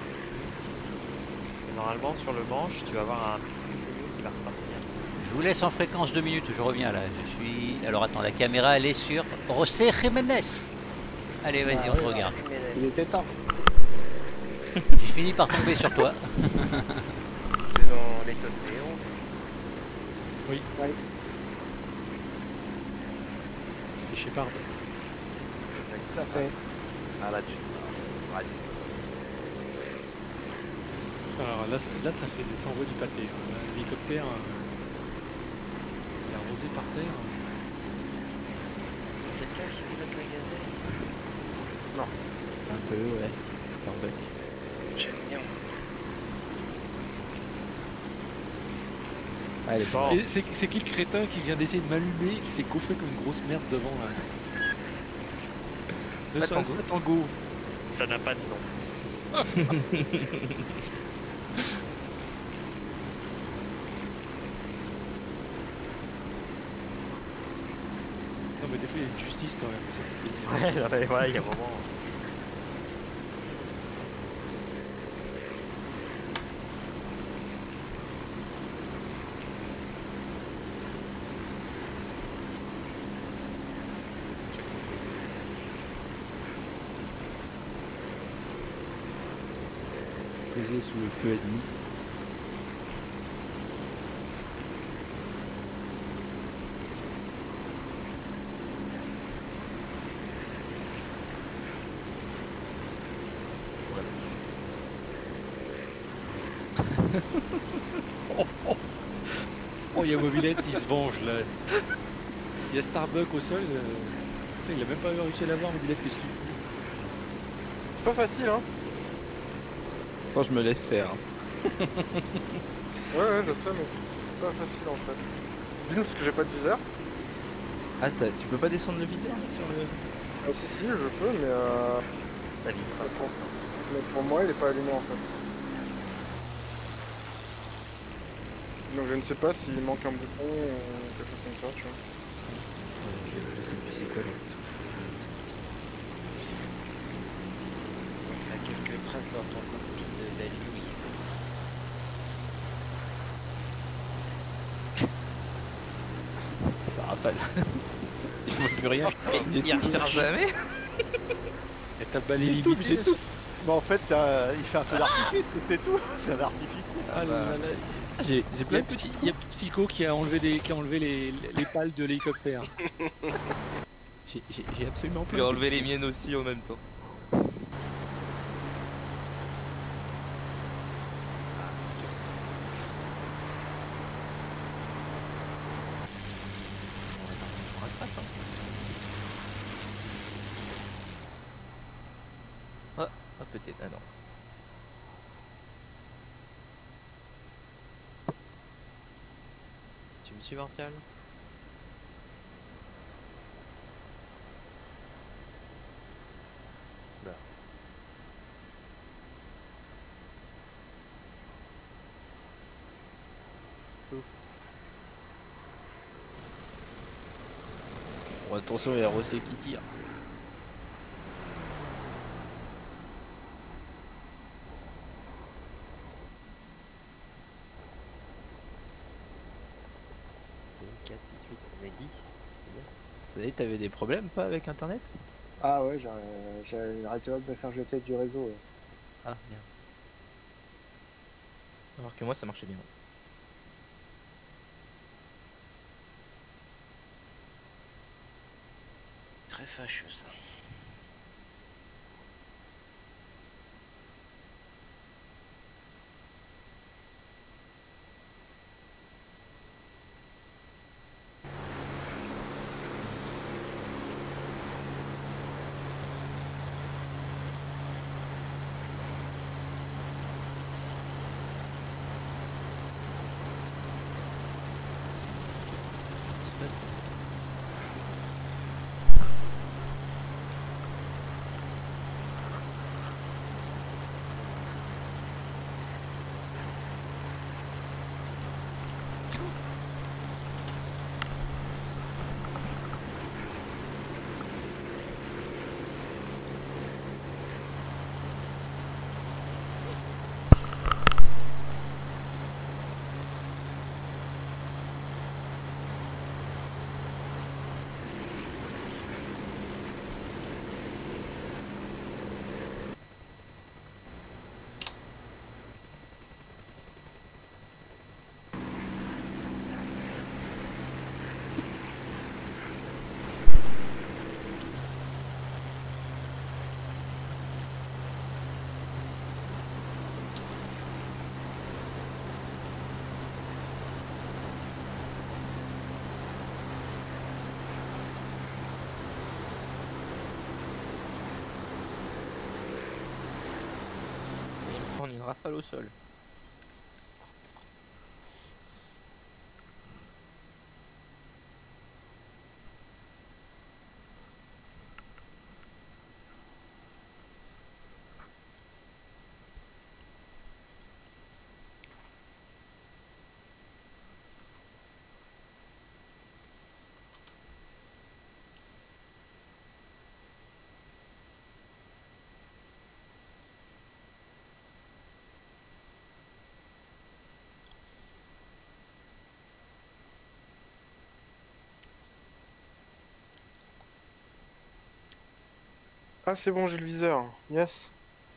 J: Et normalement sur le manche, tu vas avoir un petit bouton qui va ressortir.
A: Je vous laisse en fréquence 2 minutes, je reviens là. Je suis. Alors attends, la caméra elle est sur José Jiménez. Allez, vas-y,
E: Ah
A: on te
E: oui,
A: regarde.
E: Il était temps.
A: J'ai fini par tomber sur toi.
H: C'est dans l'étonne des 11.
D: Oui.
E: Ouais.
D: chez Shepard.
E: Tout à fait.
I: Ah là, tu. Ouais,
D: Alors là, ça fait des s'envoie du pâté. Hein. L'hélicoptère il est arrosé par terre.
H: Quelqu'un qui pilote la gazelle ici?
G: Non.
K: Un peu, ouais. Starbuck.
H: J'aime bien.
K: Ah, elle est pas.
D: Et c'est qui le crétin qui vient d'essayer de m'allumer, qui s'est gaufré comme une grosse merde devant là?
C: C'est pas Tango.
D: Tango.
J: Ça n'a pas de nom.
D: Non mais des fois il y a une justice quand même, ça fait plaisir.
C: Ouais, il y a un moment.
K: Posé sous le feu ennemi.
D: Oh, il y a Mobilette, il se venge là. Il y a Starbuck au sol. Putain, il a même pas réussi à l'avoir, Mobilette, qu'est-ce qu'il fout?
G: C'est pas facile, hein.
K: Attends, je me laisse faire. Hein.
G: Ouais, je sais, mais c'est pas facile en fait. D'une, parce que j'ai pas de viseur.
K: Ah, tu peux pas descendre le viseur là, sur le.
G: Si, je peux, mais
C: La vitre.
G: pour moi, il est pas allumé en fait. Donc je ne sais pas s'il manque un bouton ou quelque chose comme ça, tu vois.
K: Je sais plus c'est quoi là.
H: T'as quelques traces dans ton cockpit de belle nuit.
K: Ça rafale. Je vois plus rien.
F: Il retire jamais.
D: Et t'as balayé limité.
B: Mais en fait, il fait un feu d'artifice, c'est tout. C'est un artificiel.
D: Ah là là.
K: J'ai
D: Il y
K: plein
D: a
K: de petits.
D: Psycho qui a enlevé les pales de l'hélicoptère.
K: J'ai absolument
F: Je
K: plein
F: vais
K: de
F: enlever les
K: petits.
F: miennes aussi en même temps.
K: Ah, peut-être. Ah non.
C: Tu me suis, Martial?
K: Bon, attention, il y a Rossé qui tire.
C: Deux, 4, 6, 8, on est 10.
K: Ça y est, t'avais des problèmes pas avec internet?
E: Ah ouais, j'ai arrêté de me faire jeter du réseau. Ouais.
K: Ah, merde.
F: Alors que moi ça marchait bien.
H: Très fâcheux ça.
F: rafale au sol.
G: Ah, c'est bon, j'ai le viseur. Yes.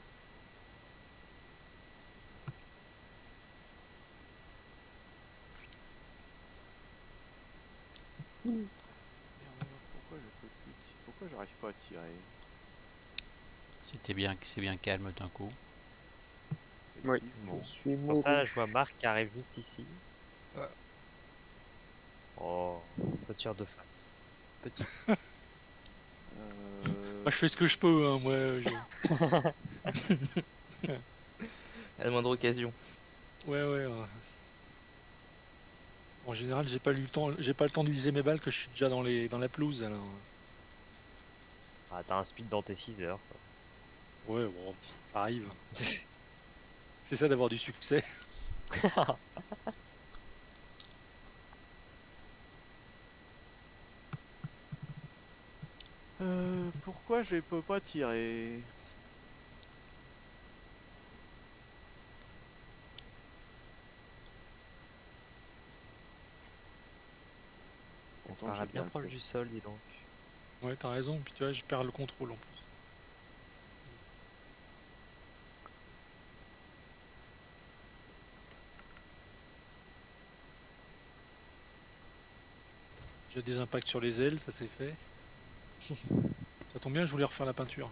B: Pourquoi j'arrive pas à tirer?
A: C'est bien calme d'un coup.
G: Oui.
C: Bon.
E: Je suis
C: Pour ça,
E: mouru.
C: je vois Marc qui arrive vite ici. Oh, petit de face. Petit.
D: Moi, je fais ce que je peux, hein, moi.
F: À la moindre occasion.
D: Ouais, ouais. En général, j'ai pas le temps de viser mes balles que je suis déjà dans la pelouse. Alors.
C: Ah, t'as un speed dans tes 6 heures. Quoi.
D: Ouais, bon, ça arrive. C'est ça d'avoir du succès.
B: Pourquoi je peux pas tirer?
C: On
B: Pourtant,
C: paraît
B: j'ai
C: bien
B: le
C: proche
B: fait.
C: du sol, dis donc.
D: Ouais, t'as raison. Puis tu vois, je perds le contrôle en plus. J'ai des impacts sur les ailes, ça c'est fait. Ça tombe bien, je voulais refaire la peinture.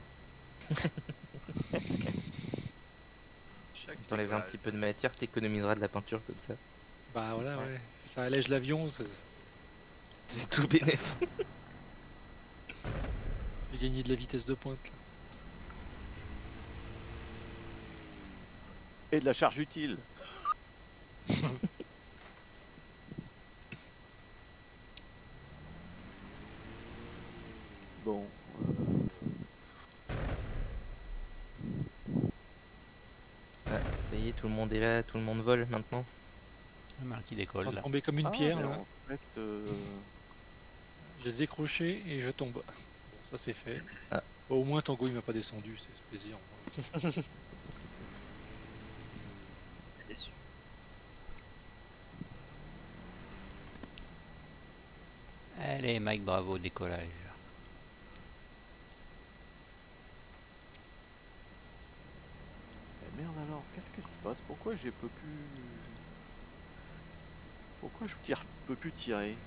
F: T'enlèves un petit peu de matière, t'économiseras de la peinture comme ça.
D: Bah voilà, ouais. Ça allège l'avion, ça...
F: C'est tout bénéf.
D: J'ai gagné de la vitesse de pointe. Là.
B: Et de la charge utile. Bon.
F: Ah, ça y est, tout le monde est là, tout le monde vole maintenant.
A: Le mal qui décolle
D: On va
A: là.
D: tomber comme une
B: Ah,
D: pierre
B: mais
D: là.
B: en fait,
D: J'ai décroché et je tombe. Bon, ça c'est fait.
F: Ah.
D: Bon, au moins Tango il m'a pas descendu, c'est ce plaisir.
C: Déçu.
A: Allez Mike, bravo, décollage.
B: merde alors, qu'est-ce qui se passe? Pourquoi j'ai peux plus... Pourquoi je peux plus tirer?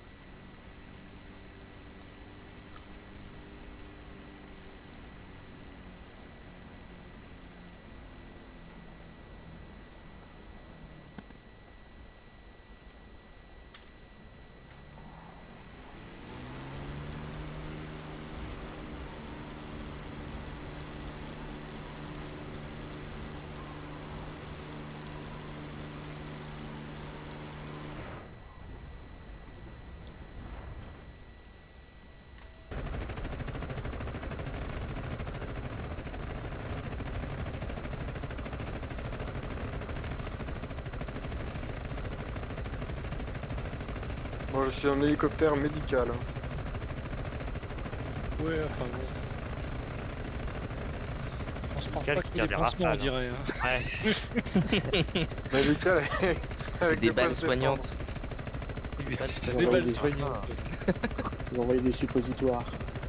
G: Bon, je suis en hélicoptère médical.
D: Ouais, enfin bon. On se prend
C: Médical
D: pas
C: qui
D: que
C: tire
D: des
C: des
D: pansements, on
C: rafales,
D: dirait. Hein.
C: Ouais.
G: Médical
F: C'est des balles soignantes.
D: Des balles soignantes.
E: Ils ont envoyé des suppositoires.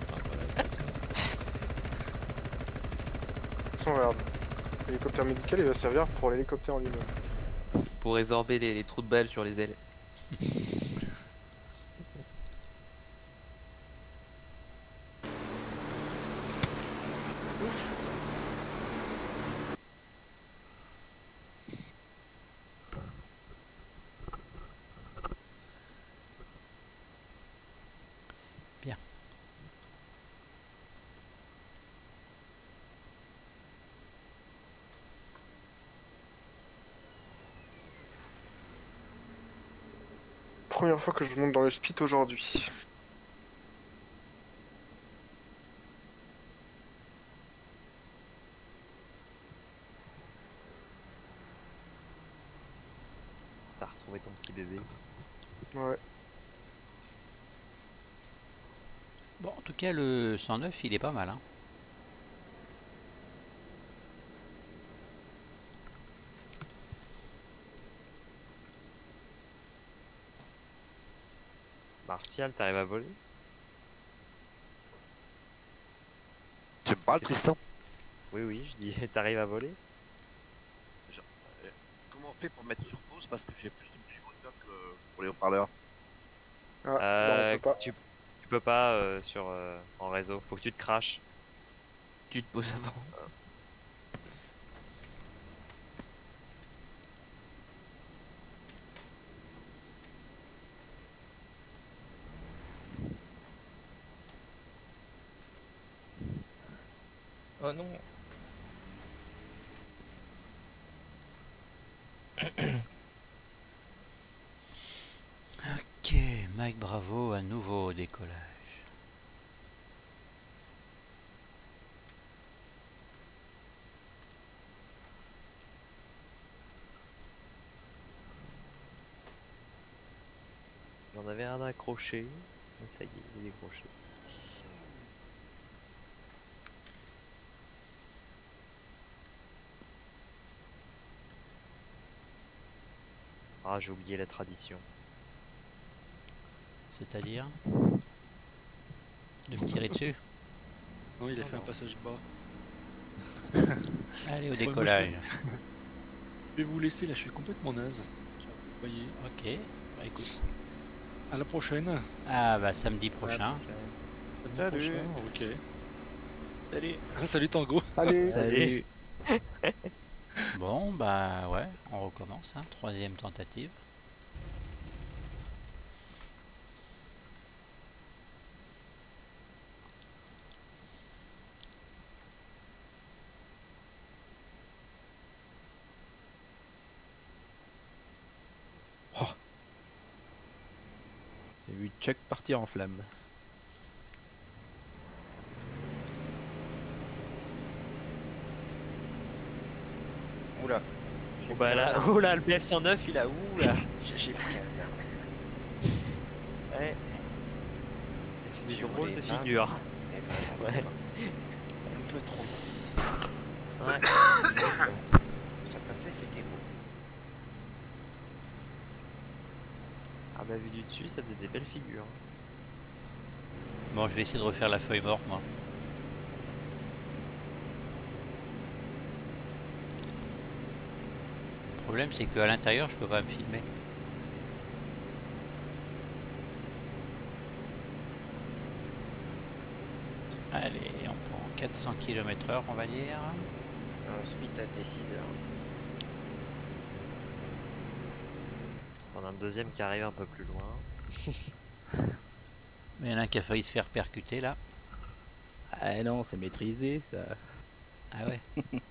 G: Regarde. L'hélicoptère médical, il va servir pour l'hélicoptère en lui-même.
F: C'est pour résorber les trous de balles sur les ailes.
A: Bien.
G: première fois que je monte dans le spit aujourd'hui.
C: T'as retrouvé ton petit bébé.
G: Ouais.
A: Bon, en tout cas, le 109, il est pas mal. Hein.
C: Martial, t'arrives à voler?
K: Tu me parles, Tristan?
C: Oui, oui, je dis, t'arrives à voler?
I: Comment on fait pour mettre sur pause parce que j'ai plus de petits moteurs que pour les haut-parleurs.
G: Ah, non, on peut pas.
C: Tu peux pas en réseau, faut que tu te crashes.
F: Tu te poses avant. Oh non.
A: Ok, Mike Bravo, à nouveau au décollage.
C: J'en avais un accroché, mais ça y est, il est décroché. Ah, j'ai oublié la tradition.
A: C'est-à-dire de me tirer dessus.
D: Non, il a fait un passage bas.
A: Allez, au
D: Ouais,
A: décollage.
D: moi, je vais vous laisser là, je suis complètement naze. Vous voyez.
A: Ok, bah écoute.
D: À la prochaine.
A: Ah bah samedi prochain.
D: Samedi
B: Salut.
D: prochain, ok.
F: Salut.
D: Salut Tango.
E: Salut.
F: Salut.
A: Bon bah ouais, on recommence, hein. Troisième tentative.
K: J'ai vu Chuck partir en flamme.
H: Oula.
C: Oh bah là, oh là, le BF109 il a où là?
H: J'ai pris un
C: Ouais. Il fait
H: J'ai
C: des drôles
H: volé
C: de
H: un.
C: figures.
H: Et vraiment,
C: Ouais.
H: un peu trop.
C: Ouais.
H: Ça passait, c'était beau.
C: Ah bah vu du dessus, ça faisait des belles figures.
A: Bon, je vais essayer de refaire la feuille morte, moi. Le problème, c'est qu'à l'intérieur, je peux pas me filmer. Allez, on prend 400 km/h, on va dire.
H: Un speed à tes 6 heures.
C: On a un deuxième qui arrive un peu plus loin.
A: Mais il y en a un qui a failli se faire percuter là.
K: Ah non, c'est maîtrisé ça.
A: Ah ouais.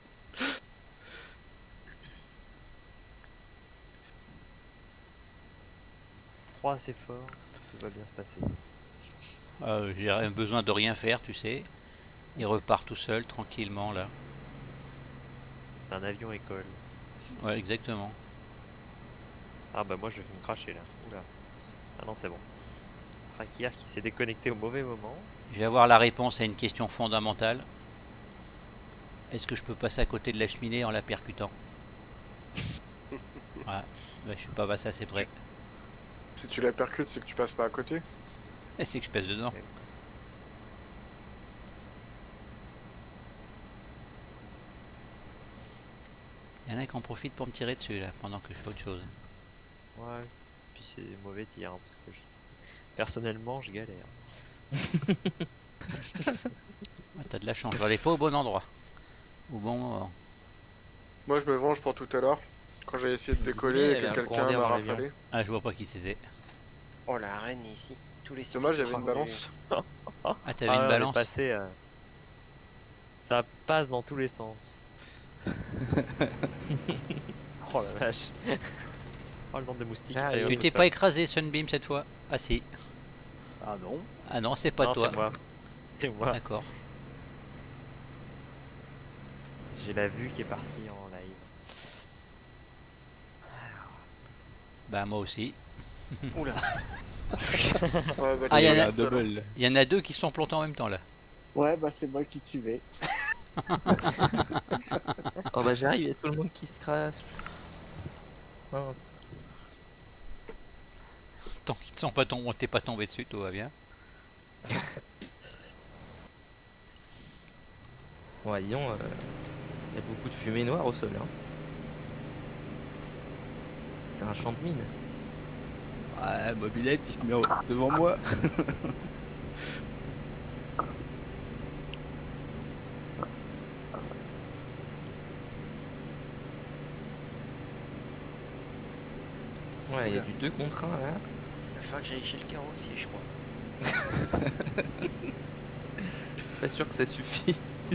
C: Trois assez fort, tout va bien se passer.
A: J'ai besoin de rien faire, tu sais. Il repart tout seul, tranquillement là.
C: C'est un avion école.
A: Ouais, exactement.
C: Ah bah moi je vais me cracher là. Oula. Ah non c'est bon. Traquière qui s'est déconnecté au mauvais moment.
A: Je vais avoir la réponse à une question fondamentale. Est-ce que je peux passer à côté de la cheminée en la percutant? Ouais, bah, je suis pas passé assez près.
G: Si tu la percutes, c'est que tu passes pas à côté.
A: C'est que je pèse dedans.
C: Ouais.
A: Il y en a qui en profitent pour me tirer dessus là, pendant que je fais autre chose.
C: Ouais. Puis c'est mauvais tir hein, parce que personnellement je galère.
A: Ouais, t'as de la chance, je vais aller pas au bon endroit. Au bon moment.
G: Moi, je me venge pour tout à l'heure. Quand j'ai essayé de décoller et que quelqu'un m'a rafalé.
A: Ah, je vois pas qui c'était.
H: Oh la reine ici. Tous les
G: Dommage, j'avais une balance.
A: Ah, t'avais une balance.
C: Passé, ça passe dans tous les sens. Oh la vache. Oh, le nombre de moustiques.
F: Ah,
C: Allez,
F: et
C: hop,
A: Tu
C: au
A: t'es
C: sol.
A: pas écrasé, Sunbeam, cette fois? Ah si.
B: Ah non.
A: Ah non, c'est pas
C: Non,
A: toi.
C: c'est moi. C'est moi.
A: D'accord.
C: J'ai la vue qui est partie en live.
A: Bah moi aussi.
B: Oula.
G: Ouais, bah,
A: Ah, il y en
G: t'es
A: a-
G: seul, hein.
K: double.
A: Il y en a deux qui se sont plantés en même temps là.
E: Ouais, bah c'est moi qui tu vais.
F: Oh bah j'arrive, il y a tout le monde qui se crasse. Mince.
A: Tant qu'ils te sont pas tombé, t'es pas tombé dessus, tout va bien.
F: Ouais, disons, il y a beaucoup de fumée noire au sol. Hein. C'est un champ de mine.
K: Ouais, mobilette, il se met devant moi.
F: Ouais, il y a du 2 contre 1 là.
H: Il va falloir que j'aille chez le carrossier, je crois.
F: Pas sûr que ça suffit.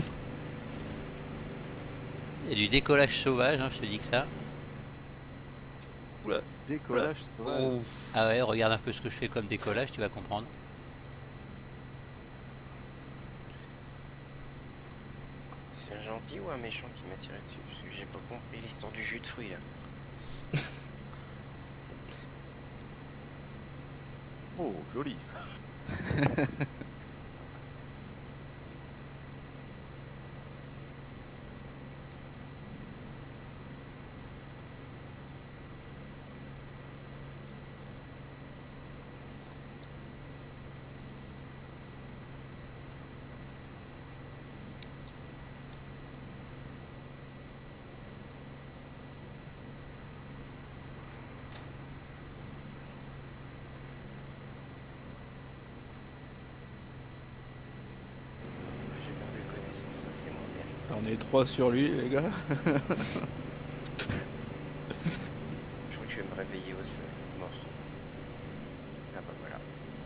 A: Il y a du décollage sauvage, hein, je te dis que ça.
F: Oula.
B: Décollage.
F: Oh.
A: Ah ouais, regarde un peu ce que je fais comme décollage, tu vas comprendre.
H: C'est un gentil ou un méchant qui m'a tiré dessus? Parce que j'ai pas compris l'histoire du jus de fruits là.
B: Oh, joli.
H: J'ai perdu connaissance, ça c'est moins bien.
K: On est 3 sur lui, les gars.
H: Je crois que je vais me réveiller au sol, mort. Ah bah voilà.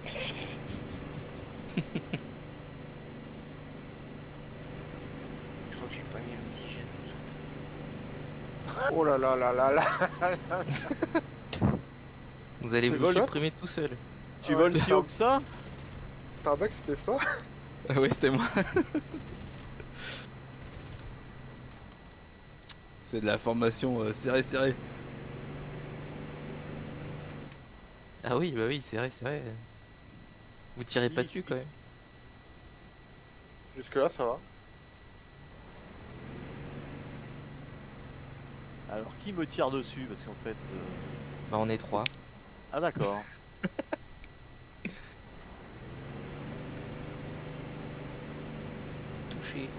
H: Je crois que j'ai pas mis l'oxygène.
G: Oh là là là là là.
F: Vous allez
G: Tu
F: vous
G: voles, toi
F: supprimer tout seul.
B: Tu
G: Ouais,
B: voles si
G: putain.
B: haut que ça?
G: Tarbac, c'était toi?
K: Ah oui, c'était moi. C'est de la formation serré.
F: Ah oui, bah oui, c'est vrai, c'est vrai. Vous tirez pas dessus quand même.
G: Jusque là, ça va.
B: Alors, qui me tire dessus? Parce qu'en fait.
F: Bah on est 3.
B: Ah, d'accord.
F: Touché.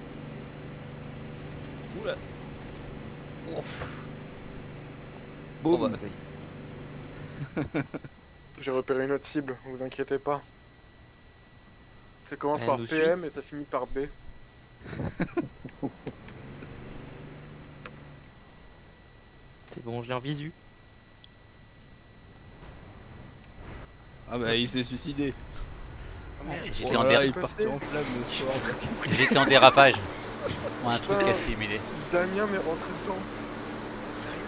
F: Oula. Ouf. Bon
K: Boum.
F: bah ça y est.
G: J'ai repéré une autre cible, vous inquiétez pas. Ça commence
F: Elle
G: par
F: nous
G: PM et ça finit par B.
F: C'est bon, je l'ai en visu.
K: Ah bah il s'est suicidé.
H: Oh merde,
A: J'étais en,
K: Voilà,
A: dé-
K: il est parti en flamme le soir.
A: j'étais en dérapage. Moi, un truc
G: Putain.
A: à simuler.
G: Damien m'est rentré dedans.
H: sérieux?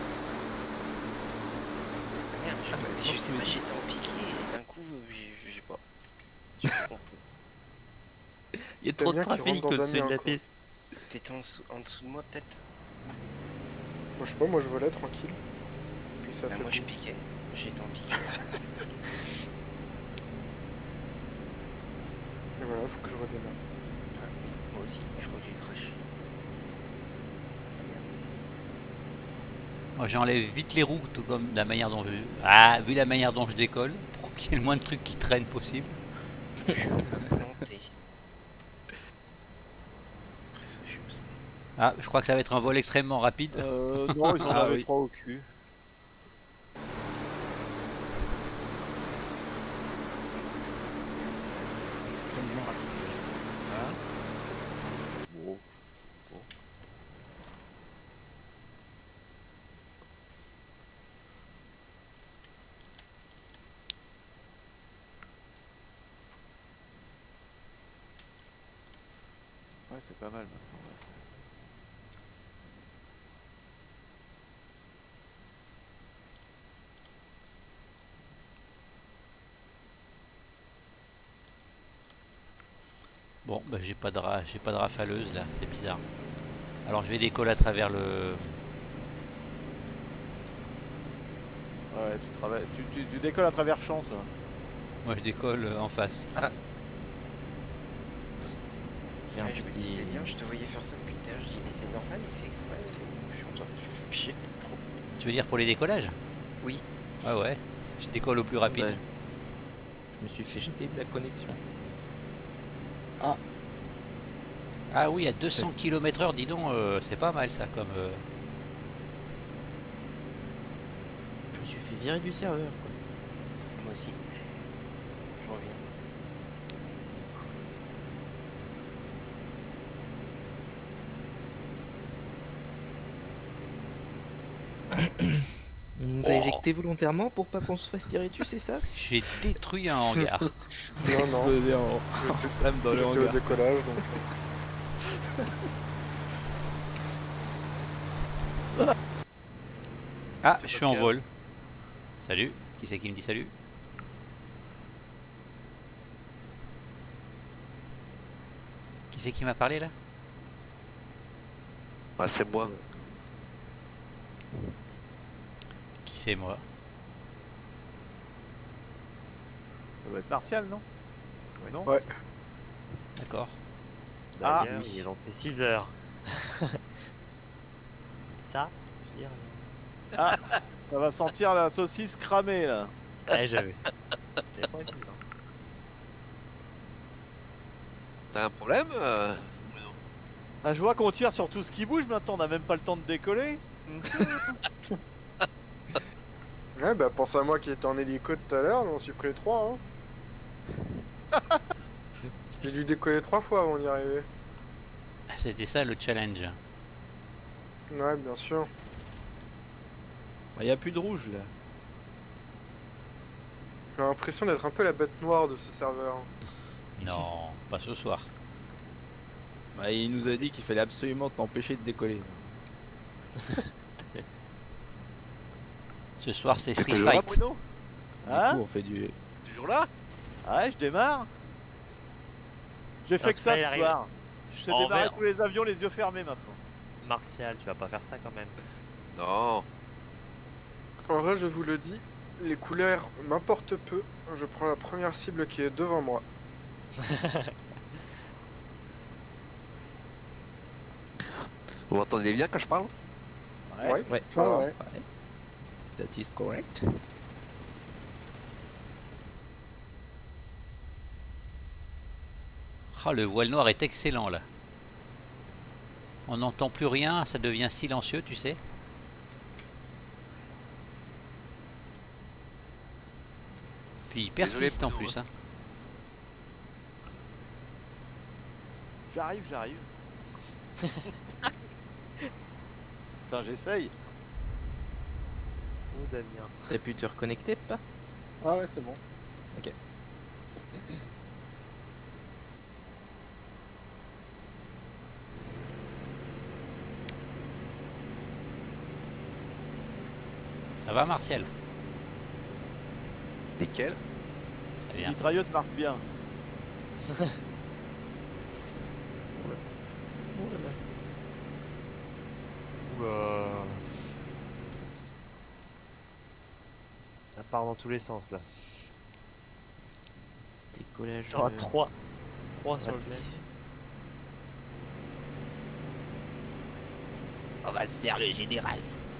H: Ah merde, je sais pas, j'étais en piqué et d'un coup, j'ai pas. J'ai pas compris.
F: Il y a trop de
G: Damien qui
F: trafic
G: rentre dans
F: au-dessus de
G: Damien,
F: la
G: quoi.
F: piste.
H: T'étais en dessous de moi peut-être?
G: Moi je sais pas, moi je volais tranquille. Puis ça
H: Bah,
G: fait
H: moi je
G: boum.
H: piquais. J'étais en piqué.
G: Et voilà, faut que je redémarre.
H: Moi aussi, je crois que j'ai crash.
A: Moi, j'enlève vite les roues, tout comme la manière dont je... Ah, vu la manière dont je décolle, pour qu'il y ait le moins de trucs qui traînent possible.
H: Je suis planté. Très fâcheuse.
A: Ah, je crois que ça va être un vol extrêmement rapide.
B: Non, ils en
K: Ah
B: avaient
K: oui.
B: 3 au cul. Bon. Bon. Ouais, c'est pas mal maintenant. Ouais.
A: Bon, bah j'ai pas de rafaleuse là, c'est bizarre. Alors je vais décoller à travers le...
B: Ouais, tu décolles à travers champ, toi.
A: Moi je décolle en face.
F: Ah. J'ai un
H: Ouais, je me
F: petit-
H: disais bien, je te voyais faire ça depuis tout à l'heure, je dis mais c'est normal, il fait exprès, je suis en train de me faire chier, trop.
A: Tu veux dire pour les décollages?
H: Oui.
A: Ouais, ouais. Je décolle au plus rapide.
F: Ouais. Je me suis fait jeter de la connexion.
A: Ah oui, à 200 km/h, dis donc, c'est pas mal ça comme...
F: Je me suis fait virer du serveur. Quoi.
H: Moi aussi. Je reviens.
F: On nous a éjecté volontairement pour pas qu'on se fasse tirer dessus, c'est ça?
A: J'ai détruit un hangar.
G: Non, non.
K: Explosé en flamme dans le
G: J'étais au
K: hangar.
G: décollage, donc...
A: Ah, je suis en vol. Salut. Qui c'est qui me dit salut? Qui c'est qui m'a parlé là?
I: Ah, c'est moi.
A: Qui c'est moi?
B: Ça doit être Martial, non? Non.
G: Ouais.
A: D'accord.
B: Ah.
J: D'ailleurs, il est dans tes 6 heures. C'est ça, je veux dire.
B: Ah, ça va sentir la saucisse cramée là.
J: Ouais, j'avais. J'avais pas vu, hein.
I: T'as un problème
B: Ah, je vois qu'on tire sur tout ce qui bouge maintenant, on n'a même pas le temps de décoller.
G: Ouais, bah pense à moi qui était en hélico tout à l'heure, j'en suis pris 3. Hein. J'ai dû décoller 3 fois avant d'y arriver.
A: Ah, c'était ça le challenge.
G: Ouais, bien sûr.
K: Il n'y a plus de rouge là.
G: J'ai l'impression d'être un peu la bête noire de ce serveur.
A: Non, pas ce soir.
K: Bah, il nous a dit qu'il fallait absolument t'empêcher de décoller.
A: Ce soir c'est
I: T'es
A: free
I: toujours là,
A: fight.
I: Bruno?
K: Du
B: Hein?
K: coup, on fait du.
I: Toujours là?
B: Ouais, je démarre. J'ai fait que ça
J: il
B: ce
J: arrive.
B: soir. Je sais
J: En
B: démarrer
J: vert.
B: tous les avions les yeux fermés maintenant.
J: Martial, tu vas pas faire ça quand même.
I: Non.
G: En vrai, je vous le dis, les couleurs m'importent peu. Je prends la première cible qui est devant moi.
I: Vous m'entendez bien quand je parle?
G: Ouais.
K: Ouais.
G: Ça va.
K: Ouais. That is correct.
A: Ah, le voile noir est excellent là. On n'entend plus rien, ça devient silencieux, tu sais. Puis il
I: Désolé,
A: persiste en
I: Bruno,
A: plus. Hein.
B: J'arrive. Putain, j'essaye.
J: Oh, Damien.
F: T'as pu te reconnecter, pas?
G: Ah ouais, c'est bon.
F: Ok.
A: Ça va Martial?
I: Nickel.
A: Très
B: La
A: bien.
B: mitrailleuse marche bien.
J: Oula. Ça part dans tous les sens là.
F: Décollage.
J: Ça va 3. 3 sur le bled.
A: On va se faire le général.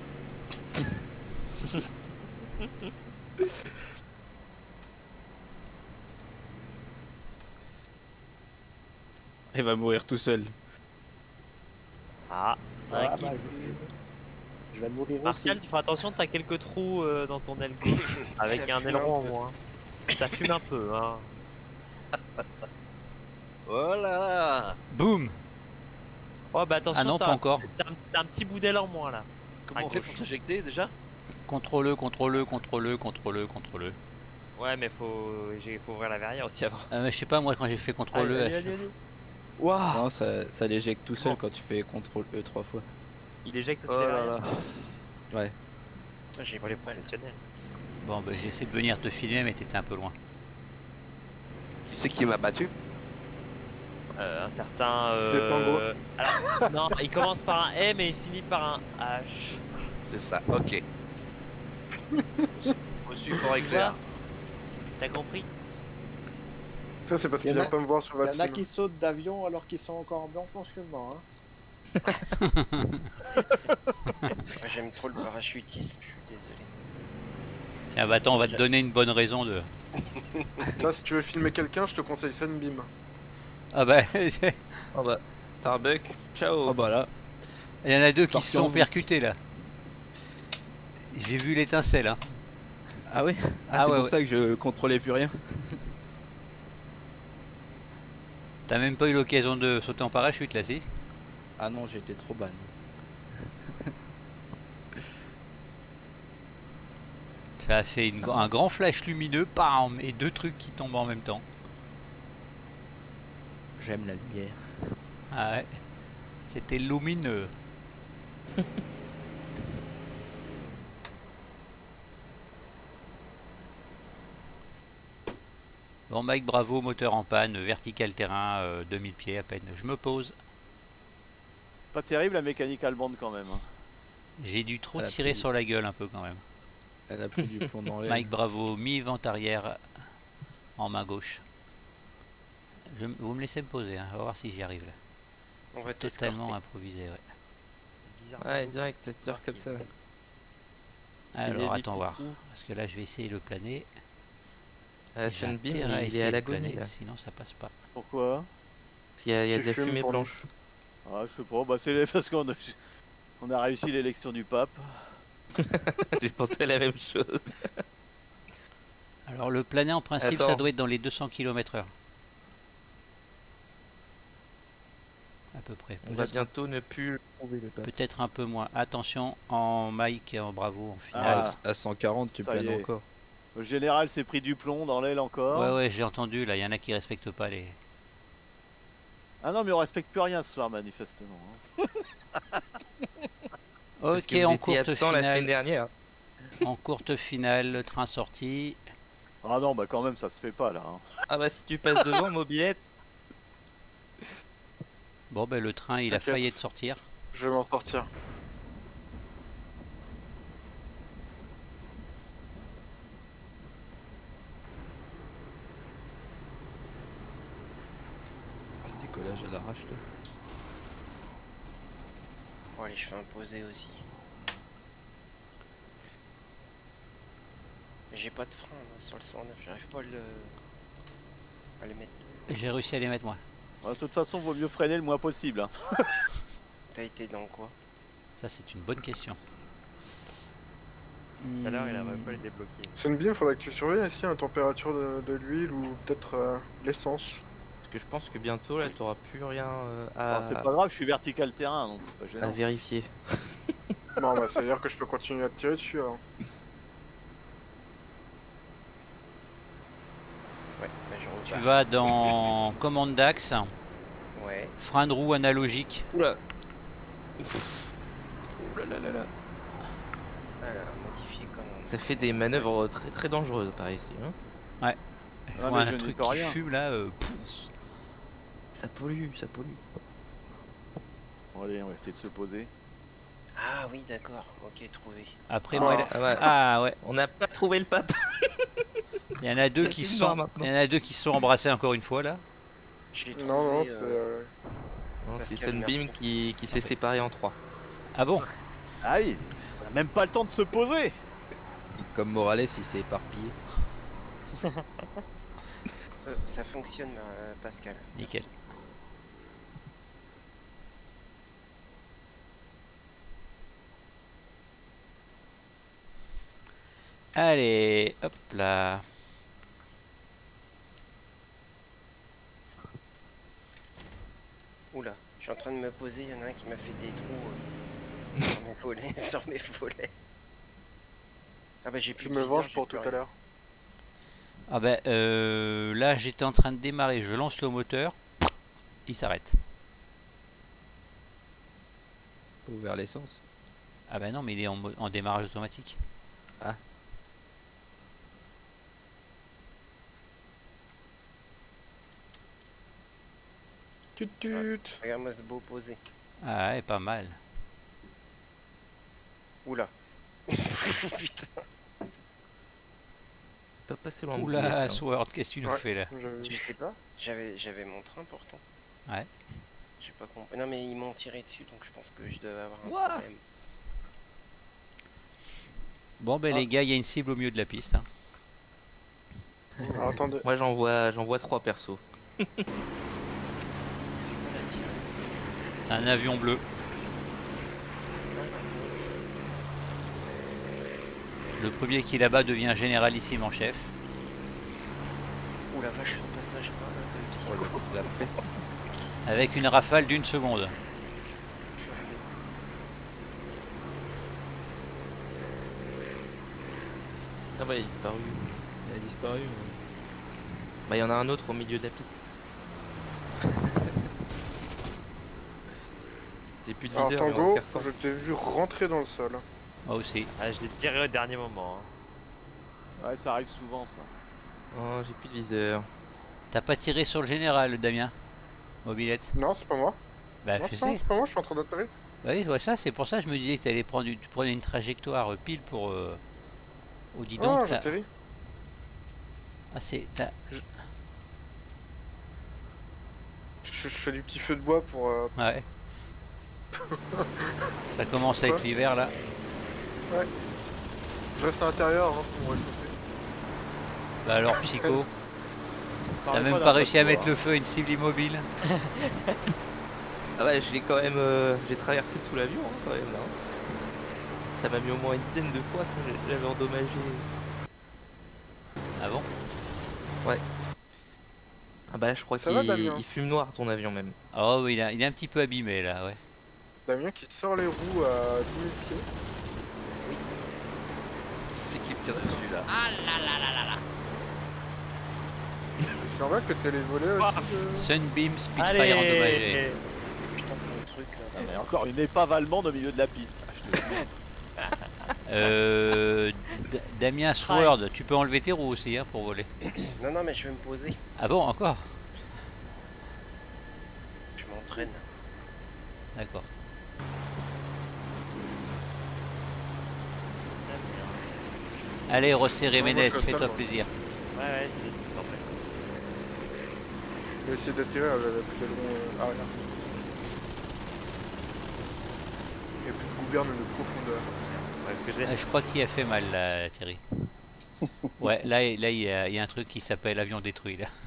K: Il va mourir tout seul.
J: Ah,
E: Ah,
J: tranquille.
E: bah, je vais mourir
J: Martial,
E: aussi.
J: tu feras attention, t'as quelques trous dans ton aile gauche avec un aileron en moins. Ça fume un peu, hein.
I: Voilà.
A: Boum.
J: Oh bah attention,
A: Ah non, pas encore.
J: T'as un petit bout d'aile en moins là.
I: Comment
J: À
I: on fait
J: gauche.
I: pour s'éjecter déjà?
A: Contrôle-le.
J: Ouais, mais faut ouvrir la verrière aussi avant.
A: Je sais pas, moi quand j'ai fait contrôle-le.
J: Allez.
I: Waouh.
K: Non, ça l'éjecte tout seul quand tu fais CTRL E 3 fois.
J: Il éjecte aussi
I: Oh
J: la
I: là
J: verrière.
I: là.
K: Ouais.
J: Ah, j'ai pas les professionnels.
A: Bon, bah j'ai essayé de venir te filmer, mais t'étais un peu loin.
I: Qui c'est qui m'a battu?
J: Un certain.
G: C'est pas gros.
J: Alors, non, il commence par un M et il finit par un H.
I: C'est ça, ok. Reçu fort et
J: Tu
I: clair.
J: vois? T'as compris?
G: Ça, c'est parce
E: Il y
G: qu'il
E: en
G: vient
E: a-
G: pas me voir sur
E: Il y en a
G: Vatsim.
E: qui sautent d'avion alors qu'ils sont encore en bon fonctionnement. Hein.
H: Moi, j'aime trop le parachutisme, je suis désolé.
A: Tiens, bah attends, on va te donner une bonne raison de...
G: Là, si tu veux filmer quelqu'un, je te conseille Sunbeam.
A: Ah bah,
F: Oh bah, Starbuck, ciao.
K: Oh bah là.
A: il y en a deux qui se
K: Scorpion.
A: sont percutés là. J'ai vu l'étincelle, hein.
K: Ah ouais.
A: Ah
K: C'est
A: ouais,
K: pour
A: ouais.
K: ça que je contrôlais plus rien.
A: T'as même pas eu l'occasion de sauter en parachute là, si?
K: Ah non, j'étais trop ban.
A: Ça a fait un grand flash lumineux, bam, et deux trucs qui tombent en même temps.
K: J'aime la lumière.
A: Ah ouais. C'était lumineux. Bon Mike, bravo, moteur en panne, vertical terrain, 2000 pieds à peine. Je me pose.
B: Pas terrible la mécanique allemande quand même. Hein.
A: J'ai dû trop
K: Elle a
A: tirer
K: pris-
A: sur la gueule un peu quand même.
K: Elle a pris du plomb dans l'aile.
A: Mike, bravo, mi-vente arrière en main gauche. Vous me laissez me poser, hein. On va voir si j'y arrive là.
H: On va
A: C'est totalement
H: t'escorter.
A: improvisé, ouais.
J: Bizarre.
F: Ouais, direct, ça tire comme ça.
A: Alors
F: des
A: attends
F: petits
A: voir.
F: trous.
A: Parce que là je vais essayer de le planer.
F: Ah,
A: J'ai
F: Sunbeam,
A: intérêt à
F: il est
A: essayer
F: à
A: de
F: l'agonie
A: planer,
F: là.
A: sinon ça passe pas.
B: Pourquoi?
F: Il y a
G: Tu
F: de la
G: fumes
F: fumée
G: pour lui.
F: blanche.
B: Ah, je sais pas, bah c'est parce on a réussi l'élection du pape.
F: J'ai pensé à la même chose.
A: Alors le planer en principe ça
F: Attends.
A: doit être dans les 200 km/h. À peu près.
F: On va bientôt ne plus le trouver le pape.
A: Peut-être un peu moins. Attention en Mike et en Bravo en finale.
B: Ah,
K: À 140, tu
B: ça
K: planes
B: y est.
K: encore.
B: le général s'est pris du plomb dans l'aile encore.
A: Ouais ouais j'ai entendu là, il y en a qui respectent pas les...
B: Ah non, mais on respecte plus rien ce soir manifestement. Hein.
F: Parce
A: Ok,
F: que vous
A: en
F: étiez
A: courte
F: absent la semaine
A: finale.
F: dernière.
A: En courte finale, le train sorti.
B: Ah non, bah quand même ça se fait pas là. Hein.
F: Ah bah si tu passes devant, mobilette.
A: Bon ben le train il a
G: T'inquiète.
A: failli de sortir.
G: Je vais m'en sortir.
K: Le décollage à l'arrache. toi.
H: Bon, allez, je fais un posé aussi. J'ai pas de frein là, sur le 109, j'arrive pas à le mettre.
A: J'ai réussi à les mettre moi.
B: Ouais, de toute façon, vaut mieux freiner le moins possible. Hein.
H: T'as été dans quoi?
A: Ça c'est une bonne question.
J: Tout à l'heure, il a même pas les débloquer.
G: Sunbeam, faudrait que tu surveilles ici la température de l'huile ou peut-être l'essence.
F: Parce que je pense que bientôt là t'auras plus rien
B: Alors, c'est pas grave, je suis vertical terrain donc c'est pas
F: à
B: gênant.
F: vérifier.
G: Bon, bah ça veut dire que je peux continuer à te tirer dessus alors.
H: Ouais, bah je
A: Tu
H: repars.
A: vas dans commande d'axe,
H: Ouais.
A: frein de roue analogique.
F: Oula. Oula là là là.
H: Alors, modifier comment?
F: Ça fait des manœuvres très très dangereuses par ici. Hein.
A: Je
B: Ah,
A: vois
B: mais je
A: un
B: n'y
A: truc
B: peux
A: qui
B: rien.
A: fume là.
F: Ça pollue, ça pollue.
B: Bon, allez, on va essayer de se poser.
H: Ah oui, d'accord, ok, trouvé.
A: Après
G: Ah.
A: moi,
F: Ah ouais.
A: ah ouais,
F: On n'a pas trouvé le pape.
A: il y en a deux
F: C'est
A: qui
F: une
A: se
F: barre
A: sont,
F: maintenant.
A: il y en a deux qui se sont embrassés encore une fois là.
H: Je l'ai trouvé.
G: Non, non, c'est.
F: Non, c'est
H: Pascal,
F: Sunbeam
H: merci.
F: qui s'est séparé en trois.
A: Ah bon?
B: Ah oui, on a même pas le temps de se poser.
K: Comme Morales, il s'est éparpillé.
H: Ça fonctionne, Pascal.
A: Nickel.
H: Merci.
A: Allez, hop là.
H: Oula, je suis en train de me poser, il y en a un qui m'a fait des trous sur mes volets, sur mes volets. Ah bah j'ai plus
G: Je
H: de
G: me
H: viseur,
G: venge
H: j'ai
G: pour
H: plus
G: tout à
H: rien.
G: l'heure.
A: Ah ben là j'étais en train de démarrer, je lance le moteur, il s'arrête.
K: Ouvert l'essence.
A: Ah ben non mais il est en démarrage automatique.
K: Ah.
G: Tut tut.
H: Regarde-moi ce beau posé.
A: Ah ouais, pas mal.
H: Oula. Putain.
F: Pas passer loin de
A: Oula,
F: Bouillette, hein.
A: Sword, qu'est-ce que tu nous
G: Ouais.
A: fais là?
H: Je sais pas. J'avais mon train pourtant.
A: Ouais.
H: J'ai pas compris. Non mais ils m'ont tiré dessus donc je pense que je devais avoir un
A: Ouah.
H: problème.
A: Bon ben les gars, il y a une cible au milieu de la piste. Hein.
G: Alors, attendez.
F: Moi j'en vois 3 persos.
H: C'est quoi la sirène?
A: C'est un avion bleu. Le premier qui est là-bas devient généralissime en chef.
H: Ouh la vache, le passage par là de Psycho.
K: La peste.
A: Avec une rafale d'1 seconde.
F: Ah bah il a disparu.
K: Il a disparu.
F: Bah il y en a un autre au milieu de la piste. J'ai plus de
G: Alors
F: viseur. mais on va
G: Tango,
F: faire ça.
G: je t'ai vu rentrer dans le sol.
A: Moi aussi.
J: Ah, je l'ai tiré au dernier moment. Hein.
B: Ouais, ça arrive souvent ça.
F: Oh, j'ai plus de viseur.
A: T'as pas tiré sur le général, Damien? Mobilette?
G: Non, c'est pas moi.
A: Bah
G: Non,
A: je
G: c'est
A: sais.
G: pas moi, je suis en train d'atterrir.
A: Oui, je vois ça, c'est pour ça que je me disais que t'allais prendre tu prenais une trajectoire pile pour... Oh dis donc,
G: Oh,
A: t'as-
G: j'atterris.
A: Ah c'est...
G: Je fais du petit feu de bois pour...
A: Ouais. Ça commence à être l'hiver là.
G: Ouais. Je reste à l'intérieur hein, pour me réchauffer.
A: Bah alors Psycho, t'as
B: Parlez
A: même
B: d'un
A: pas réussi à
B: bateau,
A: mettre le feu à une cible immobile.
F: Ah ouais, je l'ai quand même. J'ai traversé tout l'avion hein, quand même là. Ça m'a mis au moins une dizaine de fois quand j'avais endommagé.
A: Ah bon?
F: Ouais. Ah bah là, je crois
G: Ça va, Damien
F: qu'il fume noir ton avion même.
A: Oh oui, il est un petit peu abîmé là, ouais.
G: Damien qui sort les roues à 10 000 pieds.
I: C'est qui me tire dessus là?
G: C'est normal que t'aies les volets aussi.
A: Sunbeam Spitfire
J: Allez.
A: endommagé.
H: Je tente un truc là.
B: Ah, mais encore une épave allemande au milieu de la piste. Ah, je te le dis.
A: Damien Sword, tu peux enlever tes roues aussi hein, pour voler.
H: Non non mais je vais me poser.
A: Ah bon, encore?
H: Je m'entraîne.
A: D'accord. Allez, resserrer
G: moi,
A: Ménès,
G: je fais ça,
A: fais-toi
G: moi.
A: plaisir.
J: Ouais, c'est ce qui me semblait.
G: Je vais essayer d'atterrir avec le long arrière. Il n'y a plus de gouverne de profondeur.
J: Ouais, ce que j'ai.
A: Ah, je crois que tu y as fait mal là, Thierry. Ouais, là il y a un truc qui s'appelle avion détruit là.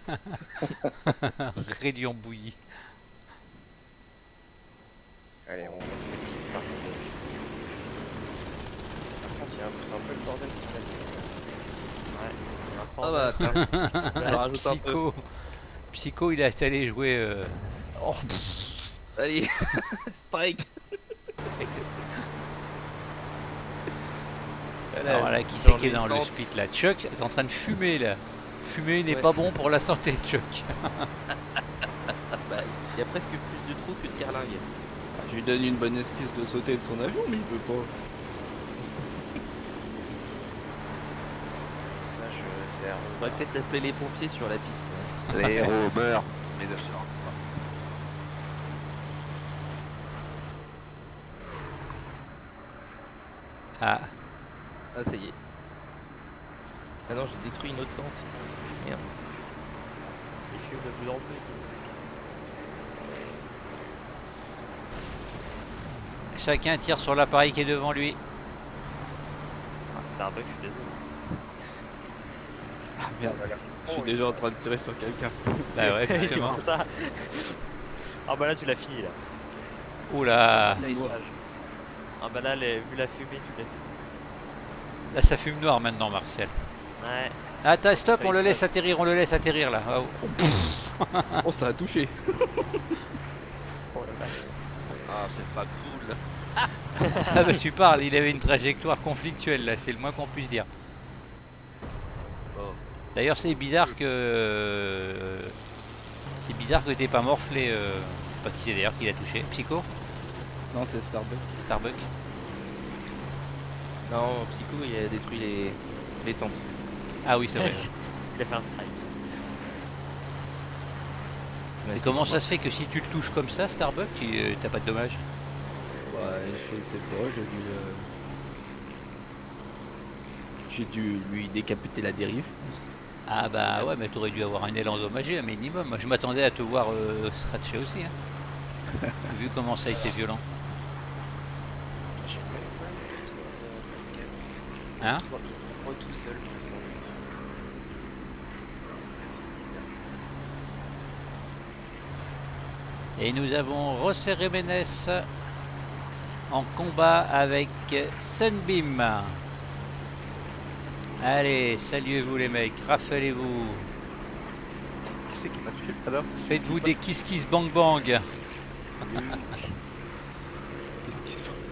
A: Rédion bouilli.
H: Allez, on va petit par contre, c'est un peu le bordel sur la piste.
J: Ouais, un
F: Ah bah
J: centre.
F: tiens, je rajoute un peu.
A: Psycho. Psycho, il est allé jouer. Oh,
F: Allez, strike.
A: alors là, qui
F: dans
A: c'est qui est
F: les
A: dans le
F: tentes.
A: spit là? Chuck est en train de fumer là. Fumer n'est
F: Ouais.
A: pas bon pour la santé, Chuck.
F: Bah, il y a presque plus de trous que de carlingues.
K: Je lui donne une bonne excuse de sauter de son avion, mais il peut pas.
H: Ça, je sers.
F: On va peut-être appeler les pompiers sur la piste.
I: Les héros meurent. Mais ne se rendent
A: Ah,
F: Ah ça y est. Ah non, j'ai détruit une autre tente. Merde.
J: Il fume de plus en plus.
A: chacun tire sur l'appareil qui est devant lui.
J: Ah, c'était un bug, je suis désolé.
K: Ah merde, je suis déjà en train de tirer sur quelqu'un.
A: Bah ouais,
J: C'est
A: justement.
J: pour ça. Ah bah là, tu l'as fini là.
A: Oula,
J: Ah bah là, vu la fumée, tu l'as fini.
A: là ça fume noir maintenant, Martial.
J: Ouais.
A: Attends, stop, on le laisse atterrir là. Oh.
K: Oh, ça a touché.
J: Oh la vache.
I: Ah, c'est pas cool.
A: Ah bah tu parles, il avait une trajectoire conflictuelle là, c'est le moins qu'on puisse dire.
I: Oh.
A: D'ailleurs c'est bizarre que... C'est bizarre que t'aies pas morflé... Pas qui c'est d'ailleurs qui l'a touché. Psycho?
K: Non, c'est Starbucks.
A: Starbuck?
F: Non, Psycho il a détruit les tentes.
A: Ah oui c'est vrai.
J: Il a fait un strike.
F: C'est
A: Et comment ça se fait que si tu le touches comme ça, Starbuck, t'as pas de dommages?
K: Ouais, je sais pas, j'ai dû lui décapiter la dérive.
A: Ah bah ouais, mais t'aurais dû avoir un aile endommagé, un minimum. Moi, je m'attendais à te voir scratcher aussi. Hein. Vu comment ça a été violent.
H: J'ai pas eu mal pour toi, Pascal.
A: Hein?
H: Moi tout seul, je me sens.
A: Et nous avons José Jiménez en combat avec Sunbeam. Allez, saluez-vous les mecs, rafalez-vous.
K: Qui c'est qui m'a tué alors?
A: Faites-vous des kiss kiss bang bang.
K: Qu'est-ce qui se passe?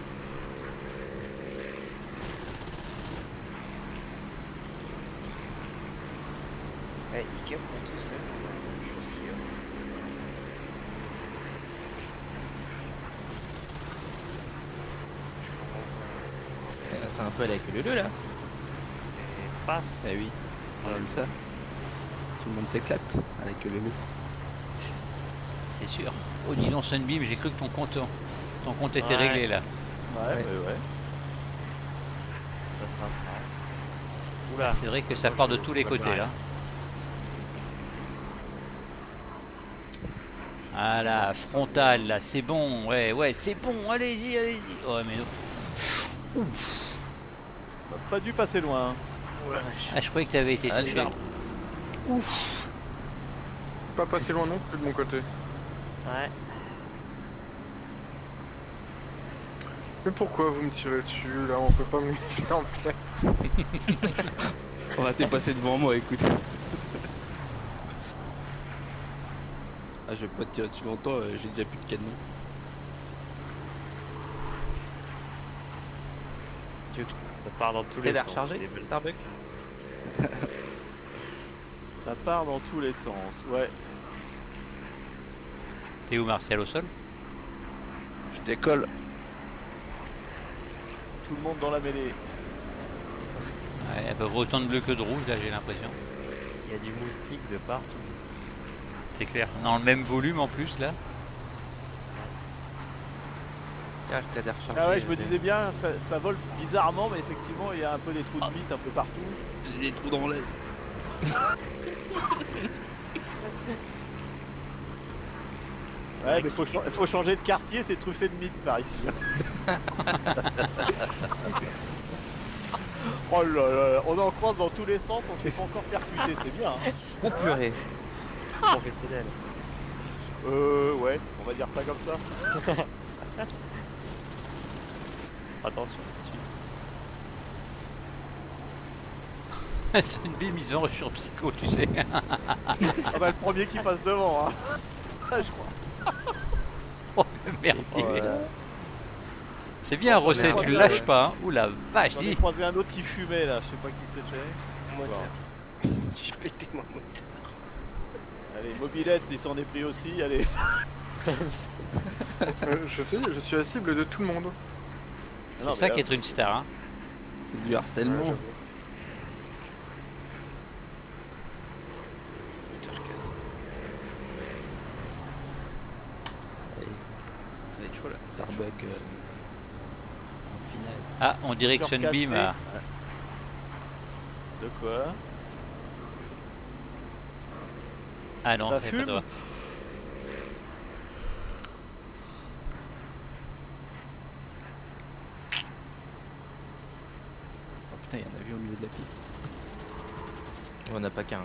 H: Eh, Ika prend tout seul. Je suis sûr.
K: C'est un peu avec le là.
J: Et paf.
K: Eh oui, c'est comme ça. Tout le monde s'éclate avec le
A: C'est sûr. Oh dis donc Sunbeam, j'ai cru que ton compte était réglé là.
B: Ouais, ouais.
J: Ça sera ça. Oula.
A: C'est vrai que ça part de tous les côtés là. Voilà, frontal là, c'est bon, ouais, c'est bon, allez-y, allez-y. Ouais, mais non. Ouf.
B: Pas dû passer loin.
A: Ah, je croyais que tu avais été touché.
G: Ouf. Pas passé loin non plus de mon côté.
J: Ouais.
G: Mais pourquoi vous me tirez dessus là? On peut pas me laisser en paix.
K: On va t'es passé devant moi, écoute. Ah, je vais pas te tirer dessus longtemps, j'ai déjà plus de cadenas.
J: Ça part dans tous les sens.
F: Starbuck.
B: Ça part dans tous les sens, ouais.
A: T'es où Martial au sol?
K: Je décolle.
B: Tout le monde dans la mêlée.
A: Ouais, à peu près autant de bleu que de rouge là j'ai l'impression.
J: Il y a du moustique de partout.
A: C'est clair. Dans le même volume en plus là.
F: Tiens, je t'ai rechargé.
B: Ah ouais, je me disais bien, ça vole bizarrement, mais effectivement, il y a un peu des trous de mythe un peu partout.
K: J'ai des trous dans l'aile.
B: Ouais, mais faut changer de quartier, c'est truffé de mythes par ici. Oh là là, on en croise dans tous les sens, on s'est pas encore percuté, c'est bien. Hein.
F: Oh purée.
J: Professionnel.
B: Ouais, on va dire ça comme ça.
J: Attention,
A: Sunbeam ils ont sur psycho, tu sais.
B: Ah bah le premier qui passe devant, hein. Je crois.
A: Oh merde. C'est bien Rosset, tu le lâches pas, hein. Ouh la vache,
B: J'en ai
A: dis.
B: croisé un autre qui fumait là, je sais pas qui c'était.
H: Moteur. J'ai pété mon moteur.
B: Allez, mobilette, il s'en est pris aussi, allez.
G: Je te dis, je suis la cible de tout le monde.
A: C'est ça qu'être une star, hein.
K: C'est du harcèlement.
H: Moteur cassé.
F: Ça va être chaud là.
K: Starbuck en finale.
A: Ah, on dirait que Sunbeam a...
B: De quoi?
A: Ah non,
B: Ça
A: c'est
B: fume
A: pas toi.
K: Oh putain, il y en a vu au milieu de la piste.
F: On n'a pas qu'un.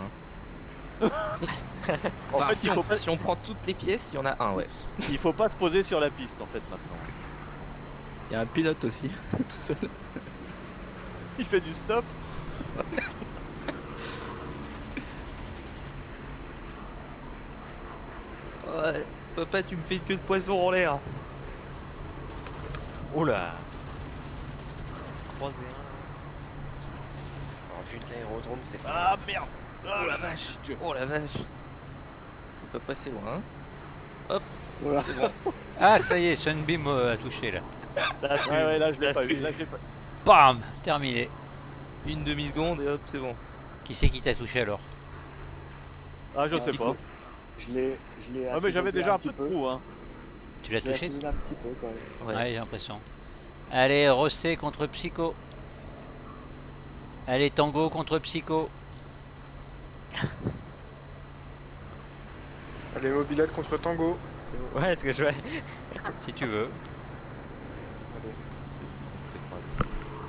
B: En
F: Enfin,
B: fait,
F: si,
B: il faut pas...
F: si on prend toutes les pièces, il y en a un, ouais.
B: il faut pas se poser sur la piste en fait maintenant.
K: Il y a un pilote aussi, tout seul.
B: Il fait du stop.
F: Ouais, papa, tu me fais une queue de poisson en l'air.
J: Oh là. Croisé
H: En vue de l'aérodrome, c'est pas.
B: Ah merde.
F: Oh la vache. Oh la vache. Faut pas passer loin, hein.
B: Voilà.
F: C'est bon.
A: Ah ça y est, Sunbeam a touché là.
J: Ça
B: Ouais, là je l'ai pas eu. Là, je l'ai pas...
A: Bam, terminé.
F: Une demi-seconde et hop, c'est bon.
A: Qui c'est qui t'a touché alors?
B: Ah, je sais pas.
E: Je l'ai
B: Ah mais j'avais
E: assaisonné
B: déjà un
E: petit
B: peu de trou, hein.
A: Tu l'as
E: Je l'ai
A: touché?
E: assaisonné un petit peu quand même.
A: Ouais, j'ai l'impression. Allez, Rossé contre Psycho. Allez, Tango contre Psycho.
G: Allez, mobilette contre Tango.
J: Ouais, ce que je vois.
A: Si tu veux.
C: C'est pas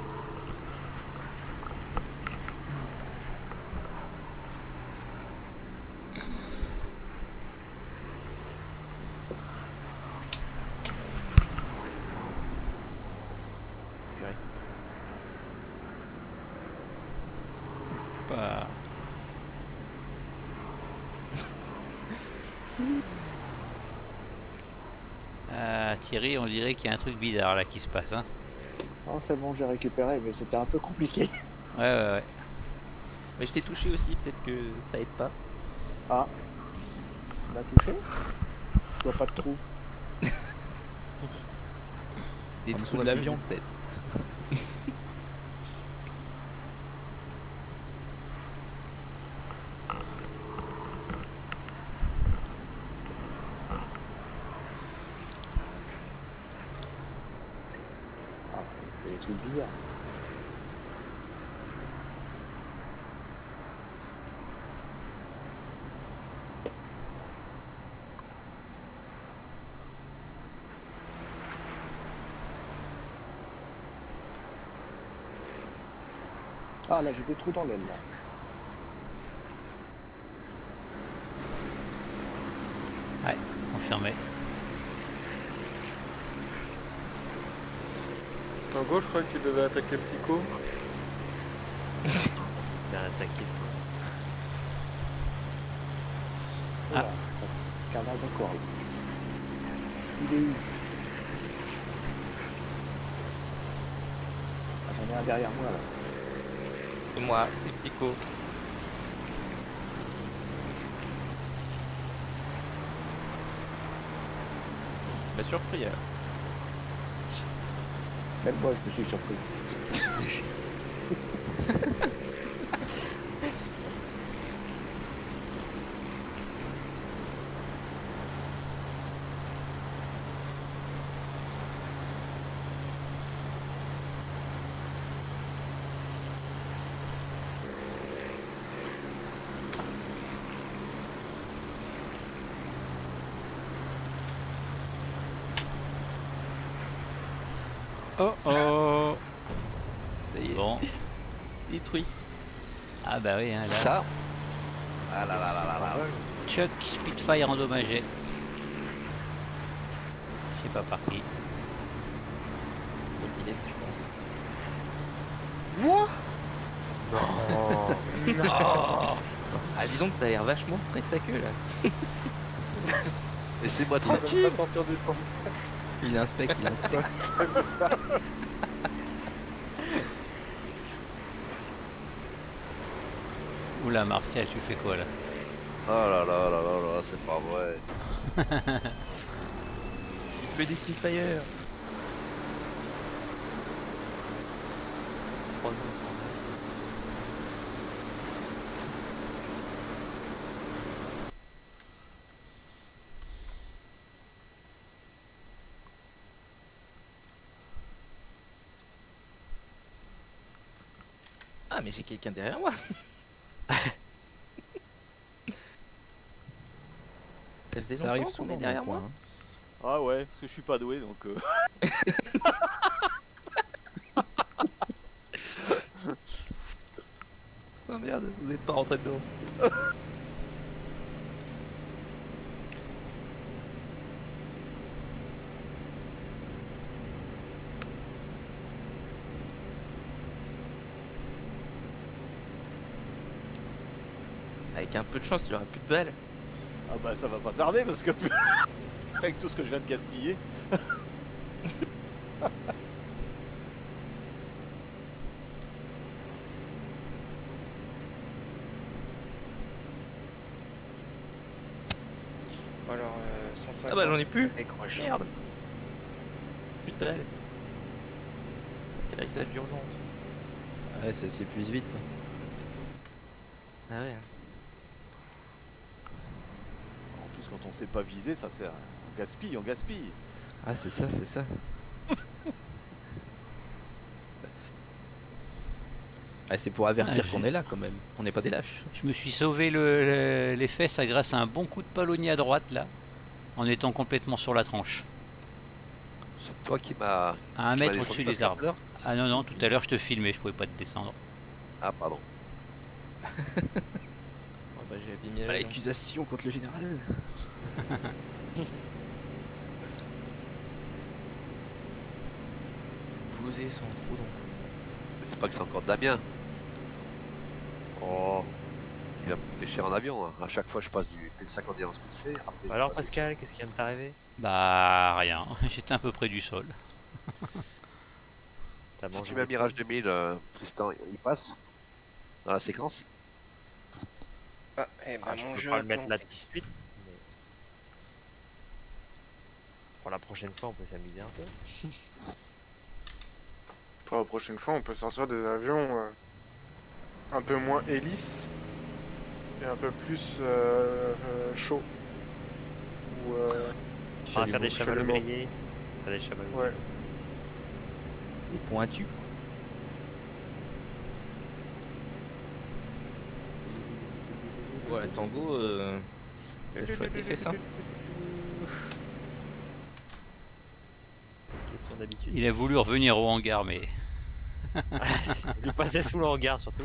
A: Pas... Ah, Thierry, on dirait qu'il y a un truc bizarre là qui se passe. Hein.
E: Non, c'est bon, j'ai récupéré, mais c'était un peu compliqué.
A: Ouais.
F: Mais je t'ai touché aussi, peut-être que ça aide pas.
E: Ah, on l'a touché? Je vois pas de trou.
F: Des
K: En
F: trous
K: dessous de
F: à
K: l'avion,
F: fusil.
K: peut-être.
E: Ah, il y a des trucs bizarres. Ah là, j'ai des trous dans l'aile là.
A: Ouais, confirmé.
G: Tango, je crois que tu devais attaquer Psycho.
C: bien attaqué.
E: Ah. Canard d'accord. Il est où? Ah, j'en ai un derrière moi là.
F: C'est moi, c'est Psycho. M'a surpris alors.
E: Même moi, je me suis surpris.
A: Oh oh.
F: Ça y est.
A: Bon.
F: Détruit.
A: Ah bah oui, hein, là.
F: Ça. Ah là là là là là.
A: Chuck Spitfire endommagé. Je sais pas par qui.
F: Moi.
C: Non.
F: Non. Ah dis donc, t'as l'air vachement près de sa queue là.
C: Laissez-moi
G: Tu vas
C: tranquille.
G: pas sortir du pont.
K: Il inspecte, il inspecte.
A: Oula, Martial, tu fais quoi là?
I: Oh là là là là là, c'est pas vrai.
F: Il fait des Spitfire. Ah mais j'ai quelqu'un derrière moi. Ça faisait
K: Ça arrive
F: longtemps qu'on
K: souvent
F: est derrière
K: dans le
F: moi.
K: coin, hein.
B: Ah ouais, parce que je suis pas doué donc.
F: Oh merde, vous êtes pas rentré dedans. Avec un peu de chance, il aura plus de balles.
B: Ah bah ça va pas tarder parce que avec tout ce que je viens de gaspiller.
H: Bon, alors, 150.
F: Ah bah j'en ai plus.
H: Décroche.
F: Merde. Plus de balles. Atterrissage d'urgence.
K: Ouais, ça s'épuise vite.
F: Ah ouais.
B: on sait pas viser, ça c'est on gaspille, on gaspille.
F: Ah, c'est ça, c'est ça. Ah, c'est pour avertir
A: Ah,
F: qu'on est là quand même. On n'est pas des lâches.
A: Je me suis sauvé les fesses grâce à un bon coup de palonnier à droite là, en étant complètement sur la tranche.
I: C'est toi qui m'as.
A: À un
I: tu m'as
A: mètre
I: descendu
A: au-dessus
I: parce
A: des arbres.
I: qu'à l'heure.
A: Ah non, non, tout à l'heure je te filmais, je pouvais pas te descendre.
I: Ah, pardon.
F: Oh, bah, j'ai abîmé
K: Ah, l'accusation contre le général.
F: Poser son trou donc.
I: C'est pas que c'est encore Damien.
C: Oh.
I: Il va me pêcher en avion. Hein. À chaque fois, je passe du P51 en speed fait. Après,
J: Alors
I: je passe-
J: Pascal, qu'est-ce qui vient de t'arriver?
A: Bah rien, j'étais un peu près du sol.
J: T'as
I: Si
J: mangé
I: tu mets un
J: des
I: Mirage 2000, Tristan, il passe dans la séquence.
H: Ah, eh ben
J: Ah, je
H: mon
J: peux
H: jeu
J: pas
H: a
J: le mettre là
H: planté.
J: tout de suite. Mais... Pour la prochaine fois, on peut s'amuser un peu.
G: Pour la prochaine fois, on peut sortir des avions un peu moins hélices et un peu plus chaud. Ou
J: On va faire des chamallows
G: chalumeau.
J: grillés. Faire des chamallows.
G: Ouais.
F: Et pointu. Voilà, Tango, le choix été fait ça.
J: Question d'habitude.
A: Il a voulu revenir au hangar mais
J: Lui passer sous le regard surtout.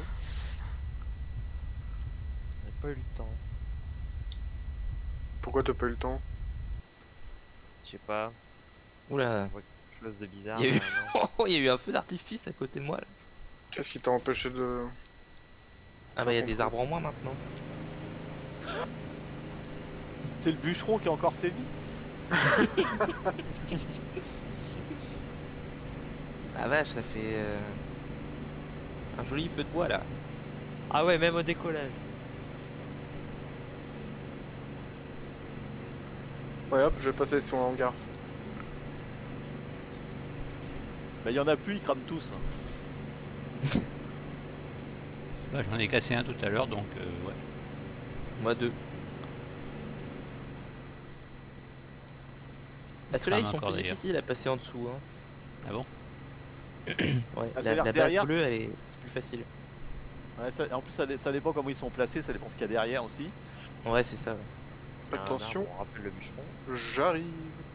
J: On n'a pas eu le temps.
G: Pourquoi t'as pas eu le temps?
J: Je sais pas.
F: Oula,
J: On voit quelque chose de bizarre.
F: il y a eu...
J: non
F: oh, il y a eu un feu d'artifice à côté de moi là.
G: Qu'est-ce qui t'a empêché de...
F: Ah bah il y a des arbres en moins maintenant.
B: C'est le bûcheron qui a encore sévi.
F: Ah vache, ça fait un joli feu de bois là.
J: Ah ouais, même au décollage.
G: Ouais hop, je vais passer sur un hangar.
B: Bah il y en a plus, ils crament tous. Hein.
A: bah, j'en ai cassé un tout à l'heure donc ouais.
F: Moi deux. Bah ceux-là ils
A: crame
F: sont
A: encore,
F: plus
A: d'ailleurs.
F: difficiles à passer en dessous hein.
A: Ah bon?
F: Ouais,
B: Ah,
F: la
B: c'est-à-dire
F: base
B: derrière,
F: bleue elle est c'est plus facile.
B: Ouais, en plus ça dépend comment ils sont placés, ça dépend ce qu'il y a derrière aussi.
F: Ouais c'est ça. Ouais.
J: Tiens, un
G: Attention.
J: arbre, on rappelle le bûcheron.
G: J'arrive.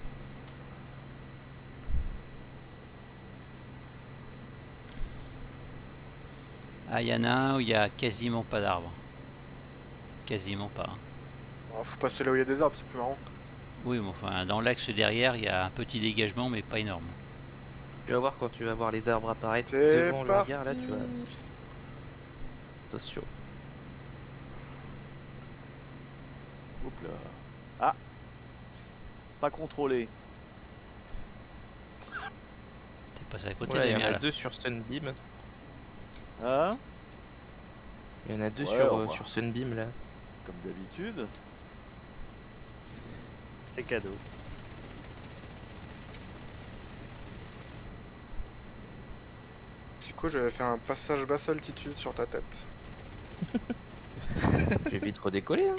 A: Ah il y en a un où il y a quasiment pas d'arbres. Quasiment pas. Hein.
G: Oh, faut passer là où il y a des arbres, c'est plus marrant.
A: Oui mais enfin dans l'axe derrière il y a un petit dégagement mais pas énorme.
F: Tu vas voir quand tu vas voir les arbres apparaître
G: C'est
F: devant le
G: parti.
F: hangar là tu vas. Attention.
B: Hop là. Ah. Pas contrôlé.
A: T'es passé à côté
F: Voilà, il y en
A: Damien,
F: a
A: là.
F: deux sur Sunbeam.
B: Hein?
F: Il y en a deux
B: Ouais,
F: sur,
B: on va.
F: sur Sunbeam là.
B: Comme d'habitude.
J: C'est cadeau.
G: Du coup, j'avais fait un passage basse altitude sur ta tête.
F: Je vais vite redécoller. Hein.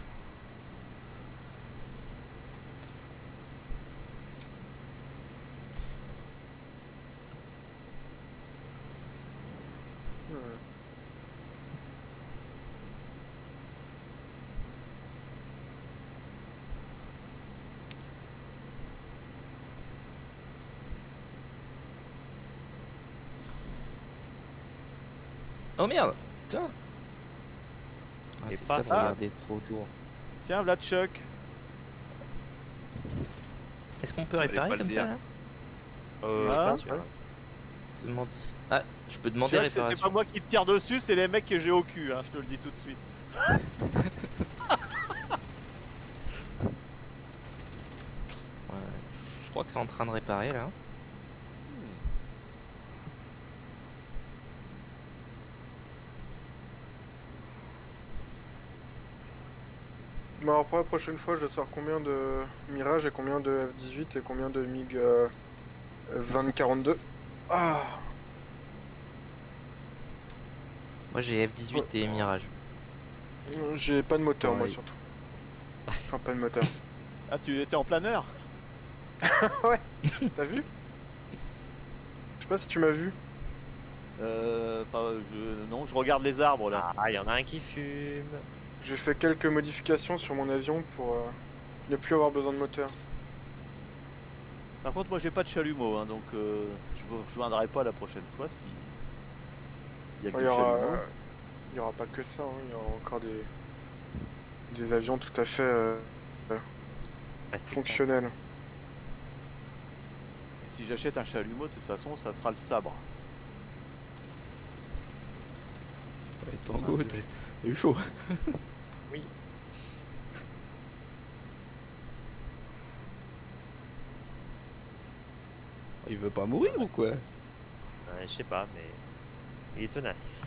F: Oh merde. Putain. Ah,
J: Et
F: c'est
J: pas-
F: ça, vous
B: Ah.
F: regardez trop autour.
B: Tiens, Vlad Chuck.
F: Est-ce qu'on peut
I: Fallait
F: réparer
I: pas le
F: comme
I: dire.
F: ça là
J: Je
B: Ah,
J: pense que-
F: Je demande- Ah, je peux demander
B: Chuck, c'était
F: réparation.
B: pas moi qui te tire dessus, c'est les mecs que j'ai au cul, hein, je te le dis tout de suite.
F: Ouais, je crois que c'est en train de réparer là.
G: Bon, alors pour la prochaine fois, je sors combien de Mirage et combien de F-18 et combien de MiG 2042. Ah,
F: Moi j'ai F-18 et Mirage.
G: j'ai pas de moteur, moi
F: Ouais.
G: surtout. Enfin, pas de moteur.
B: Ah, tu étais en planeur?
G: Ouais, t'as vu? Je sais pas si tu m'as vu.
B: Non, je regarde les arbres là.
J: Ah, il y en a un qui fume.
G: J'ai fait quelques modifications sur mon avion pour ne plus avoir besoin de moteur.
B: Par contre, moi j'ai pas de chalumeau, hein, donc je vous rejoindrai pas la prochaine fois si. Il y a que
G: Il y
B: le
G: aura,
B: chalumeau.
G: il y aura pas que ça, hein, il y aura encore des avions tout à fait fonctionnels.
B: Et si j'achète un chalumeau, de toute façon, ça sera le sabre.
K: Ouais, Tango, t'as eu chaud.
J: Oui.
K: Il veut pas mourir ou quoi?
J: Je sais pas, mais il est tenace.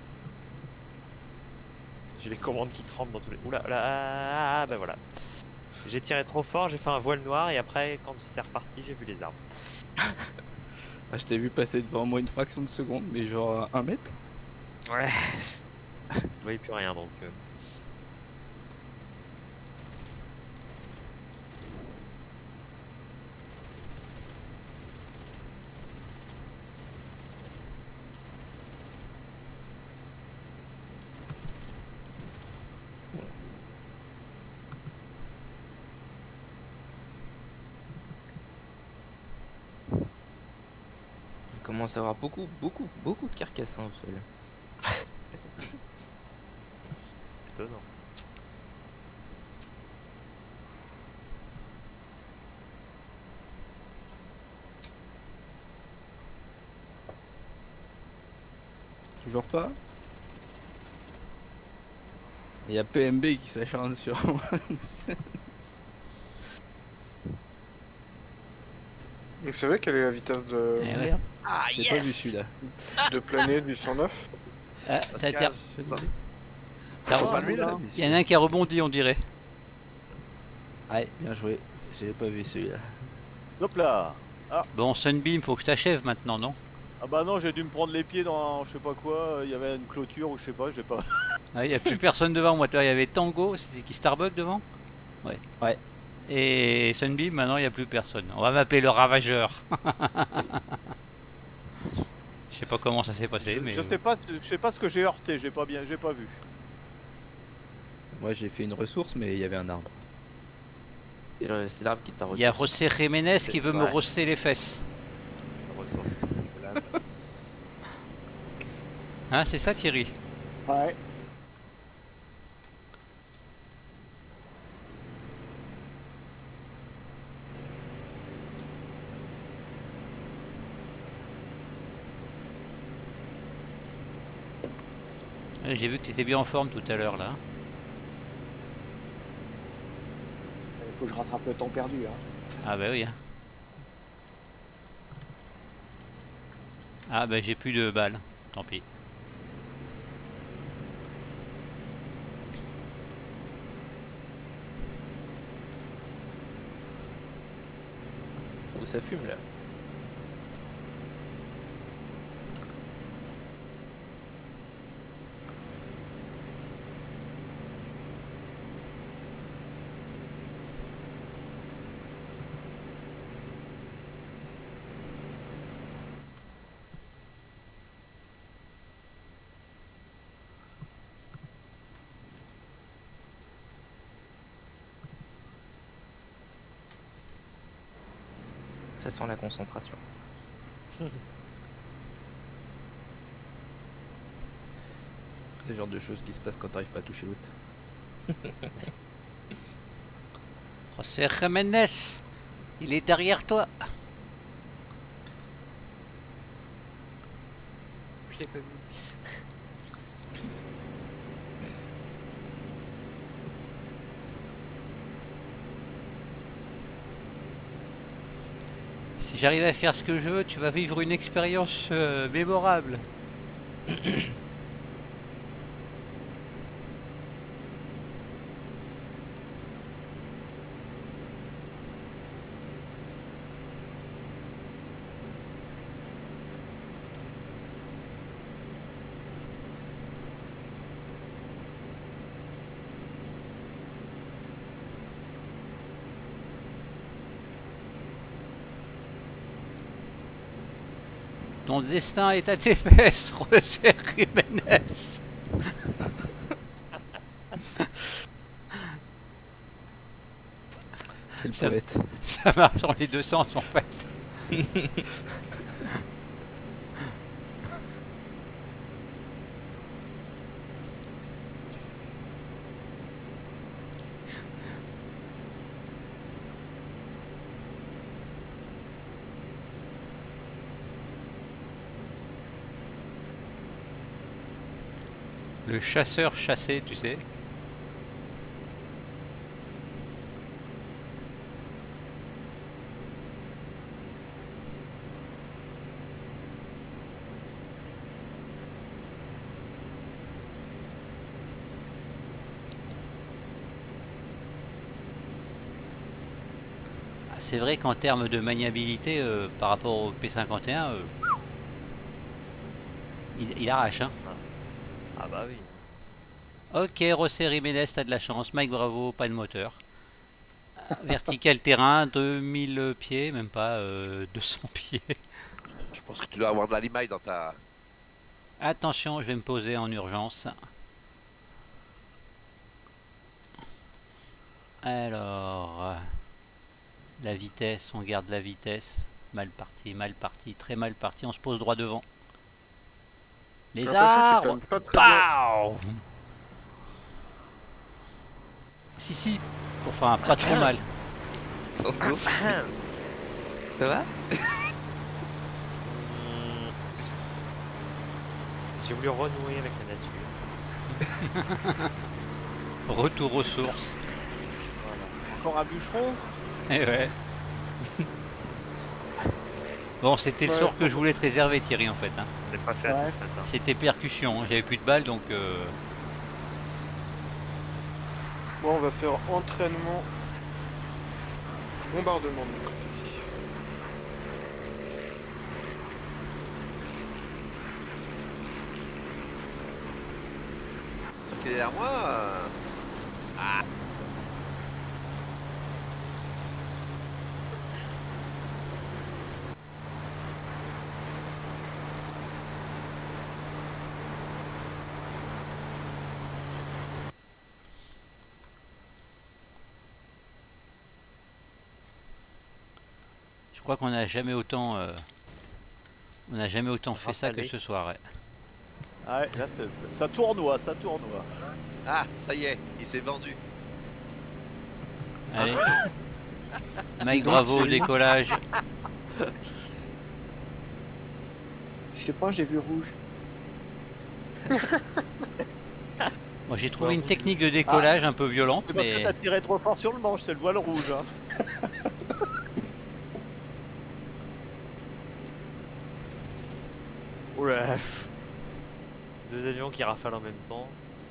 J: J'ai les commandes qui tremblent dans tous les. Oula, là, bah voilà. J'ai tiré trop fort, j'ai fait un voile noir et après, quand c'est reparti, j'ai vu les arbres.
K: Ah, je t'ai vu passer devant moi une fraction de seconde, mais genre à 1 mètre.
J: Ouais. Je voyais plus rien donc.
F: Il commence à avoir beaucoup de carcasses hein, au sol.
J: Étonnant.
K: Toujours pas. Il y a PMB qui s'acharne sur moi.
G: Vous savez quelle est la vitesse de,
A: Eh ouais.
J: Ah,
K: J'ai pas vu celui-là.
G: de planer du 109?
A: Ah,
I: Pascal,
A: il y en a un qui a rebondi, on dirait.
K: Ouais, bien joué. J'ai pas vu celui-là.
B: Hop là.
A: Bon, Sunbeam, faut que je t'achève maintenant, non?
B: Ah bah non, j'ai dû me prendre les pieds dans je sais pas quoi. Il y avait une clôture ou je sais pas, j'ai pas.
A: Ah, il n'y a plus personne devant moi. Il y avait Tango, c'était qui, Starbuck devant? Ouais.
K: Ouais.
A: Et Sunbeam, maintenant il n'y a plus personne. On va m'appeler le Ravageur. Je sais pas comment ça s'est passé, mais.
B: Je sais pas ce que j'ai heurté, j'ai pas vu.
K: Moi j'ai fait une ressource, mais il y avait un arbre.
F: C'est l'arbre qui t'a
A: Il y a José Jiménez qui veut me
F: Ouais.
A: rosser les fesses.
C: Ressources.
A: Hein, c'est ça Thierry?
E: Ouais.
A: J'ai vu que tu étais bien en forme tout à l'heure là.
E: Il faut que je rattrape le temps perdu. Hein.
A: Ah bah oui. Hein. Ah bah j'ai plus de balles. Tant pis.
F: Où ça fume là. Ça sent la concentration.
K: C'est le genre de choses qui se passent quand t'arrives pas à toucher l'autre.
A: José Jiménez, il est derrière toi.
J: Je l'ai pas vu.
A: Si j'arrive à faire ce que je veux, tu vas vivre une expérience mémorable. Ton destin est à tes fesses, José Jiménez.
K: C'est le poète.
A: Ça marche dans les deux sens en fait. Le chasseur chassé, tu sais. C'est vrai qu'en termes de maniabilité par rapport au P51, il arrache. Hein.
J: Ah bah oui.
A: Ok, José Jiménez, t'as de la chance. Mike Bravo, pas de moteur. Vertical terrain, 2000 pieds, même pas 200 pieds.
I: Je pense que tu dois avoir de la limaille dans ta...
A: Attention, je vais me poser en urgence. Alors... la vitesse, on garde la vitesse. Mal parti, très mal parti. On se pose droit devant. Les arbres. Pow. Si. Enfin, pas trop mal.
F: Ça va?
J: J'ai voulu renouer avec la nature.
A: Retour aux sources.
J: Voilà.
B: Encore un bûcheron?
A: Eh ouais. Bon, c'était le sort que je voulais te réserver, Thierry, en fait. Hein.
J: On n'est pas fait assez ce matin.
A: C'était percussion, hein. J'avais plus de balles, donc...
G: Bon, on va faire entraînement. Bombardement de mon côté.
I: Qui est derrière moi Ah.
A: Je crois qu'on n'a jamais autant... on n'a jamais autant fait ça que ce soir, ouais.
B: Ouais, là, ça tournoie.
I: Ah, ça y est, il s'est vendu.
A: Allez. Mike Bravo au décollage.
E: Je sais pas, j'ai vu rouge.
A: Moi j'ai trouvé une technique de décollage un peu violente,
B: C'est parce que
A: mais...
B: t'as tiré trop fort sur le manche, c'est le voile rouge. Hein.
J: Oula. Deux avions qui rafalent en même temps.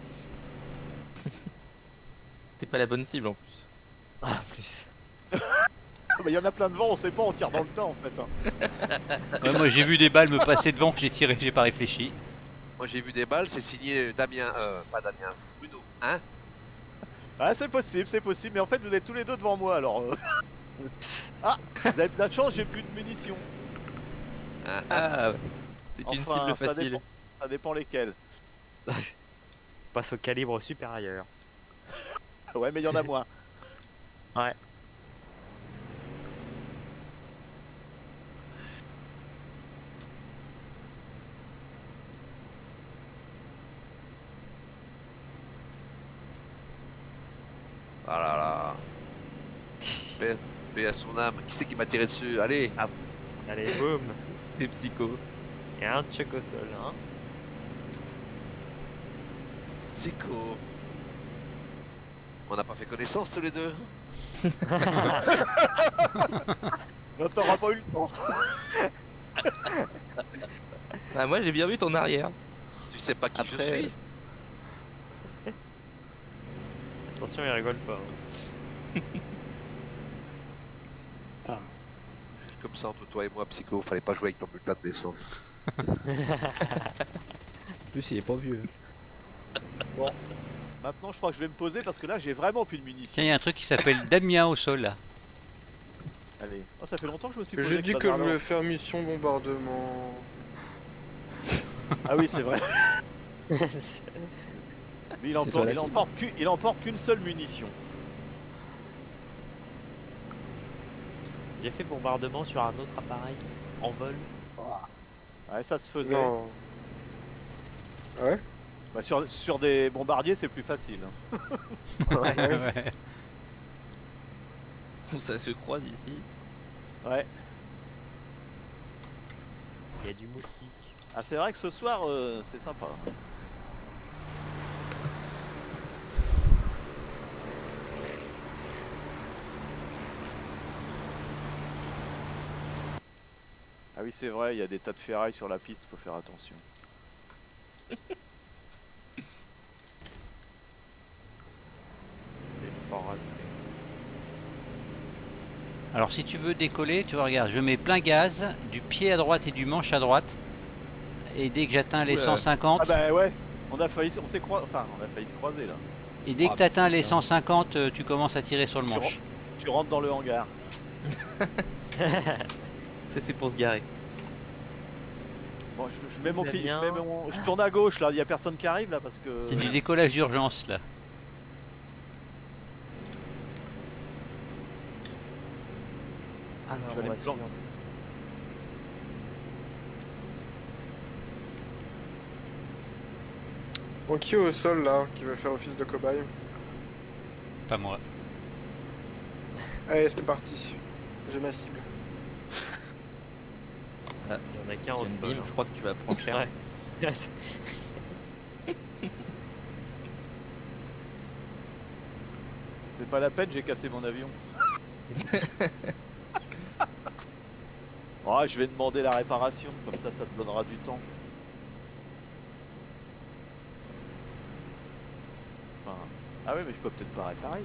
F: T'es pas la bonne cible en plus.
J: Ah, plus.
B: Il y en a plein devant, on sait pas, on tire dans le temps en fait. Hein.
A: Ouais, moi j'ai vu des balles me passer devant que j'ai tiré, j'ai pas réfléchi.
I: Moi j'ai vu des balles, c'est signé Damien, pas Damien, Bruno, hein?
B: Ah, c'est possible, mais en fait vous êtes tous les deux devant moi alors. Ah, vous avez de la chance, j'ai plus de munitions.
F: Ah, c'est une
B: Enfin,
F: cible facile.
B: Ça dépend lesquelles.
J: Passe au calibre supérieur.
B: Ouais, mais il y en a moins.
J: Ouais.
I: Ah là là. Paix à son âme. Qui c'est qui m'a tiré dessus? Allez. Ah.
J: Allez, boum.
F: C'est psycho.
J: Et un check au sol, hein.
I: Psycho. On n'a pas fait connaissance tous les deux.
B: Non, t'auras pas eu le temps.
F: Bah, moi j'ai bien vu ton arrière.
I: Tu sais pas qui
F: Après,
I: je suis.
J: Attention, il rigole pas. Hein.
I: Juste comme ça entre toi et moi, Psycho, fallait pas jouer avec ton bulletin de naissance.
K: En plus, il est pas vieux.
B: Bon, maintenant je crois que je vais me poser parce que là j'ai vraiment plus de munitions.
A: Tiens, il y a un truc qui s'appelle Damien au sol là.
B: Allez, oh, ça fait longtemps que je me suis posé.
G: J'ai dit que je voulais faire mission bombardement.
B: Ah oui, c'est vrai. Lui, il
K: C'est toi la
B: il emporte qu'une seule munition.
J: J'ai fait bombardement sur un autre appareil en vol.
B: Ouais, ça se faisait.
G: Non. Ouais.
B: Bah, sur des bombardiers, c'est plus facile. Hein.
A: Ouais.
F: Où ça se croise ici.
B: Ouais.
J: Il y a du moustique.
B: Ah, c'est vrai que ce soir, c'est sympa. Ah oui, c'est vrai, il y a des tas de ferrailles sur la piste, faut faire attention.
A: Alors si tu veux décoller, tu regardes, je mets plein gaz, du pied à droite et du manche à droite. Et dès que j'atteins les 150...
B: Ah bah ouais, on a failli se croiser là.
A: Et dès que tu atteins les 150, tu commences à tirer sur le manche.
B: Tu rentres dans le hangar.
F: Ça c'est pour se garer.
B: Bon, je mets mon clic, je tourne à gauche là, il y a personne qui arrive là parce que...
A: C'est du décollage d'urgence là.
F: Alors,
B: Je vais aller me planquer.
G: Bon, qui est au sol là, qui veut faire office de cobaye?
A: Pas moi.
G: Allez, c'est parti. J'ai ma cible.
F: Ah,
J: Il y en a qu'un au
F: Yann
J: sol.
F: Bim, je crois que tu vas prendre cher.
J: Ouais.
B: C'est pas la peine, j'ai cassé mon avion. Oh, je vais demander la réparation, comme ça te donnera du temps. Enfin... Ah oui, mais je peux peut-être pas réparer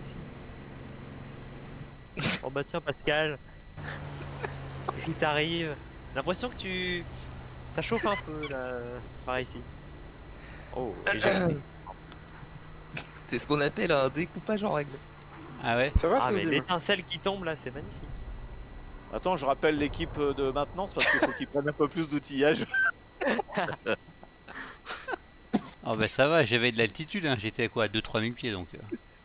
B: ici.
J: Oh bah tiens Pascal, si t'arrives, j'ai l'impression que tu... Ça chauffe un peu là, par ici. Oh, et j'ai...
F: C'est ce qu'on appelle un découpage en règle.
A: Ah ouais.
G: Ça va,
J: Ah
G: ça
J: mais
G: va.
J: l'étincelle qui tombe là, c'est magnifique.
B: Attends, je rappelle l'équipe de maintenance parce qu'il faut qu'ils prennent un peu plus d'outillage.
A: Oh bah ça va, j'avais de l'altitude, hein. J'étais à quoi, à 2-3 000 pieds donc.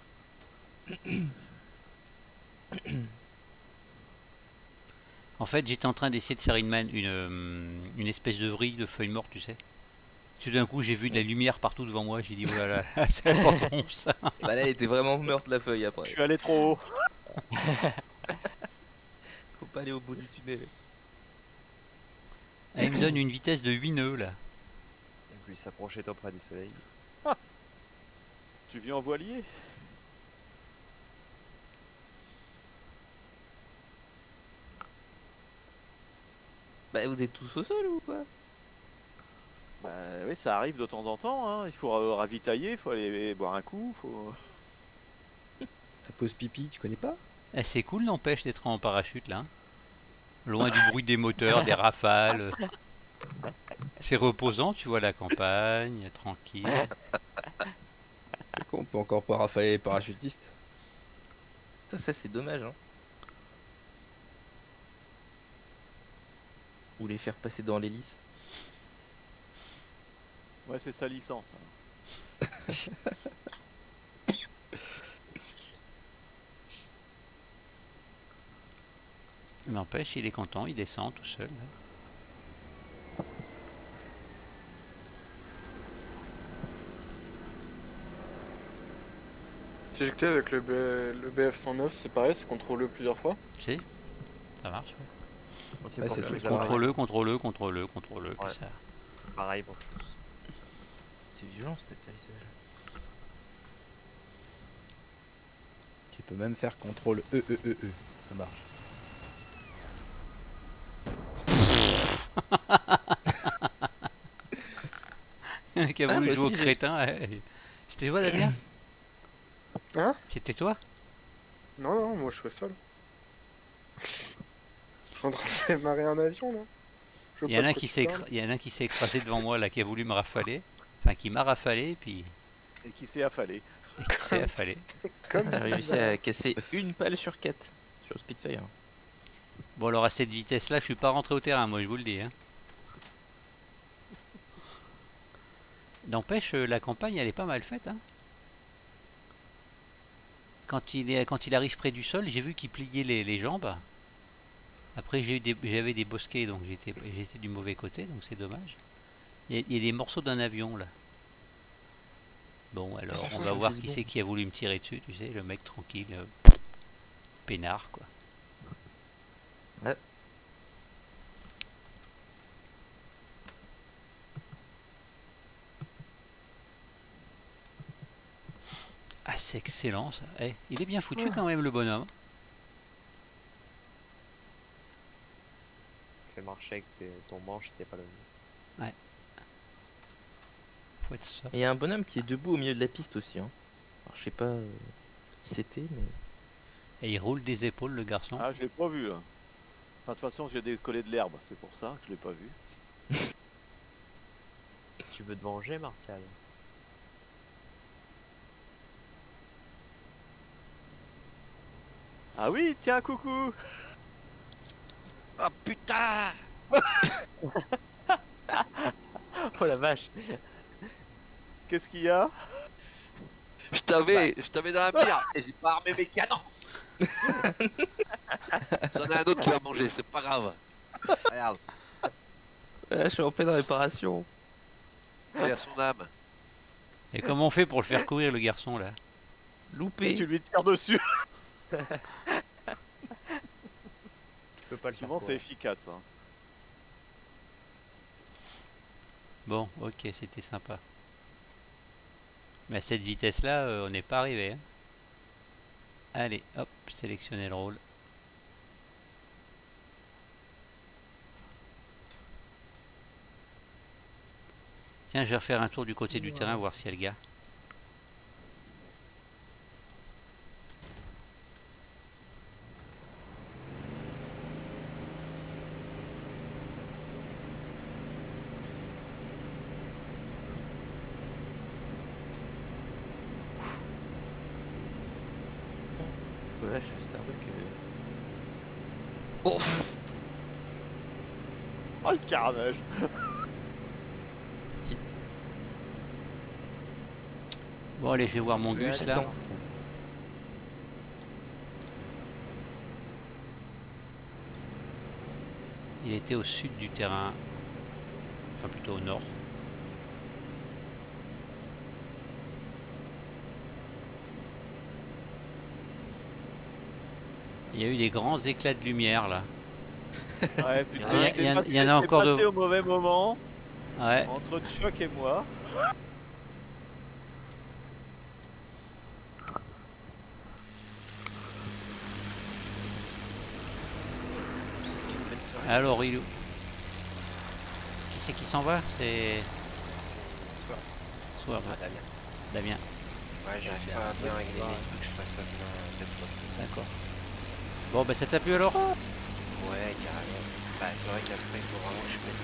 A: En fait, j'étais en train d'essayer de faire une espèce de vrille de feuilles mortes, tu sais. Tout d'un coup, j'ai vu de la lumière partout devant moi, j'ai dit oh là là, c'est pas bon ça.
F: Bah là, elle était vraiment morte la feuille après.
B: Je suis allé trop haut.
F: Faut pas aller au bout du tunnel.
A: Elle me donne une vitesse de 8 nœuds là.
J: Donc lui s'approcher auprès du soleil.
B: Tu viens en voilier?
F: Bah vous êtes tous au sol ou quoi?
B: Bah oui, ça arrive de temps en temps, hein. Il faut ravitailler, il faut aller boire un coup, faut...
K: Ça pose pipi, tu connais pas?
A: Eh, c'est cool n'empêche d'être en parachute là. Hein. Loin du bruit des moteurs, des rafales. C'est reposant, tu vois la campagne, tranquille.
K: C'est con, on peut encore pas rafaler les parachutistes.
F: Ça c'est dommage hein. Ou les faire passer dans l'hélice.
B: Ouais, c'est sa licence. Hein.
A: N'empêche, il est content, il descend tout seul. Là.
G: Si je clique avec le BF109, c'est pareil, c'est contrôle plusieurs fois.
A: Si, ça marche. Ouais.
J: Bon, c'est
K: Ouais,
J: pour
K: c'est
J: tous
K: tout
J: les
K: pareil.
J: appareils.
A: Contrôle-le, que
J: Ouais.
A: ça.
J: Pareil pour tous.
F: C'est violent cet atterrissage.
K: Tu peux même faire contrôle E. Ça marche.
A: Qui a
F: Ah,
A: voulu
F: bah
A: jouer au
F: si,
A: crétin. C'était toi Damien?
G: Hein?
A: C'était toi?
G: Non, non, moi je suis au sol. Je suis en train de démarrer un avion là. Je
A: Il
G: vois
A: y en
G: pas
A: a
G: de quoi
A: qui
G: tu
A: s'est
G: parles.
A: il y en a qui s'est écrasé devant moi là, qui a voulu me rafaler. Enfin, qui m'a rafalé, puis
B: Et qui s'est affalé.
A: et qui s'est affalé.
G: Comme
F: J'ai réussi à casser une palle sur 4 sur Spitfire.
A: Bon alors à cette vitesse là, je suis pas rentré au terrain, moi je vous le dis. Hein. N'empêche, la campagne, elle est pas mal faite. Hein. Quand il arrive près du sol, j'ai vu qu'il pliait les jambes. Après, j'avais des bosquets, donc j'étais du mauvais côté, donc c'est dommage. Il y a des morceaux d'un avion, là. Bon, alors, on va voir qui c'est qui a voulu me tirer dessus, tu sais, le mec tranquille, peinard, quoi.
F: Ouais.
A: Ah, c'est excellent, ça. Eh, il est bien foutu, quand même, le bonhomme.
C: Fais marcher avec ton manche, c'était pas le même.
A: Ouais. Faut être ça.
F: Il y a un bonhomme qui est debout au milieu de la piste aussi. Hein. Alors, je sais pas qui c'était, mais.
A: Et il roule des épaules, le garçon.
B: Ah, je l'ai pas vu là. Enfin, de toute façon, j'ai décollé de l'herbe, c'est pour ça que je l'ai pas vu.
J: Tu veux te venger, Martial?
B: Ah oui, tiens, coucou.
I: Ah putain.
J: Oh la vache.
B: Qu'est-ce qu'il y a?
I: Je t'avais dans la mire et j'ai pas armé mes canons. C'en a un autre qui va manger, c'est pas grave. Regarde,
F: Je suis en pleine réparation.
I: il a son âme.
A: Et comment on fait pour le faire courir, le garçon, là?
F: Loupé.
B: Tu lui tires dessus.
J: Tu peux pas le faire.
B: Souvent, c'est efficace. Hein.
A: Bon, ok, c'était sympa. Mais à cette vitesse-là, on n'est pas arrivé. Hein. Allez, hop, sélectionner le rôle. Tiens, je vais refaire un tour du côté du terrain, voir s'il y a le gars.
F: Ouais, c'est un truc. Oh.
B: Oh le carnage.
F: Petite.
A: Bon, allez, je vais voir mon Gus, là. Il était au sud du terrain. Enfin, plutôt au nord. Il y a eu des grands éclats de lumière là.
B: Ouais, putain,
A: il y en a encore
B: passé au mauvais moment.
A: Ouais.
B: Entre Chuck et moi.
A: Alors, il... Qui c'est qui s'en va? C'est... Soir. Ouais. Damien.
H: Ouais, j'arrive pas à bien régler les trucs, je passe ça bien.
A: D'accord. Bon, bah ça t'a plu alors?
H: Ouais, carrément. Bah, c'est vrai qu'après, il faut vraiment que je mette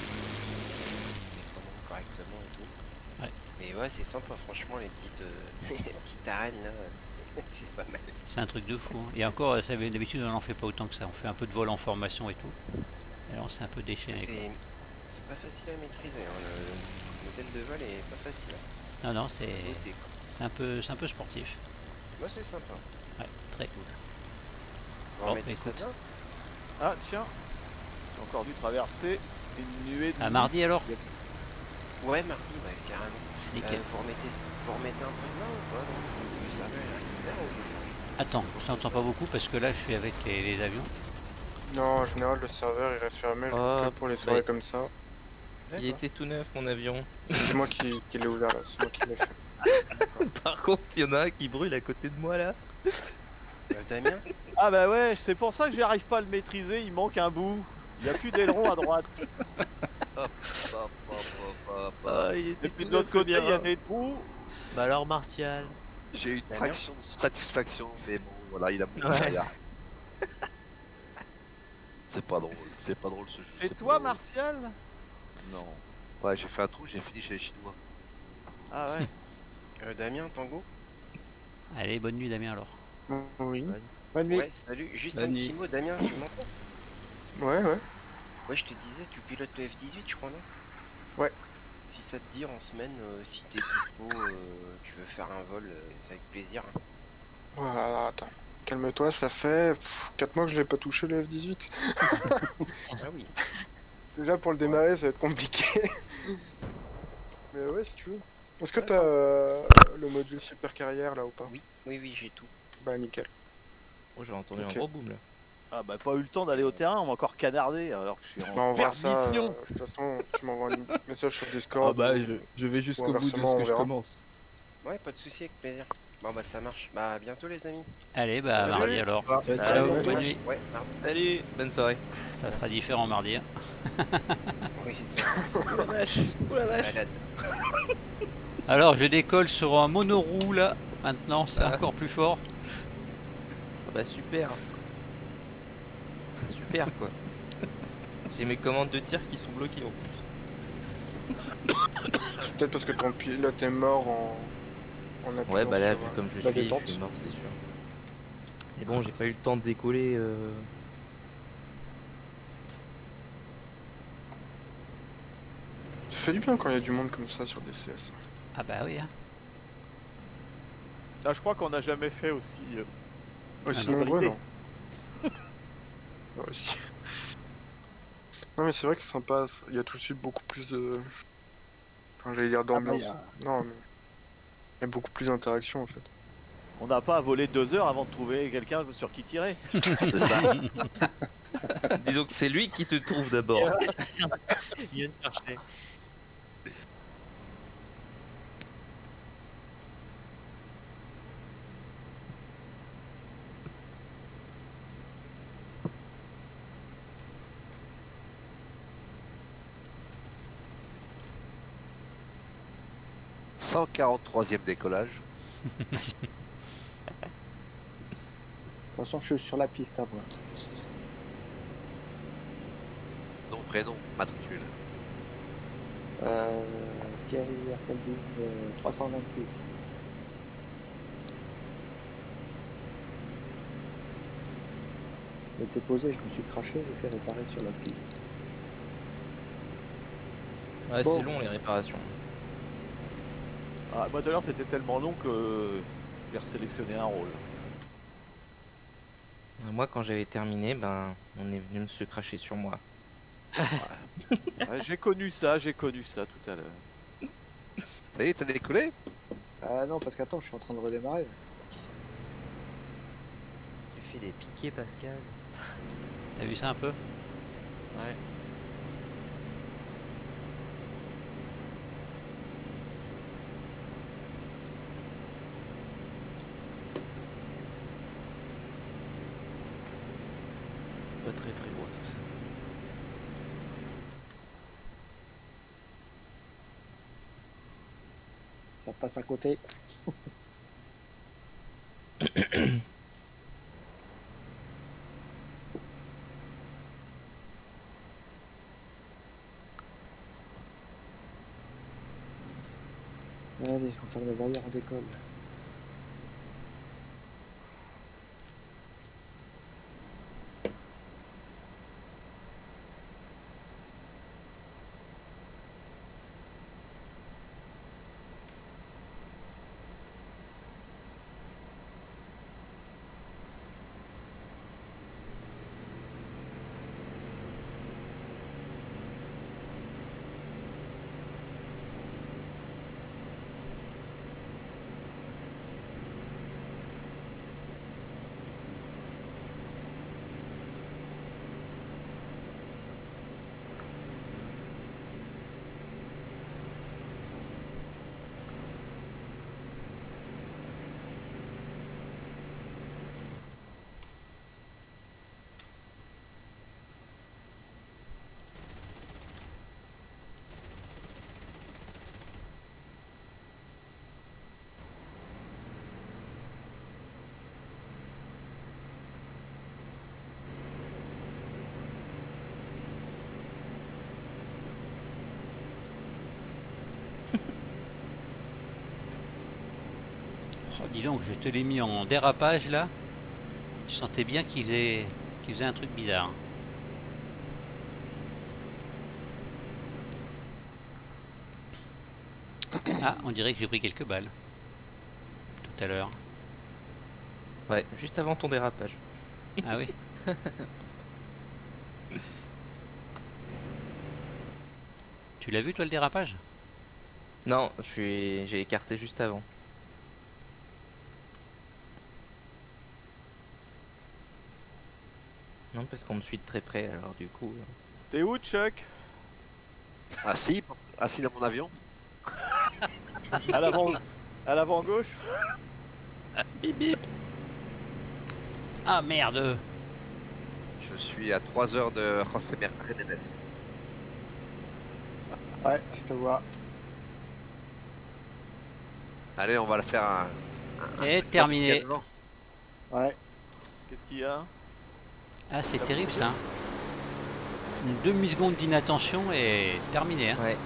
H: correctement et tout.
A: Ouais.
H: Mais ouais, c'est sympa, franchement, les petites, les petites arènes là, c'est pas mal.
A: C'est un truc de fou. Hein. Et encore, d'habitude, on n'en fait pas autant que ça. On fait un peu de vol en formation et tout. Alors, c'est un peu déchaîné.
H: C'est pas facile à maîtriser. Hein. Le modèle de vol est pas facile.
A: Non, non, c'est un peu sportif.
H: Moi, c'est sympa.
A: Ouais, très cool.
H: Bon, mettez ça bien.
B: Ah, tiens. J'ai encore dû traverser une nuée de...
A: À mardi alors?
H: Ouais, mardi, ouais, carrément.
A: Nickel.
H: Vous remettez un peu de main ou pas? Le serveur, il reste bien ou
A: Attends, je t'entends pas beaucoup parce que là, je suis avec les avions.
G: Non, en général, le serveur il reste fermé, je que pour les soirées comme ça.
F: Il était tout neuf, mon avion.
G: C'est moi qui l'ai ouvert là, c'est moi qui l'ai fait.
F: Par contre, il y en a un qui brûle à côté de moi là.
H: Damien?
B: Ah bah ouais, c'est pour ça que j'arrive pas à le maîtriser, il manque un bout. Il n'y a plus d'aileron à droite.
F: Et
B: puis de l'autre côté, il y a des trous.
J: Bah alors, Martial?
I: J'ai eu une fraction de satisfaction, mais bon, voilà, il a mon
F: Ouais.
I: derrière. C'est pas drôle ce jeu.
B: C'est
I: pas
B: toi,
I: drôle.
B: Martial? Non.
I: Ouais, j'ai fait un trou, j'ai fini chez les Chinois.
B: Ah ouais.
H: Damien, Tango?
A: Allez, bonne nuit Damien alors.
G: Oui.
E: Bonne nuit.
H: Ouais, salut. Juste
F: Bonne
H: un
F: nuit.
H: petit mot, Damien, tu m'entends?
G: Ouais, ouais.
H: Ouais, je te disais, tu pilotes le F-18, je crois, non?
G: Ouais.
H: si ça te dit en semaine, si t'es dispo, tu veux faire un vol, c'est avec plaisir. Hein.
G: Voilà, attends. Calme-toi, ça fait 4 mois que je l'ai pas touché le F-18.
H: Ah oui.
G: Déjà pour le démarrer, ça va être compliqué. Mais ouais, si tu veux. Est-ce que t'as le module super carrière là ou pas?
H: Oui, oui, oui, j'ai tout.
G: Bah nickel.
F: Oh, j'ai entendu
G: Ok.
F: un gros boom là.
B: Ah bah pas eu le temps d'aller au terrain, on m'a encore canardé alors que je suis
G: Bah,
B: en
G: on verra ça.
B: perdition.
G: De toute façon, tu m'envoies un message sur Discord.
K: Ah bah,
G: ou-
K: je vais jusqu'au bout de ce
G: inversement, on
K: que je
G: verra.
K: commence.
H: Ouais, pas de souci, avec plaisir. Bon bah ça marche. Bah à bientôt les amis.
A: Allez, bah
H: Salut.
A: mardi alors.
K: Ciao,
H: Allez,
K: ciao.
H: bon
A: bonne
H: dimanche.
A: nuit.
H: Ouais, mardi.
F: Salut, bonne soirée.
A: Ça sera différent mardi. Hein.
H: Oui, c'est
F: Oh la vache, oh la vache.
H: malade.
A: Alors, je décolle sur un monoroue là. Maintenant, c'est
F: Ah.
A: encore plus fort.
F: Ah bah super. Super quoi. J'ai mes commandes de tir qui sont bloquées en plus.
G: C'est peut-être parce que ton pilote est mort en appuyant
F: Ouais bah là
G: sur,
F: vu comme je
G: la
F: suis
G: détente.
F: mort c'est sûr. Mais bon j'ai pas eu le temps de décoller.
G: Ça fait du bien quand il y a du monde comme ça sur des CS.
A: Ah bah oui. Hein.
B: Ah, je crois qu'on n'a jamais fait aussi.
G: Aussi
B: Ah,
G: nombreux,
B: hybridé.
G: non? Ouais, aussi. Non mais c'est vrai que c'est sympa, il y a tout de suite beaucoup plus de... Enfin j'allais dire d'ambiance. Non mais... Il y a beaucoup plus d'interaction en fait.
B: On n'a pas à voler 2 heures avant de trouver quelqu'un sur qui tirer.
F: Disons que c'est lui qui te trouve d'abord.
J: Il vient de chercher.
I: « 143e décollage.
E: Attention, je suis sur la piste à moi.
I: Nom, prénom, matricule.
E: Thierry Arcaldine 326. J'étais posé, je me suis craché, j'ai fait réparer sur la piste.
F: Ouais
E: Bon.
F: c'est long les réparations.
B: Ah, moi tout à l'heure c'était tellement long que j'ai resélectionné un rôle.
F: Moi quand j'avais terminé ben on est venu se cracher sur moi.
B: Ouais, j'ai connu ça tout à l'heure.
I: Ça y est, t'as décollé?
E: Ah non, parce qu'attends, je suis en train de redémarrer.
J: Tu fais des piquets, Pascal.
A: T'as vu ça un peu?
J: Ouais.
F: Pas très très loin tout ça.
E: Ça passe à côté. Allez, on ferme la barrière, on décolle.
A: Oh, dis donc, je te l'ai mis en dérapage là. Je sentais bien qu'il faisait un truc bizarre. Ah, on dirait que j'ai pris quelques balles. Tout à l'heure.
F: Ouais, juste avant ton dérapage.
A: Ah oui. Tu l'as vu toi le dérapage?
F: Non, j'ai écarté juste avant. Non, parce qu'on me suit de très près, alors du coup...
B: T'es où, Chuck?
I: Assis dans mon avion.
B: À l'avant gauche.
F: Bip bip.
A: Ah merde.
I: Je suis à 3 heures de José Jiménez.
E: Ouais, je te vois.
I: Allez, on va le faire
A: Et terminé.
E: Ouais.
B: Qu'est-ce qu'il y a?
A: Ah c'est terrible ça. Une demi-seconde d'inattention et terminé. Hein.
F: Ouais.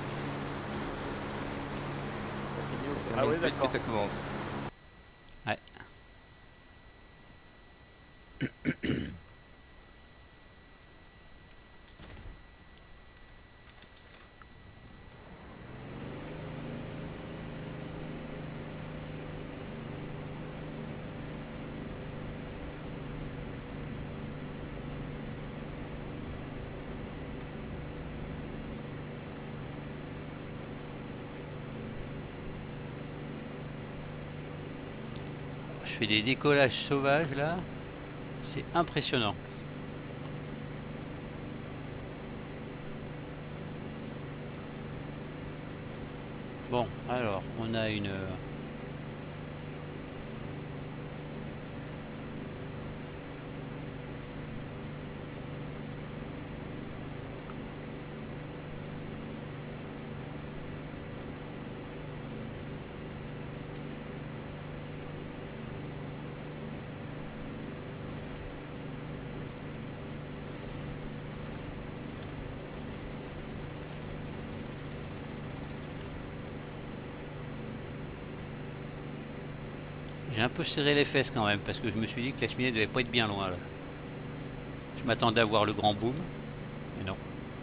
B: Ah ouais,
F: Que
B: d'accord.
F: ça commence.
A: Ouais. Je fais des décollages sauvages là. C'est impressionnant. Bon, alors, on a une... J'ai un peu serré les fesses quand même, parce que je me suis dit que la cheminée devait pas être bien loin là. Je m'attendais à voir le grand boom, mais non.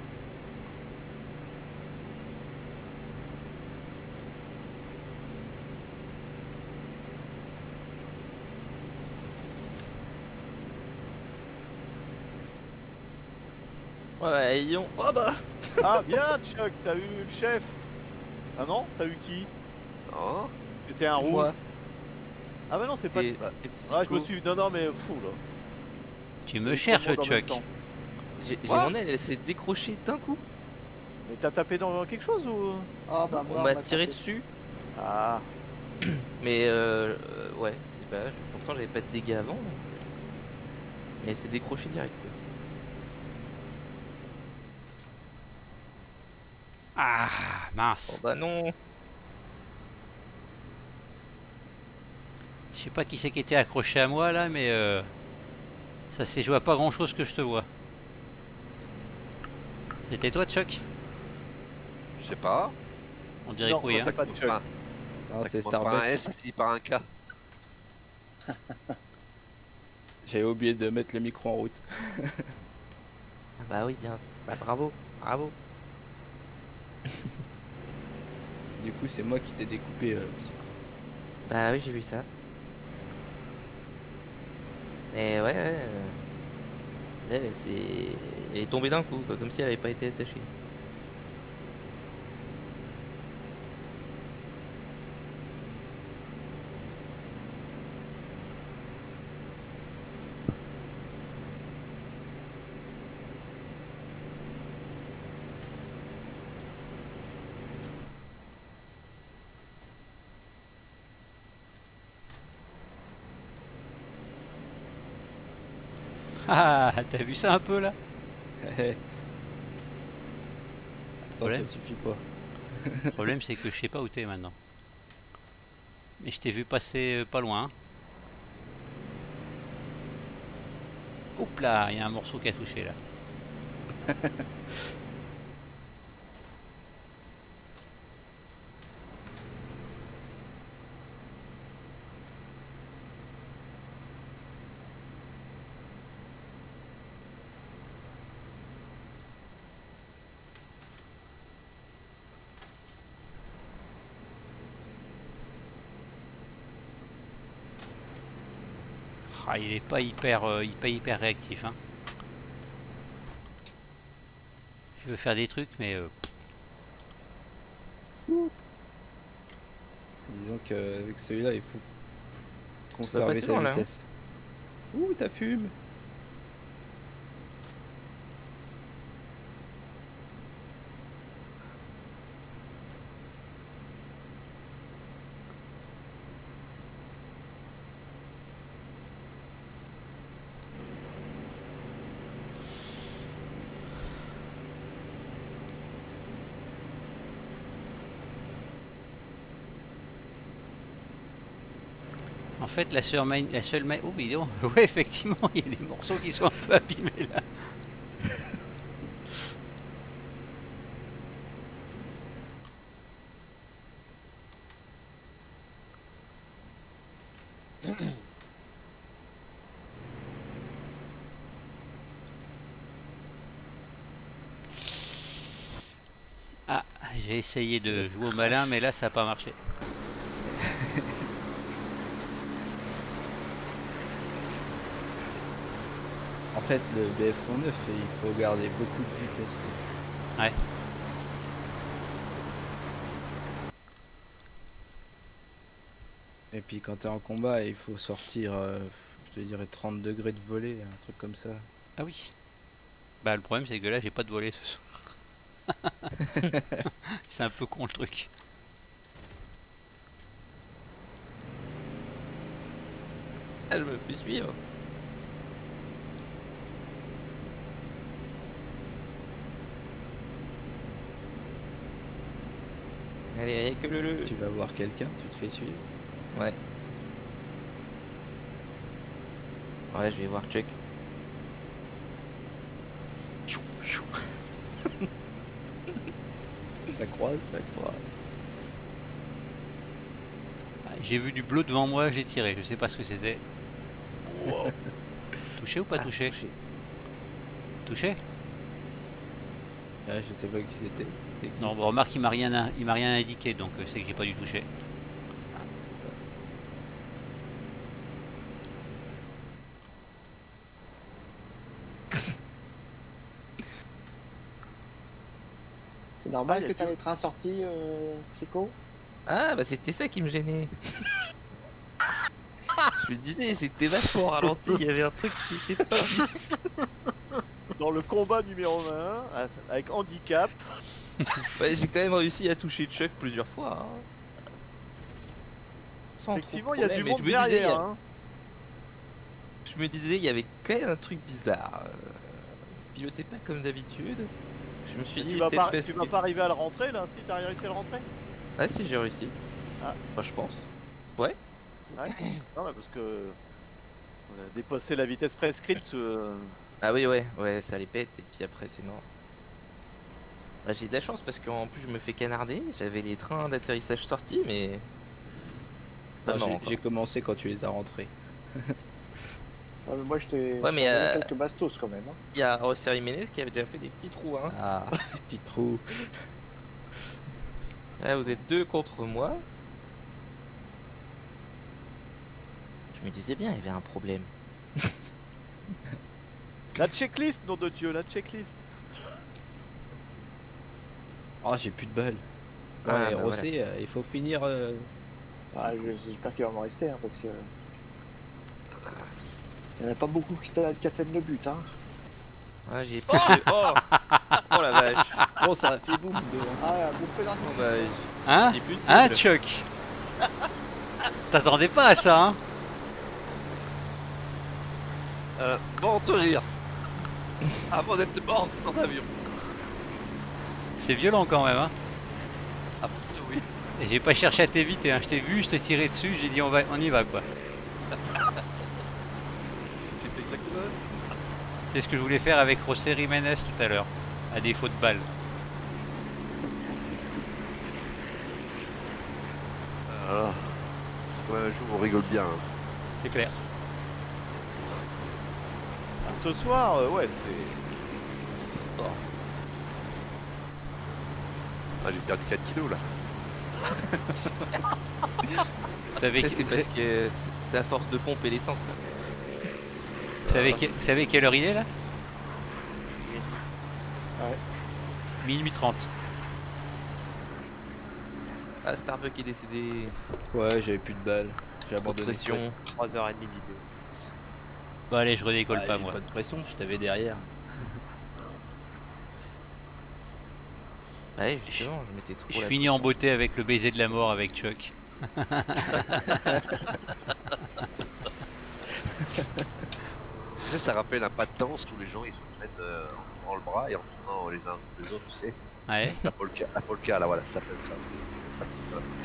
F: Ouais, Yon. Oh bah.
B: Ah bien, Chuck, t'as eu le chef. Ah non, t'as eu qui?
I: Non.
B: C'était un
F: C'est
B: rouge.
F: moi.
B: Ah bah non, c'est pas...
F: T'es
B: Ah, je me
F: psycho.
B: suis... Non, non, mais fou là.
A: Tu me
B: Tout
A: cherches,
B: le monde en même
A: Chuck.
B: temps.
F: J'ai
B: Quoi
F: mon aile, elle s'est décrochée d'un coup.
B: Mais t'as tapé dans quelque chose ou...
E: Ah bah
F: On
E: moi,
F: m'a
E: m'a
F: tiré
E: tapé.
F: dessus.
B: Ah.
F: Mais ouais, c'est pas. Pourtant, j'avais pas de dégâts avant. Mais elle s'est décrochée direct. Quoi.
A: Ah,
F: Oh
A: mince.
F: bah non.
A: Je sais pas qui c'est qui était accroché à moi là, mais ça s'est joué à pas grand chose que je te vois. C'était toi, Chuck?
I: Je sais pas.
A: On dirait
B: Non,
A: que oui.
B: ça,
A: Hein.
B: c'est pas Chuck.
I: Enfin,
K: Ah,
I: ça
K: c'est
I: commence par un
K: Starbucks.
I: S, ça finit par un K.
K: J'avais oublié de mettre le micro en route.
F: Ah bah oui, bien. Bah bravo, bravo.
K: Du coup, c'est moi qui t'ai découpé. Psycho.
F: Bah oui, j'ai vu ça. Mais ouais, ouais. Elle est tombée d'un coup, quoi, comme si elle avait pas été attachée.
A: Ah, t'as vu ça un peu là?
K: Attends,
A: Problème.
K: ça suffit pas.
A: Le problème c'est que je sais pas où t'es maintenant. Mais je t'ai vu passer pas loin. Oups là, il y a un morceau qui a touché là. Ah, il est pas hyper réactif. Hein. Je veux faire des trucs, mais
K: Disons qu'avec celui-là, il faut
F: pas
K: conserver
F: passionnant,
K: ta
F: là, hein.
K: vitesse. Ouh, t'as fume.
A: en fait la seule oh mais non, ouais effectivement il y a des morceaux qui sont un peu abîmés là. Ah, j'ai essayé de jouer au malin mais là ça n'a pas marché.
K: En fait, le BF109, il faut garder beaucoup de vitesse.
A: Ouais.
K: Et puis quand t'es en combat, il faut sortir, je te dirais 30 degrés de volée, un truc comme ça.
A: Ah oui. Bah le problème c'est que là j'ai pas de volée ce soir. C'est un peu con le truc.
F: Elle me fait suivre. Allez, allez, que le.
K: Tu vas voir quelqu'un, tu te fais suivre.
F: Ouais. Ouais, je vais voir Chuck.
K: Ça croise, ça croise.
A: J'ai vu du bleu devant moi, j'ai tiré, je sais pas ce que c'était. Wow. Touché ou pas touché? Touché?
K: Ah, je sais pas qui c'était.
A: Non, bon, remarque, il m'a rien indiqué, donc c'est que j'ai pas dû toucher.
K: Ah, c'est ça.
E: C'est normal que t'as les trains sortis, Psycho?
F: Ah, bah c'était ça qui me gênait. Je me disais, j'étais vachement ralenti, il y avait un truc qui était pas bien.
B: Dans le combat numéro 1, avec handicap.
F: Ouais, j'ai quand même réussi à toucher Chuck plusieurs fois. Hein. Sans
B: Effectivement,
F: trop
B: il y a
F: de
B: du
F: problème,
B: monde
F: mais je me disais,
B: derrière. Hein.
F: Je me disais, il y avait quand même un truc bizarre. Il se pilotait pas comme d'habitude. Je me suis dit,
B: Tu vas
F: peut-être
B: pas,
F: parce
B: tu vas
F: que-
B: pas arriver à le rentrer là, si t'as réussi à le rentrer?
F: Ah si, j'ai réussi.
B: Ah.
F: Bah, je pense. Ouais.
B: Ouais. Non, mais parce que on a dépassé la vitesse prescrite.
F: Ah oui, ouais, ouais, ça les pète, et puis après, c'est mort. Bah, j'ai de la chance parce qu'en plus, je me fais canarder. J'avais les trains d'atterrissage sortis, mais. Pas
K: Ah,
F: mort, encore.
K: j'ai commencé quand tu les as rentrés.
E: Ouais, mais moi je t'ai
F: Ouais, mais,
E: envoyé quelques bastos quand même. Hein.
F: Il y a José Jiménez qui avait déjà fait des petits trous. Hein.
K: Ah, petit trou.
F: Là, vous êtes deux contre moi. Je me disais bien, il y avait un problème.
B: La checklist, nom de Dieu, la checklist.
K: Oh, j'ai plus de balles.
F: Ah,
K: Ouais,
F: bah,
K: Rossé, il faut finir.
E: Ah, j'espère qu'il va m'en rester hein, parce que. Il n'y en a pas beaucoup qui atteignent le but. Hein.
F: Ah, j'ai pas de... Oh Oh la vache.
K: Bon, ça a fait boum devant.
E: Ah, bouffé dans le
F: Oh, bah,
A: Hein?
F: j'ai plus de
A: Hein,
F: cible.
A: Chuck? T'attendais pas à ça, hein?
I: Mort de rire. Avant d'être mort dans l'avion.
A: C'est violent quand même, hein?
I: Ah putain, oui.
A: Et j'ai pas cherché à t'éviter, hein. Je t'ai vu, je t'ai tiré dessus, j'ai dit on y va quoi.
I: J'ai fait exactement.
A: C'est ce que je voulais faire avec José Jiménez tout à l'heure, à défaut de balles.
I: Voilà. C'est quand même un jour où on rigole bien. Hein.
A: C'est clair.
B: Ah, ce soir, ouais, c'est.
F: Oh.
I: Ah, j'ai perdu 4 kilos là.
A: Vous savez
F: Ça,
A: que-
F: c'est parce que c'est à force de pomper l'essence. là.
A: Vous savez quelle heure il est là?
B: Ouais.
A: Minuit 30.
F: Ah, Starbuck est décédé.
K: Ouais, j'avais plus de balles. J'ai
F: Trop de
K: abandonné.
F: pression.
J: 3h30 vidéo.
A: Bon allez, je redécolle
K: Ah,
A: pas
K: j'ai
A: moi.
K: pas de pression, je t'avais derrière.
F: Ouais, justement, je m'étais trop.
A: Je
F: la
A: finis en
F: pression.
A: beauté avec le baiser de la mort avec Chuck.
I: Tu sais, ça rappelle un pas de danse où les gens ils se mettent en le bras et en tournant les uns les autres, tu sais.
A: Ouais.
I: La polka, là voilà, ça s'appelle ça. C'est la polka.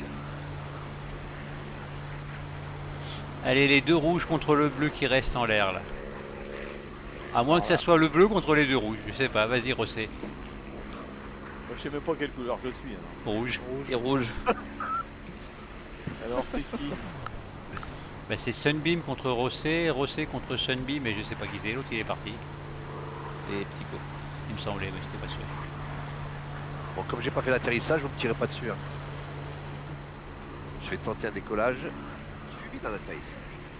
A: Allez, les deux rouges contre le bleu qui reste en l'air là. À moins que ça soit le bleu contre les deux rouges, je sais pas, vas-y Rossé.
B: Moi, je sais même pas quelle couleur je suis. Alors,
A: Rouge.
F: Et rouge.
B: alors c'est qui?
A: Bah, c'est Sunbeam contre Rossé, Rossé contre Sunbeam, et je sais pas qui c'est, l'autre il est parti.
F: C'est Psycho.
A: Il me semblait, mais j'étais pas sûr.
I: Bon, comme j'ai pas fait l'atterrissage, vous me tirez pas dessus. Hein. Je vais tenter un décollage suivi d'un atterrissage.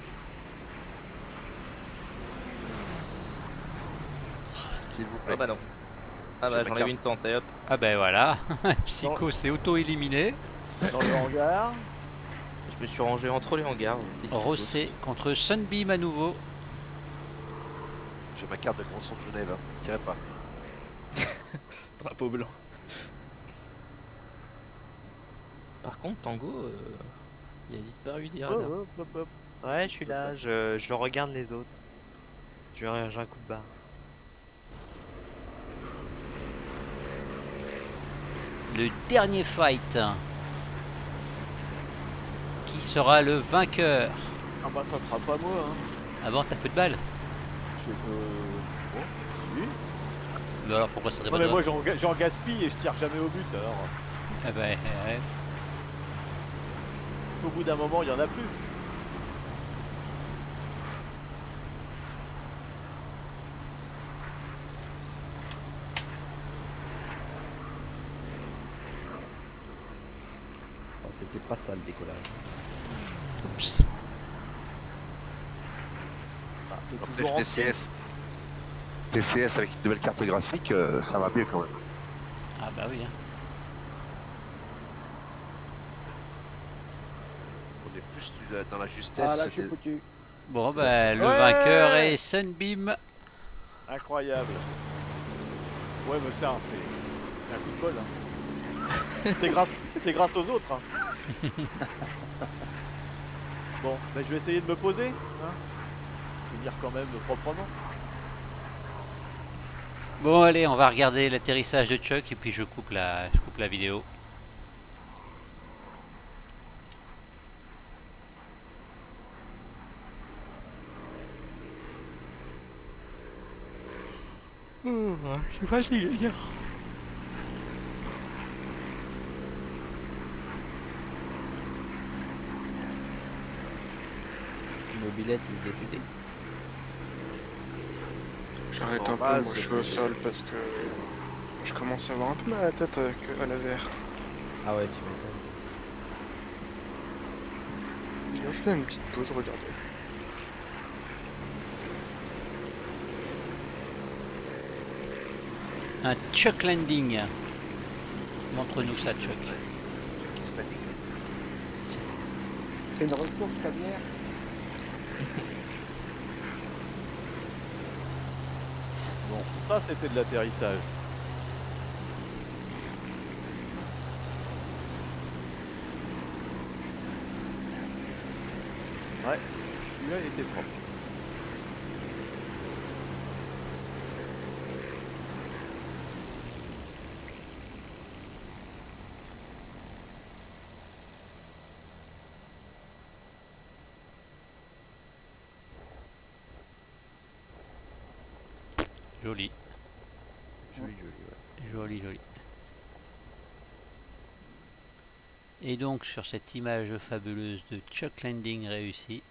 I: S'il vous plaît.
F: Ah bah non. Ah bah
I: J'ai ma
F: j'enlève
I: carte.
F: une tente, et hop.
A: Ah ben voilà, Psycho s'est auto-éliminé.
B: Dans le hangar.
F: Je me suis rangé entre les hangars.
A: Rossé contre Sunbeam à nouveau.
I: J'ai ma carte de convention de Genève. Hein. Tirez pas.
K: Drapeau blanc.
F: Par contre, Tango, il a disparu des
B: Oh,
F: radars.
B: hop, hop, hop.
J: Ouais, je suis là, je regarde les autres. J'ai un coup de barre.
A: Le dernier fight. Qui sera le vainqueur?
B: Ah bah ça sera pas moi. Hein.
A: Avant, t'as peu de balles.
B: Je oh, oui.
A: Mais alors pourquoi ça serait
B: Non
A: pas
B: mais
A: toi?
B: moi j'en gaspille et je tire jamais au but alors.
A: Ah ben, ouais.
B: Au bout d'un moment il y en a plus.
K: Bon, c'était pas ça le décollage.
A: Oups.
B: Ah, t'es
I: Après,
B: toujours en
I: TCS. TCS avec une nouvelle carte graphique, ça va mieux quand même.
A: Ah bah oui. Hein.
I: On est plus dans la justesse.
B: Ah là je suis foutu.
A: Bon bah le
B: Ouais.
A: vainqueur est Sunbeam.
B: Incroyable. Ouais mais ça c'est un coup de bol. Hein. c'est grâce aux autres. Hein. Bon, bah, je vais essayer de me poser. Hein. Finir quand même proprement.
A: Bon allez, on va regarder l'atterrissage de Chuck et puis je coupe la vidéo. Je suis fatigué.
K: Mobilette, il est décédé.
G: J'arrête
I: En
G: un peu,
I: base,
G: moi je suis au sol parce que je commence à avoir un peu mal à la tête avec à la VR.
K: Ah ouais, tu m'étonnes.
G: Je fais une petite pause, je regarde.
A: Un Chuck Landing. Montre-nous ça, Chuck.
E: C'est une ressource caviar.
B: Bon, ça c'était de l'atterrissage. Ouais, celui-là il était propre.
A: Joli.
I: Joli, joli, ouais.
A: Joli, joli. Et donc sur cette image fabuleuse de Chuck Landing réussi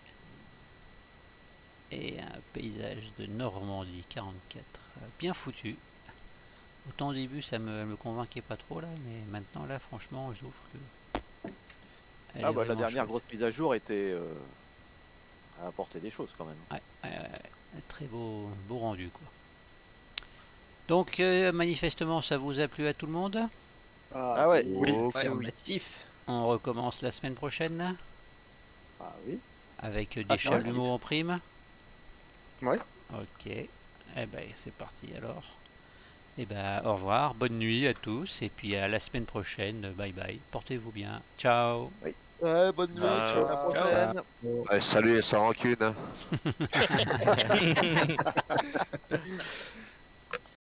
A: et un paysage de Normandie 44 bien foutu. Autant au début ça me convainquait pas trop là, mais maintenant là franchement je trouve que elle
B: Ah
A: est
B: bah la
A: vraiment
B: dernière
A: chouette.
B: grosse mise à jour était à apporter des choses quand même.
A: Ouais, ouais, ouais, ouais. Très beau rendu quoi. Donc manifestement ça vous a plu à tout le monde.
B: Ah ouais.
K: Oui.
J: Affirmatif.
A: On recommence la semaine prochaine
B: Ah oui.
A: avec des
B: Affirmatif.
A: chalumeaux en prime.
G: Ouais.
A: Ok. Eh ben c'est parti alors. Et ben au revoir, bonne nuit à tous et puis à la semaine prochaine. Bye bye. Portez-vous bien. Ciao.
B: Ouais, bonne nuit.
J: Ah,
B: Ciao, à la prochaine.
I: Ouais, salut, sans rancune. Hein.